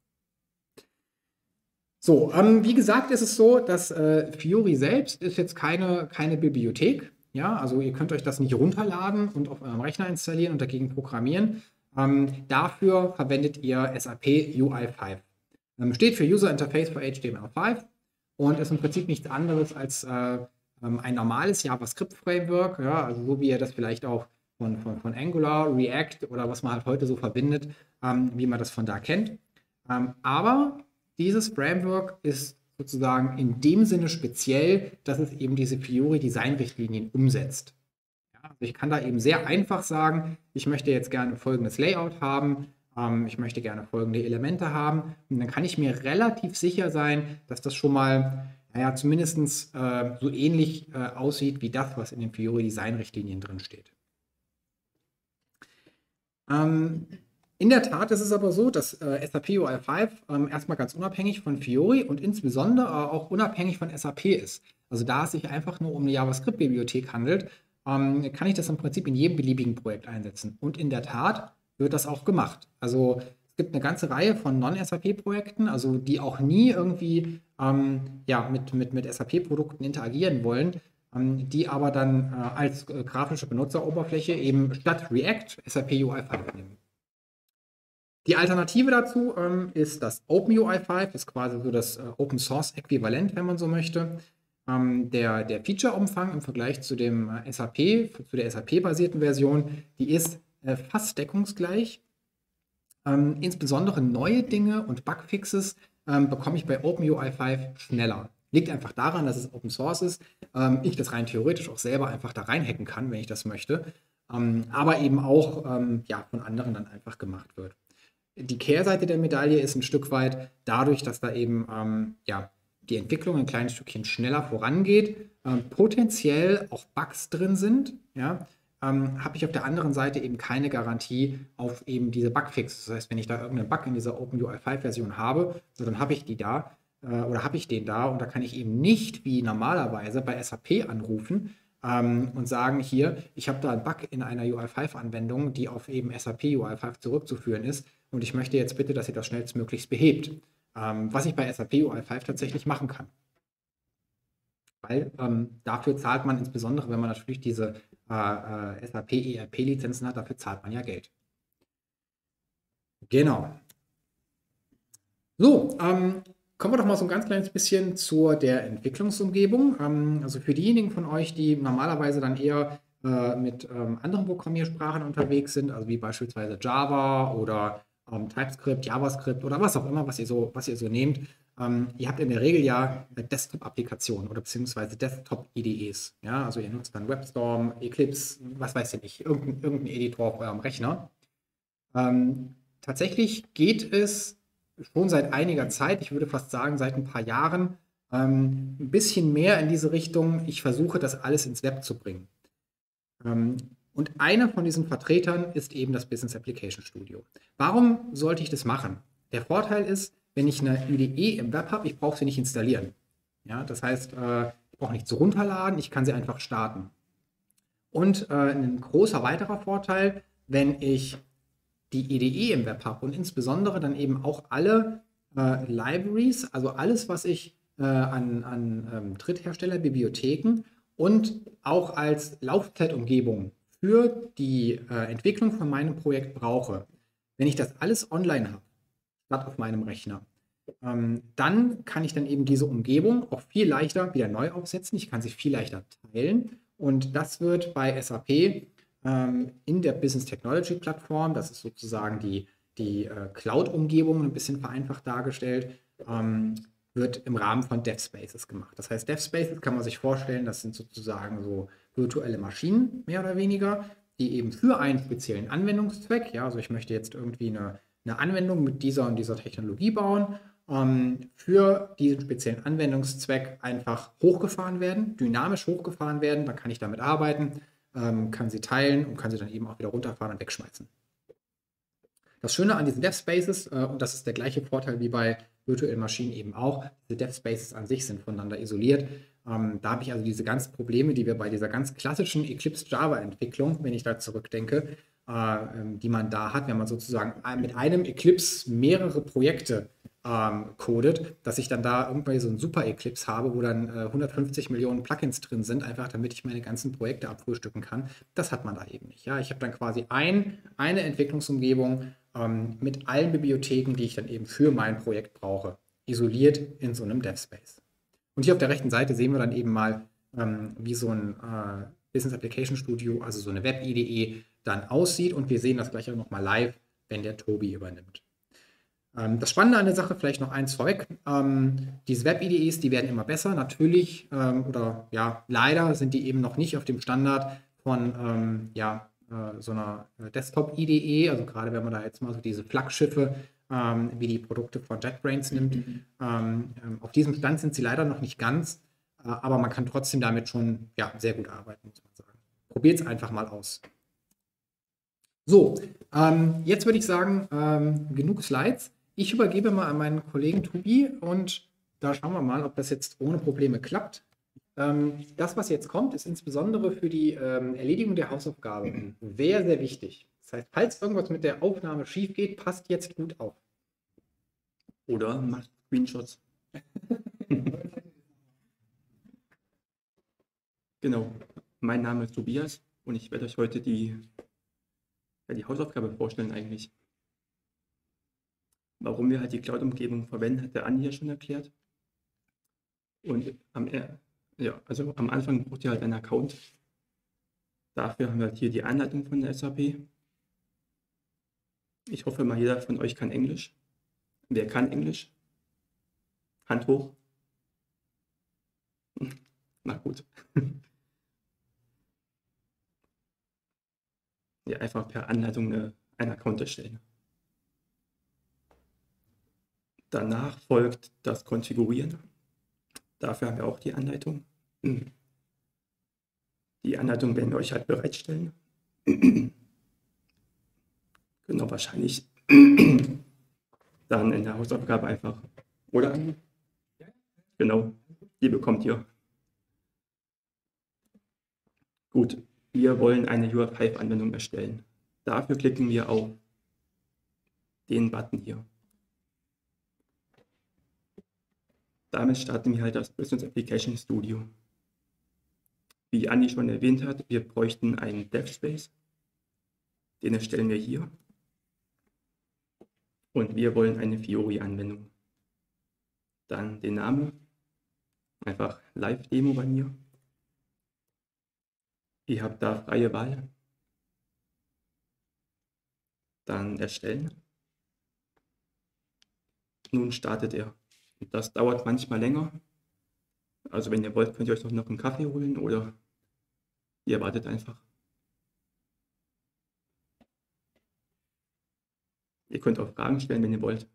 Speaker 1: So, ähm, wie gesagt, ist es so, dass äh, Fiori selbst ist jetzt keine, keine Bibliothek. Ja, also ihr könnt euch das nicht runterladen und auf eurem Rechner installieren und dagegen programmieren. Ähm, dafür verwendet ihr S A P U I fünf. Ähm, steht für User Interface for H T M L fünf. und ist im Prinzip nichts anderes als äh, ein normales JavaScript-Framework, ja, also so wie ihr das vielleicht auch von, von, von Angular, React oder was man halt heute so verbindet, ähm, wie man das von da kennt. Ähm, aber dieses Framework ist sozusagen in dem Sinne speziell, dass es eben diese Fiori-Design-Richtlinien umsetzt. Ja, also ich kann da eben sehr einfach sagen, ich möchte jetzt gerne folgendes Layout haben, ähm, ich möchte gerne folgende Elemente haben und dann kann ich mir relativ sicher sein, dass das schon mal naja, zumindest äh, so ähnlich äh, aussieht wie das, was in den Fiori-Design-Richtlinien drin steht. Ähm, in der Tat ist es aber so, dass äh, S A P U I fünf ähm, erstmal ganz unabhängig von Fiori und insbesondere äh, auch unabhängig von S A P ist. Also da es sich einfach nur um eine JavaScript-Bibliothek handelt, ähm, kann ich das im Prinzip in jedem beliebigen Projekt einsetzen. Und in der Tat wird das auch gemacht. Also es gibt eine ganze Reihe von Non-S A P-Projekten, also die auch nie irgendwie ähm, ja, mit, mit, mit S A P-Produkten interagieren wollen, ähm, die aber dann äh, als äh, grafische Benutzeroberfläche eben statt React S A P U I fünf nehmen. Die Alternative dazu ähm, ist das OpenUI fünf, ist quasi so das äh, Open Source Äquivalent, wenn man so möchte. Ähm, der der Feature-Umfang im Vergleich zu dem äh, S A P, zu der S A P-basierten Version, die ist äh, fast deckungsgleich. Ähm, insbesondere neue Dinge und Bugfixes ähm, bekomme ich bei OpenUI fünf schneller. Liegt einfach daran, dass es Open Source ist. Ähm, ich das rein theoretisch auch selber einfach da reinhacken kann, wenn ich das möchte. Ähm, aber eben auch ähm, ja, von anderen dann einfach gemacht wird. Die Kehrseite der Medaille ist ein Stück weit dadurch, dass da eben ähm, ja, die Entwicklung ein kleines Stückchen schneller vorangeht, ähm, potenziell auch Bugs drin sind, ja, ähm, habe ich auf der anderen Seite eben keine Garantie auf eben diese Bugfixes. Das heißt, wenn ich da irgendeinen Bug in dieser OpenUI fünf Version habe, so dann habe ich die da äh, oder habe ich den da und da kann ich eben nicht wie normalerweise bei S A P anrufen ähm, und sagen, hier, ich habe da einen Bug in einer U I fünf Anwendung, die auf eben S A P U I fünf zurückzuführen ist und ich möchte jetzt bitte, dass ihr das schnellstmöglichst behebt. Ähm, was ich bei S A P U I fünf tatsächlich machen kann. Weil ähm, dafür zahlt man insbesondere, wenn man natürlich diese äh, äh, S A P E R P-Lizenzen hat, dafür zahlt man ja Geld. Genau. So, ähm, kommen wir doch mal so ein ganz kleines bisschen zur der Entwicklungsumgebung. Ähm, also für diejenigen von euch, die normalerweise dann eher äh, mit ähm, anderen Programmiersprachen unterwegs sind, also wie beispielsweise Java oder ähm, TypeScript, JavaScript oder was auch immer, was ihr so, was ihr so nehmt. Ähm, ihr habt in der Regel ja Desktop-Applikationen oder beziehungsweise Desktop-I D Es. Ja, also ihr nutzt dann WebStorm, Eclipse, was weiß ich nicht, irgendein, irgendein Editor auf eurem Rechner. Ähm, tatsächlich geht es schon seit einiger Zeit, ich würde fast sagen seit ein paar Jahren, ähm, ein bisschen mehr in diese Richtung, ich versuche das alles ins Web zu bringen. Ähm, und einer von diesen Vertretern ist eben das Business Application Studio. Warum sollte ich das machen? Der Vorteil ist, wenn ich eine I D E im Web habe, ich brauche sie nicht installieren. Ja, das heißt, äh, ich brauche nichts runterladen, ich kann sie einfach starten. Und äh, ein großer weiterer Vorteil, wenn ich die I D E im Web habe und insbesondere dann eben auch alle äh, Libraries, also alles, was ich äh, an, an ähm, Dritthersteller, Bibliotheken und auch als Laufzeitumgebung für die äh, Entwicklung von meinem Projekt brauche. Wenn ich das alles online habe, statt auf meinem Rechner, ähm, dann kann ich dann eben diese Umgebung auch viel leichter wieder neu aufsetzen. Ich kann sie viel leichter teilen und das wird bei S A P ähm, in der Business Technology Plattform, das ist sozusagen die, die äh, Cloud-Umgebung ein bisschen vereinfacht dargestellt, ähm, wird im Rahmen von DevSpaces gemacht. Das heißt, DevSpaces kann man sich vorstellen, das sind sozusagen so virtuelle Maschinen, mehr oder weniger, die eben für einen speziellen Anwendungszweck, ja, also ich möchte jetzt irgendwie eine, eine Anwendung mit dieser und dieser Technologie bauen, ähm, für diesen speziellen Anwendungszweck einfach hochgefahren werden, dynamisch hochgefahren werden, dann kann ich damit arbeiten, ähm, kann sie teilen und kann sie dann eben auch wieder runterfahren und wegschmeißen. Das Schöne an diesen DevSpaces, äh, und das ist der gleiche Vorteil wie bei virtuellen Maschinen eben auch, diese DevSpaces an sich sind voneinander isoliert. Ähm, da habe ich also diese ganzen Probleme, die wir bei dieser ganz klassischen Eclipse-Java-Entwicklung, wenn ich da zurückdenke, äh, die man da hat, wenn man sozusagen mit einem Eclipse mehrere Projekte ähm, codet, dass ich dann da irgendwie so einen Super-Eclipse habe, wo dann äh, hundertfünfzig Millionen Plugins drin sind, einfach damit ich meine ganzen Projekte abfrühstücken kann. Das hat man da eben nicht. Ja? Ich habe dann quasi ein, eine Entwicklungsumgebung ähm, mit allen Bibliotheken, die ich dann eben für mein Projekt brauche, isoliert in so einem DevSpace. Und hier auf der rechten Seite sehen wir dann eben mal, ähm, wie so ein äh, Business Application Studio, also so eine Web-I D E, dann aussieht. Und wir sehen das gleich auch nochmal live, wenn der Tobi übernimmt. Ähm, das Spannende an der Sache, vielleicht noch eins vorweg, ähm, diese Web-I D Es, die werden immer besser, natürlich, ähm, oder ja, leider sind die eben noch nicht auf dem Standard von ähm, ja, äh, so einer Desktop-I D E, also gerade wenn man da jetzt mal so diese Flaggschiffe ähm, wie die Produkte von JetBrains nimmt, ähm, ähm, auf diesem Stand sind sie leider noch nicht ganz, äh, aber man kann trotzdem damit schon ja, sehr gut arbeiten, muss man sagen. Probiert es einfach mal aus. So, ähm, jetzt würde ich sagen, ähm, genug Slides. Ich übergebe mal an meinen Kollegen Tobi und da schauen wir mal, ob das jetzt ohne Probleme klappt. Ähm, das, was jetzt kommt, ist insbesondere für die ähm, Erledigung der Hausaufgabe sehr, sehr wichtig. Das heißt, falls irgendwas mit der Aufnahme schief geht, passt jetzt gut auf.
Speaker 3: Oder macht Screenshots. Genau, mein Name ist Tobias und ich werde euch heute die, ja, die Hausaufgabe vorstellen eigentlich. Warum wir halt die Cloud-Umgebung verwenden, hat der Andi ja schon erklärt. Und am, ja, also am Anfang braucht ihr halt einen Account. Dafür haben wir halt hier die Anleitung von der S A P. Ich hoffe mal, jeder von euch kann Englisch. Wer kann Englisch? Hand hoch. Na gut. Ja, einfach per Anleitung eine, einen Account erstellen. Danach folgt das Konfigurieren. Dafür haben wir auch die Anleitung. Die Anleitung werden wir euch halt bereitstellen. Genau, wahrscheinlich dann in der Hausaufgabe einfach. Oder? Genau, die bekommt ihr. Gut, wir wollen eine U R fünf Anwendung erstellen. Dafür klicken wir auf den Button hier. Damit starten wir halt das Business Application Studio. Wie Andi schon erwähnt hat, wir bräuchten einen DevSpace. Den erstellen wir hier. Und wir wollen eine Fiori-Anwendung. Dann den Namen. Einfach Live-Demo bei mir. Ihr habt da freie Wahl. Dann erstellen. Nun startet er. Und das dauert manchmal länger. Also wenn ihr wollt, könnt ihr euch noch einen Kaffee holen oder ihr wartet einfach. Ihr könnt auch Fragen stellen, wenn ihr wollt.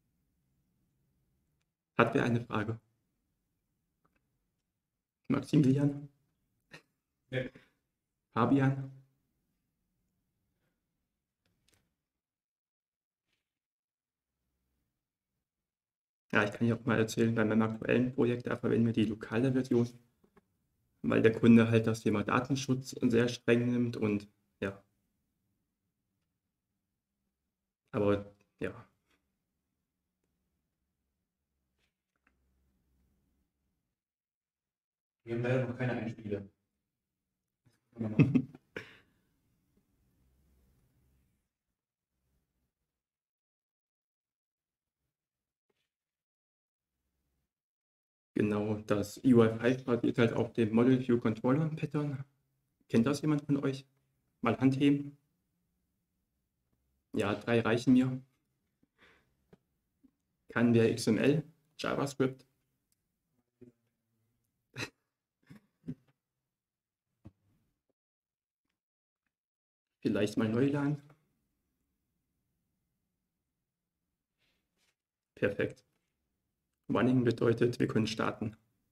Speaker 3: Hat wer eine Frage? Maximilian? Ja. Fabian? Ja, ich kann hier auch mal erzählen, bei meinem aktuellen Projekt, da verwenden wir die lokale Version, weil der Kunde halt das Thema Datenschutz sehr streng nimmt und ja. Aber ja.
Speaker 1: Wir haben leider noch keine Einspieler.
Speaker 3: Genau, das U I fünf basiert halt auf dem Model View Controller Pattern. Kennt das jemand von euch? Mal Hand heben. Ja, drei reichen mir. Kann der X M L, JavaScript. Vielleicht mal neu laden. Perfekt. Running bedeutet, wir können starten.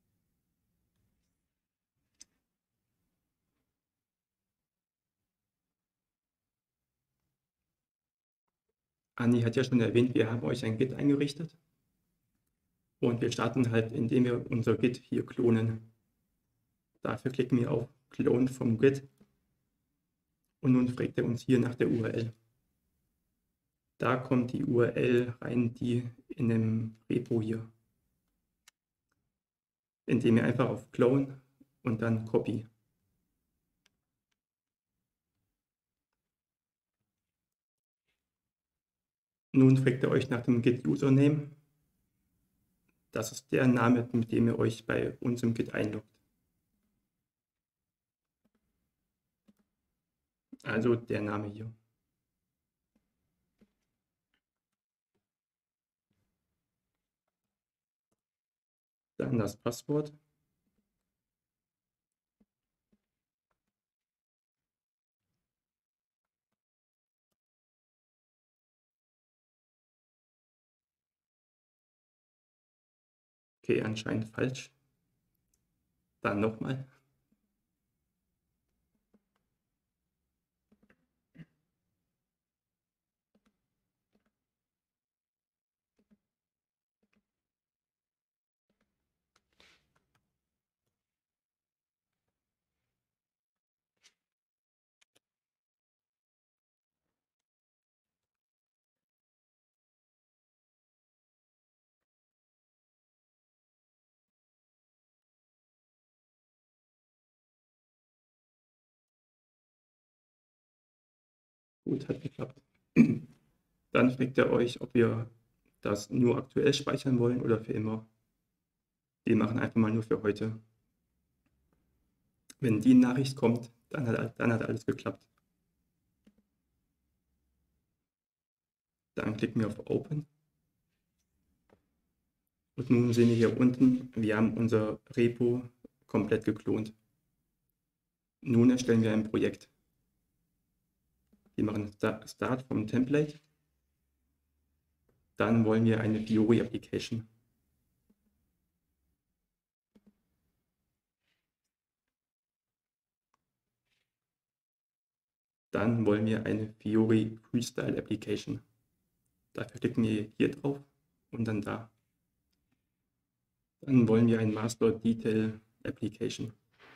Speaker 3: Andi hat ja schon erwähnt, wir haben euch ein Git eingerichtet. Und wir starten halt, indem wir unser Git hier klonen. Dafür klicken wir auf Clone vom Git. Und nun fragt er uns hier nach der U R L. Da kommt die U R L rein, die in dem Repo hier. Indem ihr einfach auf Clone und dann Copy. Nun fragt er euch nach dem Git Username. Das ist der Name, mit dem ihr euch bei uns im Git einloggt. Also der Name hier. Dann das Passwort. Okay, anscheinend falsch. Dann nochmal. Gut, hat geklappt. Dann fragt er euch, ob wir das nur aktuell speichern wollen oder für immer. Wir machen einfach mal nur für heute. Wenn die Nachricht kommt, dann hat, dann hat alles geklappt. Dann klicken wir auf Open. Und nun sehen wir hier unten, wir haben unser Repo komplett geklont. Nun erstellen wir ein Projekt. Wir machen Start vom Template. Dann wollen wir eine Fiori Application. Dann wollen wir eine Fiori Freestyle Application. Dafür klicken wir hier drauf und dann da. Dann wollen wir ein Master Detail Application.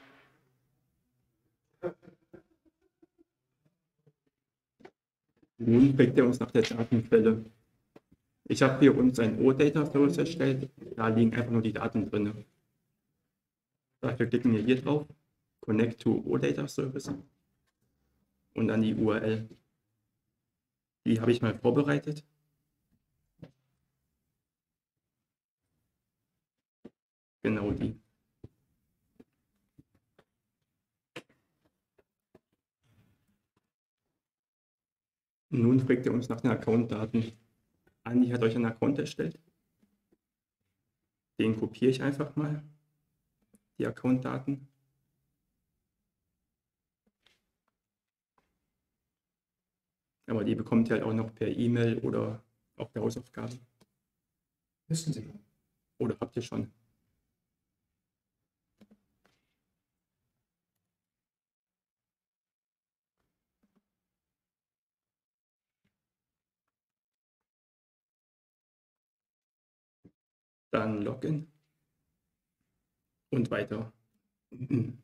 Speaker 3: Nun fragt er uns nach der Datenquelle. Ich habe hier uns ein O-Data Service erstellt, da liegen einfach nur die Daten drin. Dafür klicken wir hier drauf, Connect to O-Data Service und dann die U R L. Die habe ich mal vorbereitet. Genau die. Nun fragt er uns nach den Account-Daten. Andi hat euch einen Account erstellt. Den kopiere ich einfach mal, die Account-Daten. Aber die bekommt ihr halt auch noch per E-Mail oder auch per Hausaufgabe.
Speaker 1: Wissen Sie.
Speaker 3: Oder habt ihr schon? Dann Login und weiter. Nun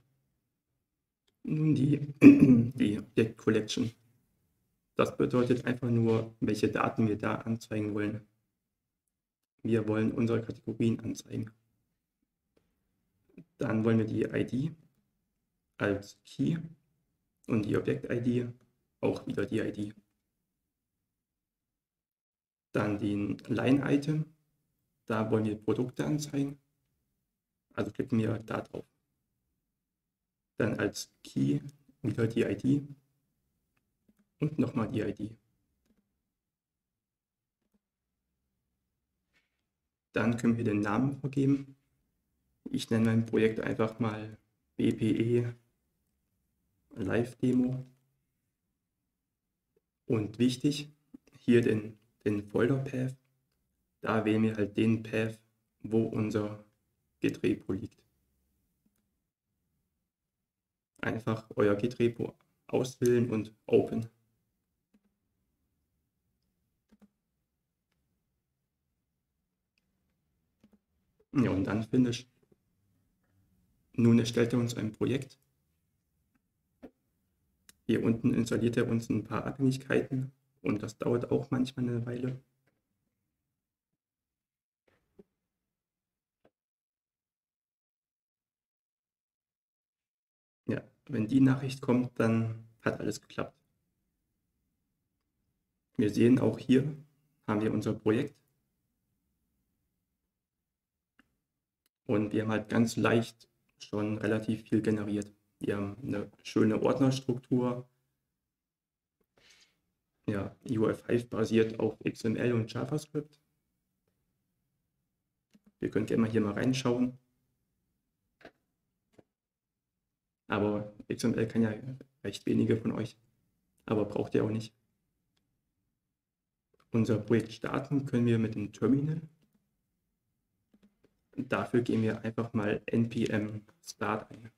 Speaker 3: die, die Object Collection. Das bedeutet einfach nur, welche Daten wir da anzeigen wollen. Wir wollen unsere Kategorien anzeigen. Dann wollen wir die I D als Key und die Objekt-I D auch wieder die I D. Dann den Line-Item. Da wollen wir Produkte anzeigen, also klicken wir da drauf. Dann als Key wieder die I D und nochmal die I D. Dann können wir den Namen vergeben. Ich nenne mein Projekt einfach mal B P E Live Demo. Und wichtig, hier den, den Folder Path. Da wählen wir halt den Path, wo unser Git-Repo liegt. Einfach euer Git-Repo auswählen und Open. Ja, und dann Finish. Nun erstellt er uns ein Projekt. Hier unten installiert er uns ein paar Abhängigkeiten und das dauert auch manchmal eine Weile. Ja, wenn die Nachricht kommt, dann hat alles geklappt. Wir sehen auch hier, haben wir unser Projekt. Und wir haben halt ganz leicht schon relativ viel generiert. Wir haben eine schöne Ordnerstruktur. Ja, U I fünf basiert auf X M L und JavaScript. Wir können gerne mal hier mal reinschauen. Aber X M L kann ja recht wenige von euch, aber braucht ihr auch nicht. Unser Projekt starten können wir mit dem Terminal. Dafür geben wir einfach mal npm start ein.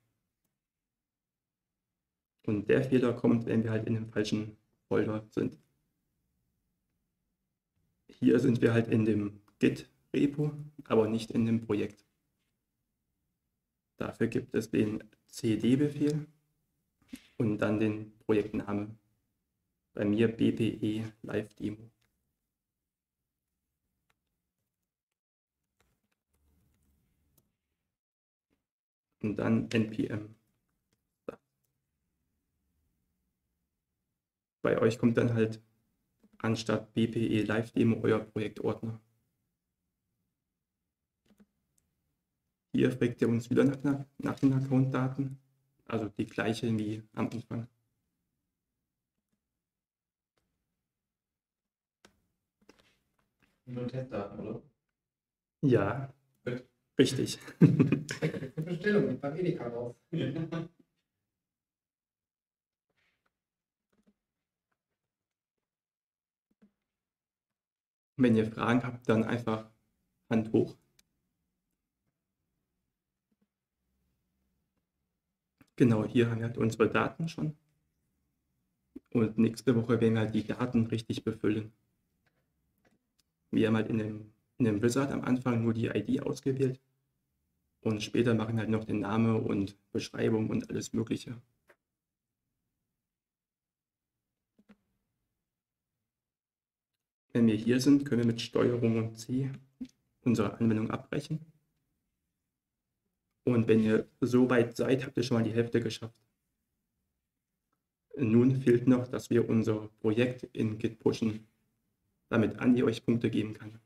Speaker 3: Und der Fehler kommt, wenn wir halt in dem falschen Folder sind. Hier sind wir halt in dem Git-Repo, aber nicht in dem Projekt. Dafür gibt es den cd-Befehl und dann den Projektnamen. Bei mir B P E Live Demo. Und dann npm. Bei euch kommt dann halt anstatt B P E Live Demo euer Projektordner. Hier fragt ihr uns wieder nach, nach den Account-Daten, also die gleiche wie am Anfang.
Speaker 1: Nur Testdaten, oder?
Speaker 3: Ja,
Speaker 1: Gut.
Speaker 3: richtig.
Speaker 1: Bestellung beim Edeka raus.
Speaker 3: Wenn ihr Fragen habt, dann einfach Hand hoch. Genau, hier haben wir halt unsere Daten schon. Und nächste Woche werden wir halt die Daten richtig befüllen. Wir haben halt in dem, in dem Wizard am Anfang nur die I D ausgewählt. Und später machen wir halt noch den Namen und Beschreibung und alles Mögliche. Wenn wir hier sind, können wir mit Steuerung und C unsere Anwendung abbrechen. Und wenn ihr so weit seid, habt ihr schon mal die Hälfte geschafft. Nun fehlt noch, dass wir unser Projekt in Git pushen, damit Andi euch Punkte geben kann.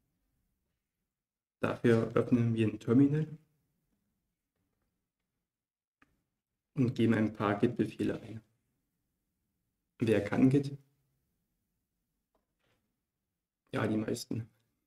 Speaker 3: Dafür öffnen wir ein Terminal und geben ein paar Git-Befehle ein. Wer kann Git? Ja, die meisten.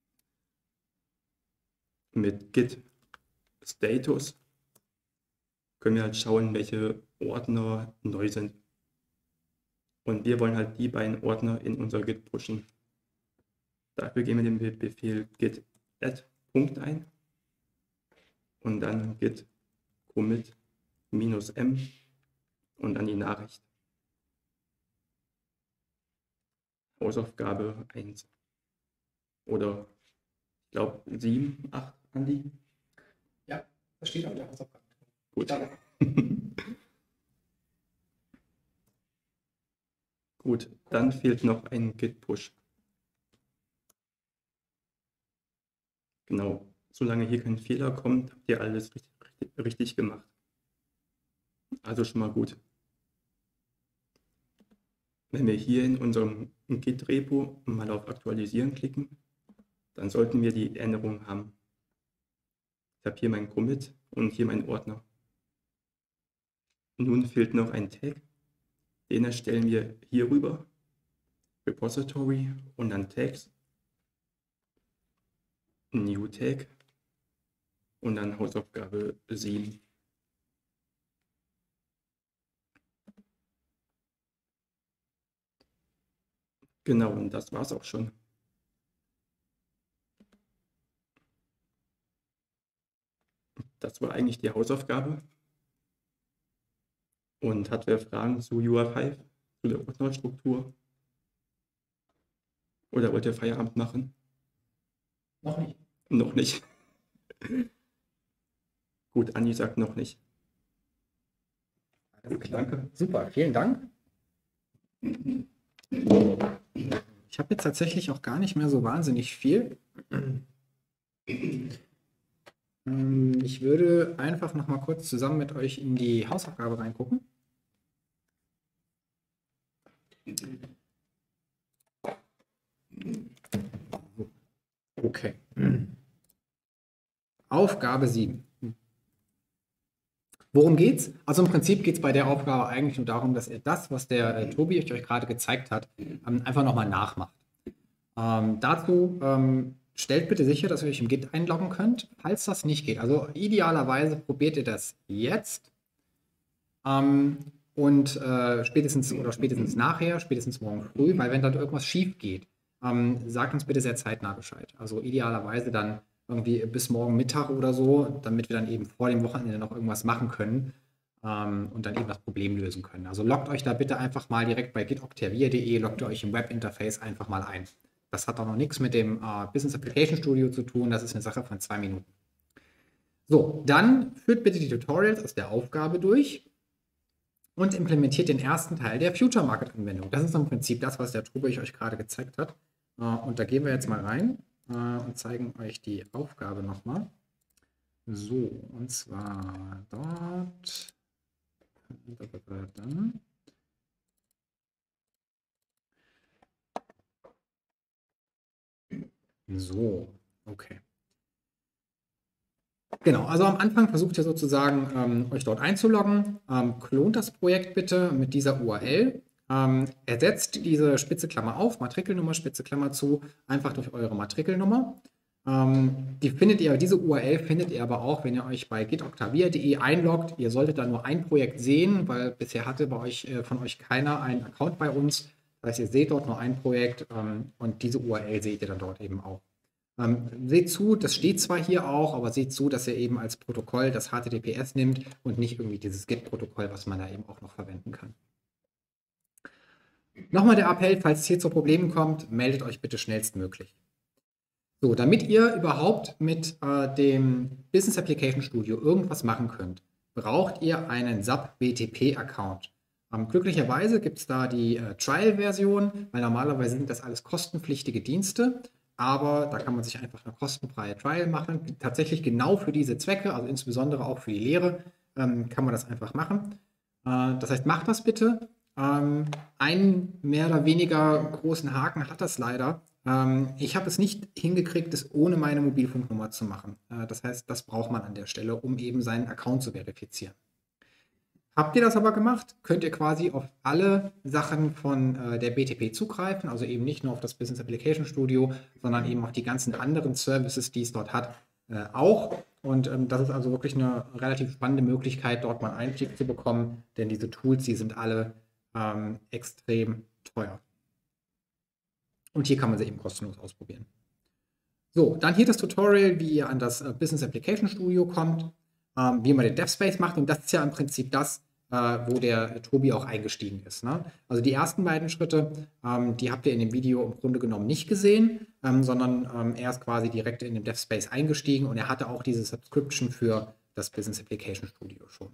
Speaker 3: Mit Git Status können wir halt schauen, welche Ordner neu sind. Und wir wollen halt die beiden Ordner in unser Git pushen. Dafür geben wir den Befehl git add Punkt ein und dann git commit minus m und dann die Nachricht. Hausaufgabe eins. Oder ich glaube sieben, acht, Andi.
Speaker 1: Ja, das steht auf der Hausaufgabe.
Speaker 3: Gut.
Speaker 1: Danke.
Speaker 3: Gut, dann fehlt noch ein Git-Push. Genau, solange hier kein Fehler kommt, habt ihr alles richtig, richtig, richtig gemacht. Also schon mal gut. Wenn wir hier in unserem Git-Repo mal auf Aktualisieren klicken, dann sollten wir die Änderung haben. Ich habe hier meinen Commit und hier meinen Ordner. Nun fehlt noch ein Tag. Den erstellen wir hier rüber. Repository und dann Tags. New Tag und dann Hausaufgabe sieben. Genau, und das war's auch schon. Das war eigentlich die Hausaufgabe. Und hat wer Fragen zu U I fünf, zu der Ordnerstruktur? Oder wollt ihr Feierabend machen?
Speaker 1: Noch nicht.
Speaker 3: Noch nicht. Gut, Andi sagt noch nicht.
Speaker 1: Alles
Speaker 3: Gut,
Speaker 1: klar.
Speaker 3: danke.
Speaker 1: Super, vielen Dank. Ich habe jetzt tatsächlich auch gar nicht mehr so wahnsinnig viel. Ähm, Ich würde einfach noch mal kurz zusammen mit euch in die Hausaufgabe reingucken. Okay. Aufgabe sieben. Worum geht's? Also im Prinzip geht es bei der Aufgabe eigentlich nur darum, dass ihr das, was der äh, Tobi euch gerade gezeigt hat, ähm, einfach nochmal nachmacht. Ähm, dazu ähm, stellt bitte sicher, dass ihr euch im Git einloggen könnt. Falls das nicht geht, also idealerweise probiert ihr das jetzt ähm, und äh, spätestens oder spätestens nachher, spätestens morgen früh, weil wenn dann irgendwas schief geht, ähm, sagt uns bitte sehr zeitnah Bescheid. Also idealerweise dann irgendwie bis morgen Mittag oder so, damit wir dann eben vor dem Wochenende noch irgendwas machen können ähm, und dann eben das Problem lösen können. Also loggt euch da bitte einfach mal direkt bei git octavia punkt de, loggt ihr euch im Webinterface einfach mal ein. Das hat auch noch nichts mit dem äh, Business Application Studio zu tun, das ist eine Sache von zwei Minuten. So, dann führt bitte die Tutorials aus der Aufgabe durch und implementiert den ersten Teil der Future Market Anwendung. Das ist im Prinzip das, was der Tobi euch gerade gezeigt hat. Äh, und da gehen wir jetzt mal rein und zeigen euch die Aufgabe nochmal. So, und zwar dort. So, okay. Genau, also am Anfang versucht ihr sozusagen, ähm, euch dort einzuloggen. Ähm, klont das Projekt bitte mit dieser U R L. Ähm, ersetzt diese Spitze Klammer auf, Matrikelnummer, Spitze Klammer zu, einfach durch eure Matrikelnummer. Ähm, die findet ihr, diese U R L findet ihr aber auch, wenn ihr euch bei git octavia punkt de einloggt. Ihr solltet da nur ein Projekt sehen, weil bisher hatte bei euch, äh, von euch keiner einen Account bei uns. Das heißt, ihr seht dort nur ein Projekt ähm, und diese U R L seht ihr dann dort eben auch. Ähm, seht zu, das steht zwar hier auch, aber seht zu, dass ihr eben als Protokoll das H T T P S nimmt und nicht irgendwie dieses Git-Protokoll, was man da eben auch noch verwenden kann. Nochmal der Appell, falls es hier zu Problemen kommt, meldet euch bitte schnellstmöglich. So, damit ihr überhaupt mit äh, dem Business Application Studio irgendwas machen könnt, braucht ihr einen S A P B T P-Account. Ähm, glücklicherweise gibt es da die äh, Trial-Version, weil normalerweise sind das alles kostenpflichtige Dienste, aber da kann man sich einfach eine kostenfreie Trial machen. Tatsächlich genau für diese Zwecke, also insbesondere auch für die Lehre, ähm, kann man das einfach machen. Äh, das heißt, macht das bitte. Ähm, einen mehr oder weniger großen Haken hat das leider. Ähm, ich habe es nicht hingekriegt, es ohne meine Mobilfunknummer zu machen. Äh, das heißt, das braucht man an der Stelle, um eben seinen Account zu verifizieren. Habt ihr das aber gemacht, könnt ihr quasi auf alle Sachen von äh, der B T P zugreifen, also eben nicht nur auf das Business Application Studio, sondern eben auf die ganzen anderen Services, die es dort hat, äh, auch. Und ähm, das ist also wirklich eine relativ spannende Möglichkeit, dort mal Einstieg zu bekommen, denn diese Tools, die sind alle ähm, extrem teuer. Und hier kann man sie eben kostenlos ausprobieren. So, dann hier das Tutorial, wie ihr an das äh, Business Application Studio kommt, ähm, wie man den DevSpace macht. Und das ist ja im Prinzip das, äh, wo der äh, Tobi auch eingestiegen ist. Ne? Also die ersten beiden Schritte, ähm, die habt ihr in dem Video im Grunde genommen nicht gesehen, ähm, sondern ähm, er ist quasi direkt in den DevSpace eingestiegen und er hatte auch diese Subscription für das Business Application Studio schon.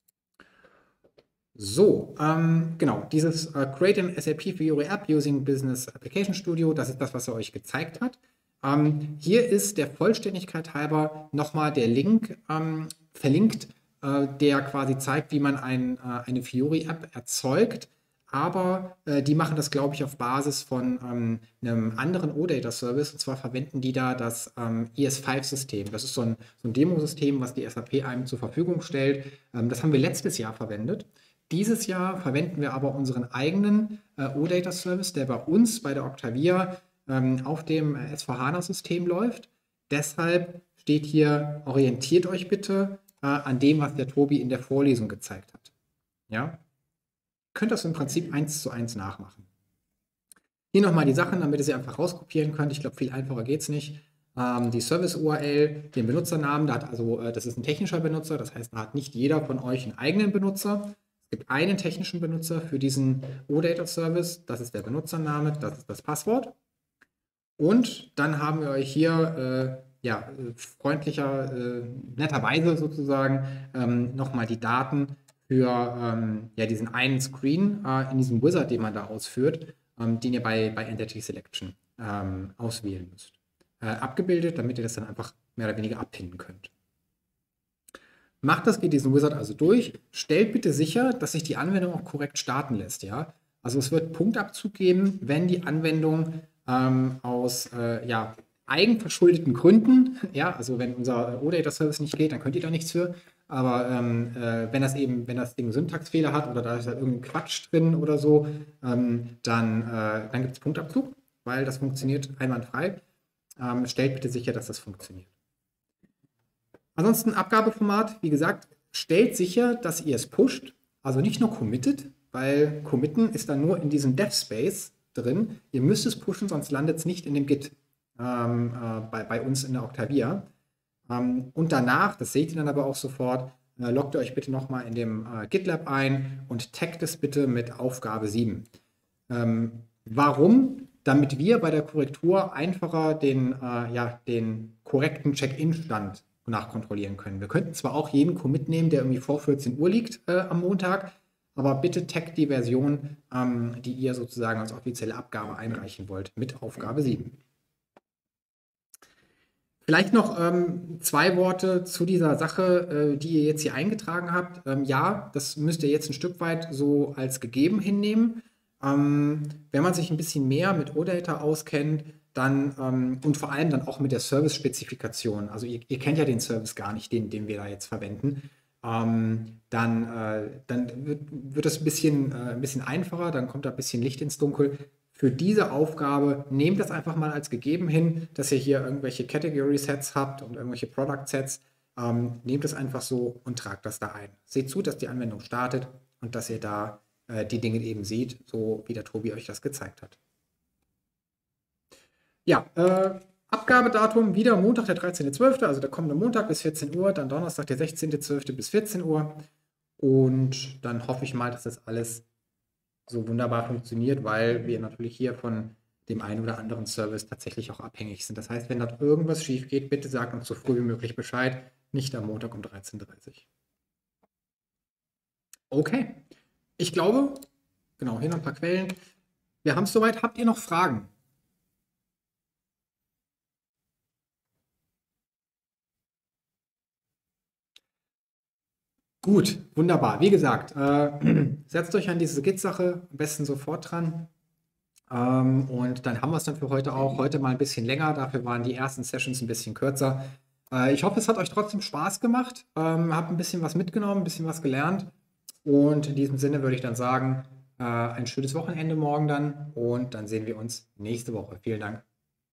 Speaker 1: So, ähm, genau, dieses äh, Create an S A P Fiori App using Business Application Studio, das ist das, was er euch gezeigt hat. Ähm, hier ist der Vollständigkeit halber nochmal der Link ähm, verlinkt, äh, der quasi zeigt, wie man ein, äh, eine Fiori-App erzeugt. Aber äh, die machen das, glaube ich, auf Basis von ähm, einem anderen O-Data-Service. Und zwar verwenden die da das ähm, E S fünf System. Das ist so ein, so ein Demosystem, was die S A P einem zur Verfügung stellt. Ähm, das haben wir letztes Jahr verwendet. Dieses Jahr verwenden wir aber unseren eigenen äh, O-Data-Service, der bei uns bei der Octavia ähm, auf dem äh, S vier HANA-System läuft. Deshalb steht hier, orientiert euch bitte äh, an dem, was der Tobi in der Vorlesung gezeigt hat. Ja? Ihr könnt das im Prinzip eins zu eins nachmachen. Hier nochmal die Sachen, damit ihr sie einfach rauskopieren könnt. Ich glaube, viel einfacher geht es nicht. Ähm, die Service-U R L, den Benutzernamen, da hat also, äh, das ist ein technischer Benutzer, das heißt, da hat nicht jeder von euch einen eigenen Benutzer. Es gibt einen technischen Benutzer für diesen O-Data-Service, das ist der Benutzername, das ist das Passwort. Und dann haben wir euch hier äh, ja, freundlicher, äh, netterweise sozusagen ähm, nochmal die Daten für ähm, ja, diesen einen Screen äh, in diesem Wizard, den man da ausführt, ähm, den ihr bei, bei Entity Selection ähm, auswählen müsst. Äh, abgebildet, damit ihr das dann einfach mehr oder weniger abpinnen könnt. Macht das, geht diesen Wizard also durch. Stellt bitte sicher, dass sich die Anwendung auch korrekt starten lässt. Ja? Also es wird Punktabzug geben, wenn die Anwendung ähm, aus äh, ja, eigenverschuldeten Gründen, ja, also wenn unser OData-Service nicht geht, dann könnt ihr da nichts für. Aber ähm, äh, wenn das eben, wenn das Ding Syntaxfehler hat oder da ist halt irgendein Quatsch drin oder so, ähm, dann, äh, dann gibt es Punktabzug, weil das funktioniert einwandfrei. Ähm, stellt bitte sicher, dass das funktioniert. Ansonsten Abgabeformat, wie gesagt, stellt sicher, dass ihr es pusht, also nicht nur committet, weil committen ist dann nur in diesem Dev-Space drin. Ihr müsst es pushen, sonst landet es nicht in dem Git ähm, äh, bei, bei uns in der Octavia. Ähm, und danach, das seht ihr dann aber auch sofort, äh, loggt ihr euch bitte nochmal in dem äh, GitLab ein und taggt es bitte mit Aufgabe sieben. Ähm, warum? Damit wir bei der Korrektur einfacher den, äh, ja, den korrekten Check-in-Stand nachkontrollieren können. Wir könnten zwar auch jeden Commit nehmen, der irgendwie vor vierzehn Uhr liegt äh, am Montag, aber bitte taggt die Version, ähm, die ihr sozusagen als offizielle Abgabe einreichen wollt, mit Aufgabe sieben. Vielleicht noch ähm, zwei Worte zu dieser Sache, äh, die ihr jetzt hier eingetragen habt. Ähm, ja, das müsst ihr jetzt ein Stück weit so als gegeben hinnehmen. Ähm, wenn man sich ein bisschen mehr mit OData auskennt, dann ähm, und vor allem dann auch mit der Service-Spezifikation, also ihr, ihr kennt ja den Service gar nicht, den, den wir da jetzt verwenden, ähm, dann, äh, dann wird, wird das ein bisschen, äh, ein bisschen einfacher, dann kommt da ein bisschen Licht ins Dunkel. Für diese Aufgabe nehmt das einfach mal als gegeben hin, dass ihr hier irgendwelche Category-Sets habt und irgendwelche Product-Sets. Ähm, nehmt es einfach so und tragt das da ein. Seht zu, dass die Anwendung startet und dass ihr da äh, die Dinge eben seht, so wie der Tobi euch das gezeigt hat. Ja, äh, Abgabedatum wieder Montag, der dreizehnte zwölfte, also der kommende Montag bis vierzehn Uhr, dann Donnerstag, der sechzehnte zwölfte bis vierzehn Uhr. Und dann hoffe ich mal, dass das alles so wunderbar funktioniert, weil wir natürlich hier von dem einen oder anderen Service tatsächlich auch abhängig sind. Das heißt, wenn dort irgendwas schief geht, bitte sagt uns so früh wie möglich Bescheid, nicht am Montag um dreizehn Uhr dreißig. Okay, ich glaube, genau, hier noch ein paar Quellen. Wir haben es soweit. Habt ihr noch Fragen? Gut, wunderbar. Wie gesagt, äh, setzt euch an diese Git-Sache am besten sofort dran. Ähm, und dann haben wir es dann für heute auch. Heute mal ein bisschen länger. Dafür waren die ersten Sessions ein bisschen kürzer. Äh, ich hoffe, es hat euch trotzdem Spaß gemacht. Ähm, habt ein bisschen was mitgenommen, ein bisschen was gelernt. Und in diesem Sinne würde ich dann sagen, äh, ein schönes Wochenende morgen dann. Und dann sehen wir uns nächste Woche. Vielen Dank.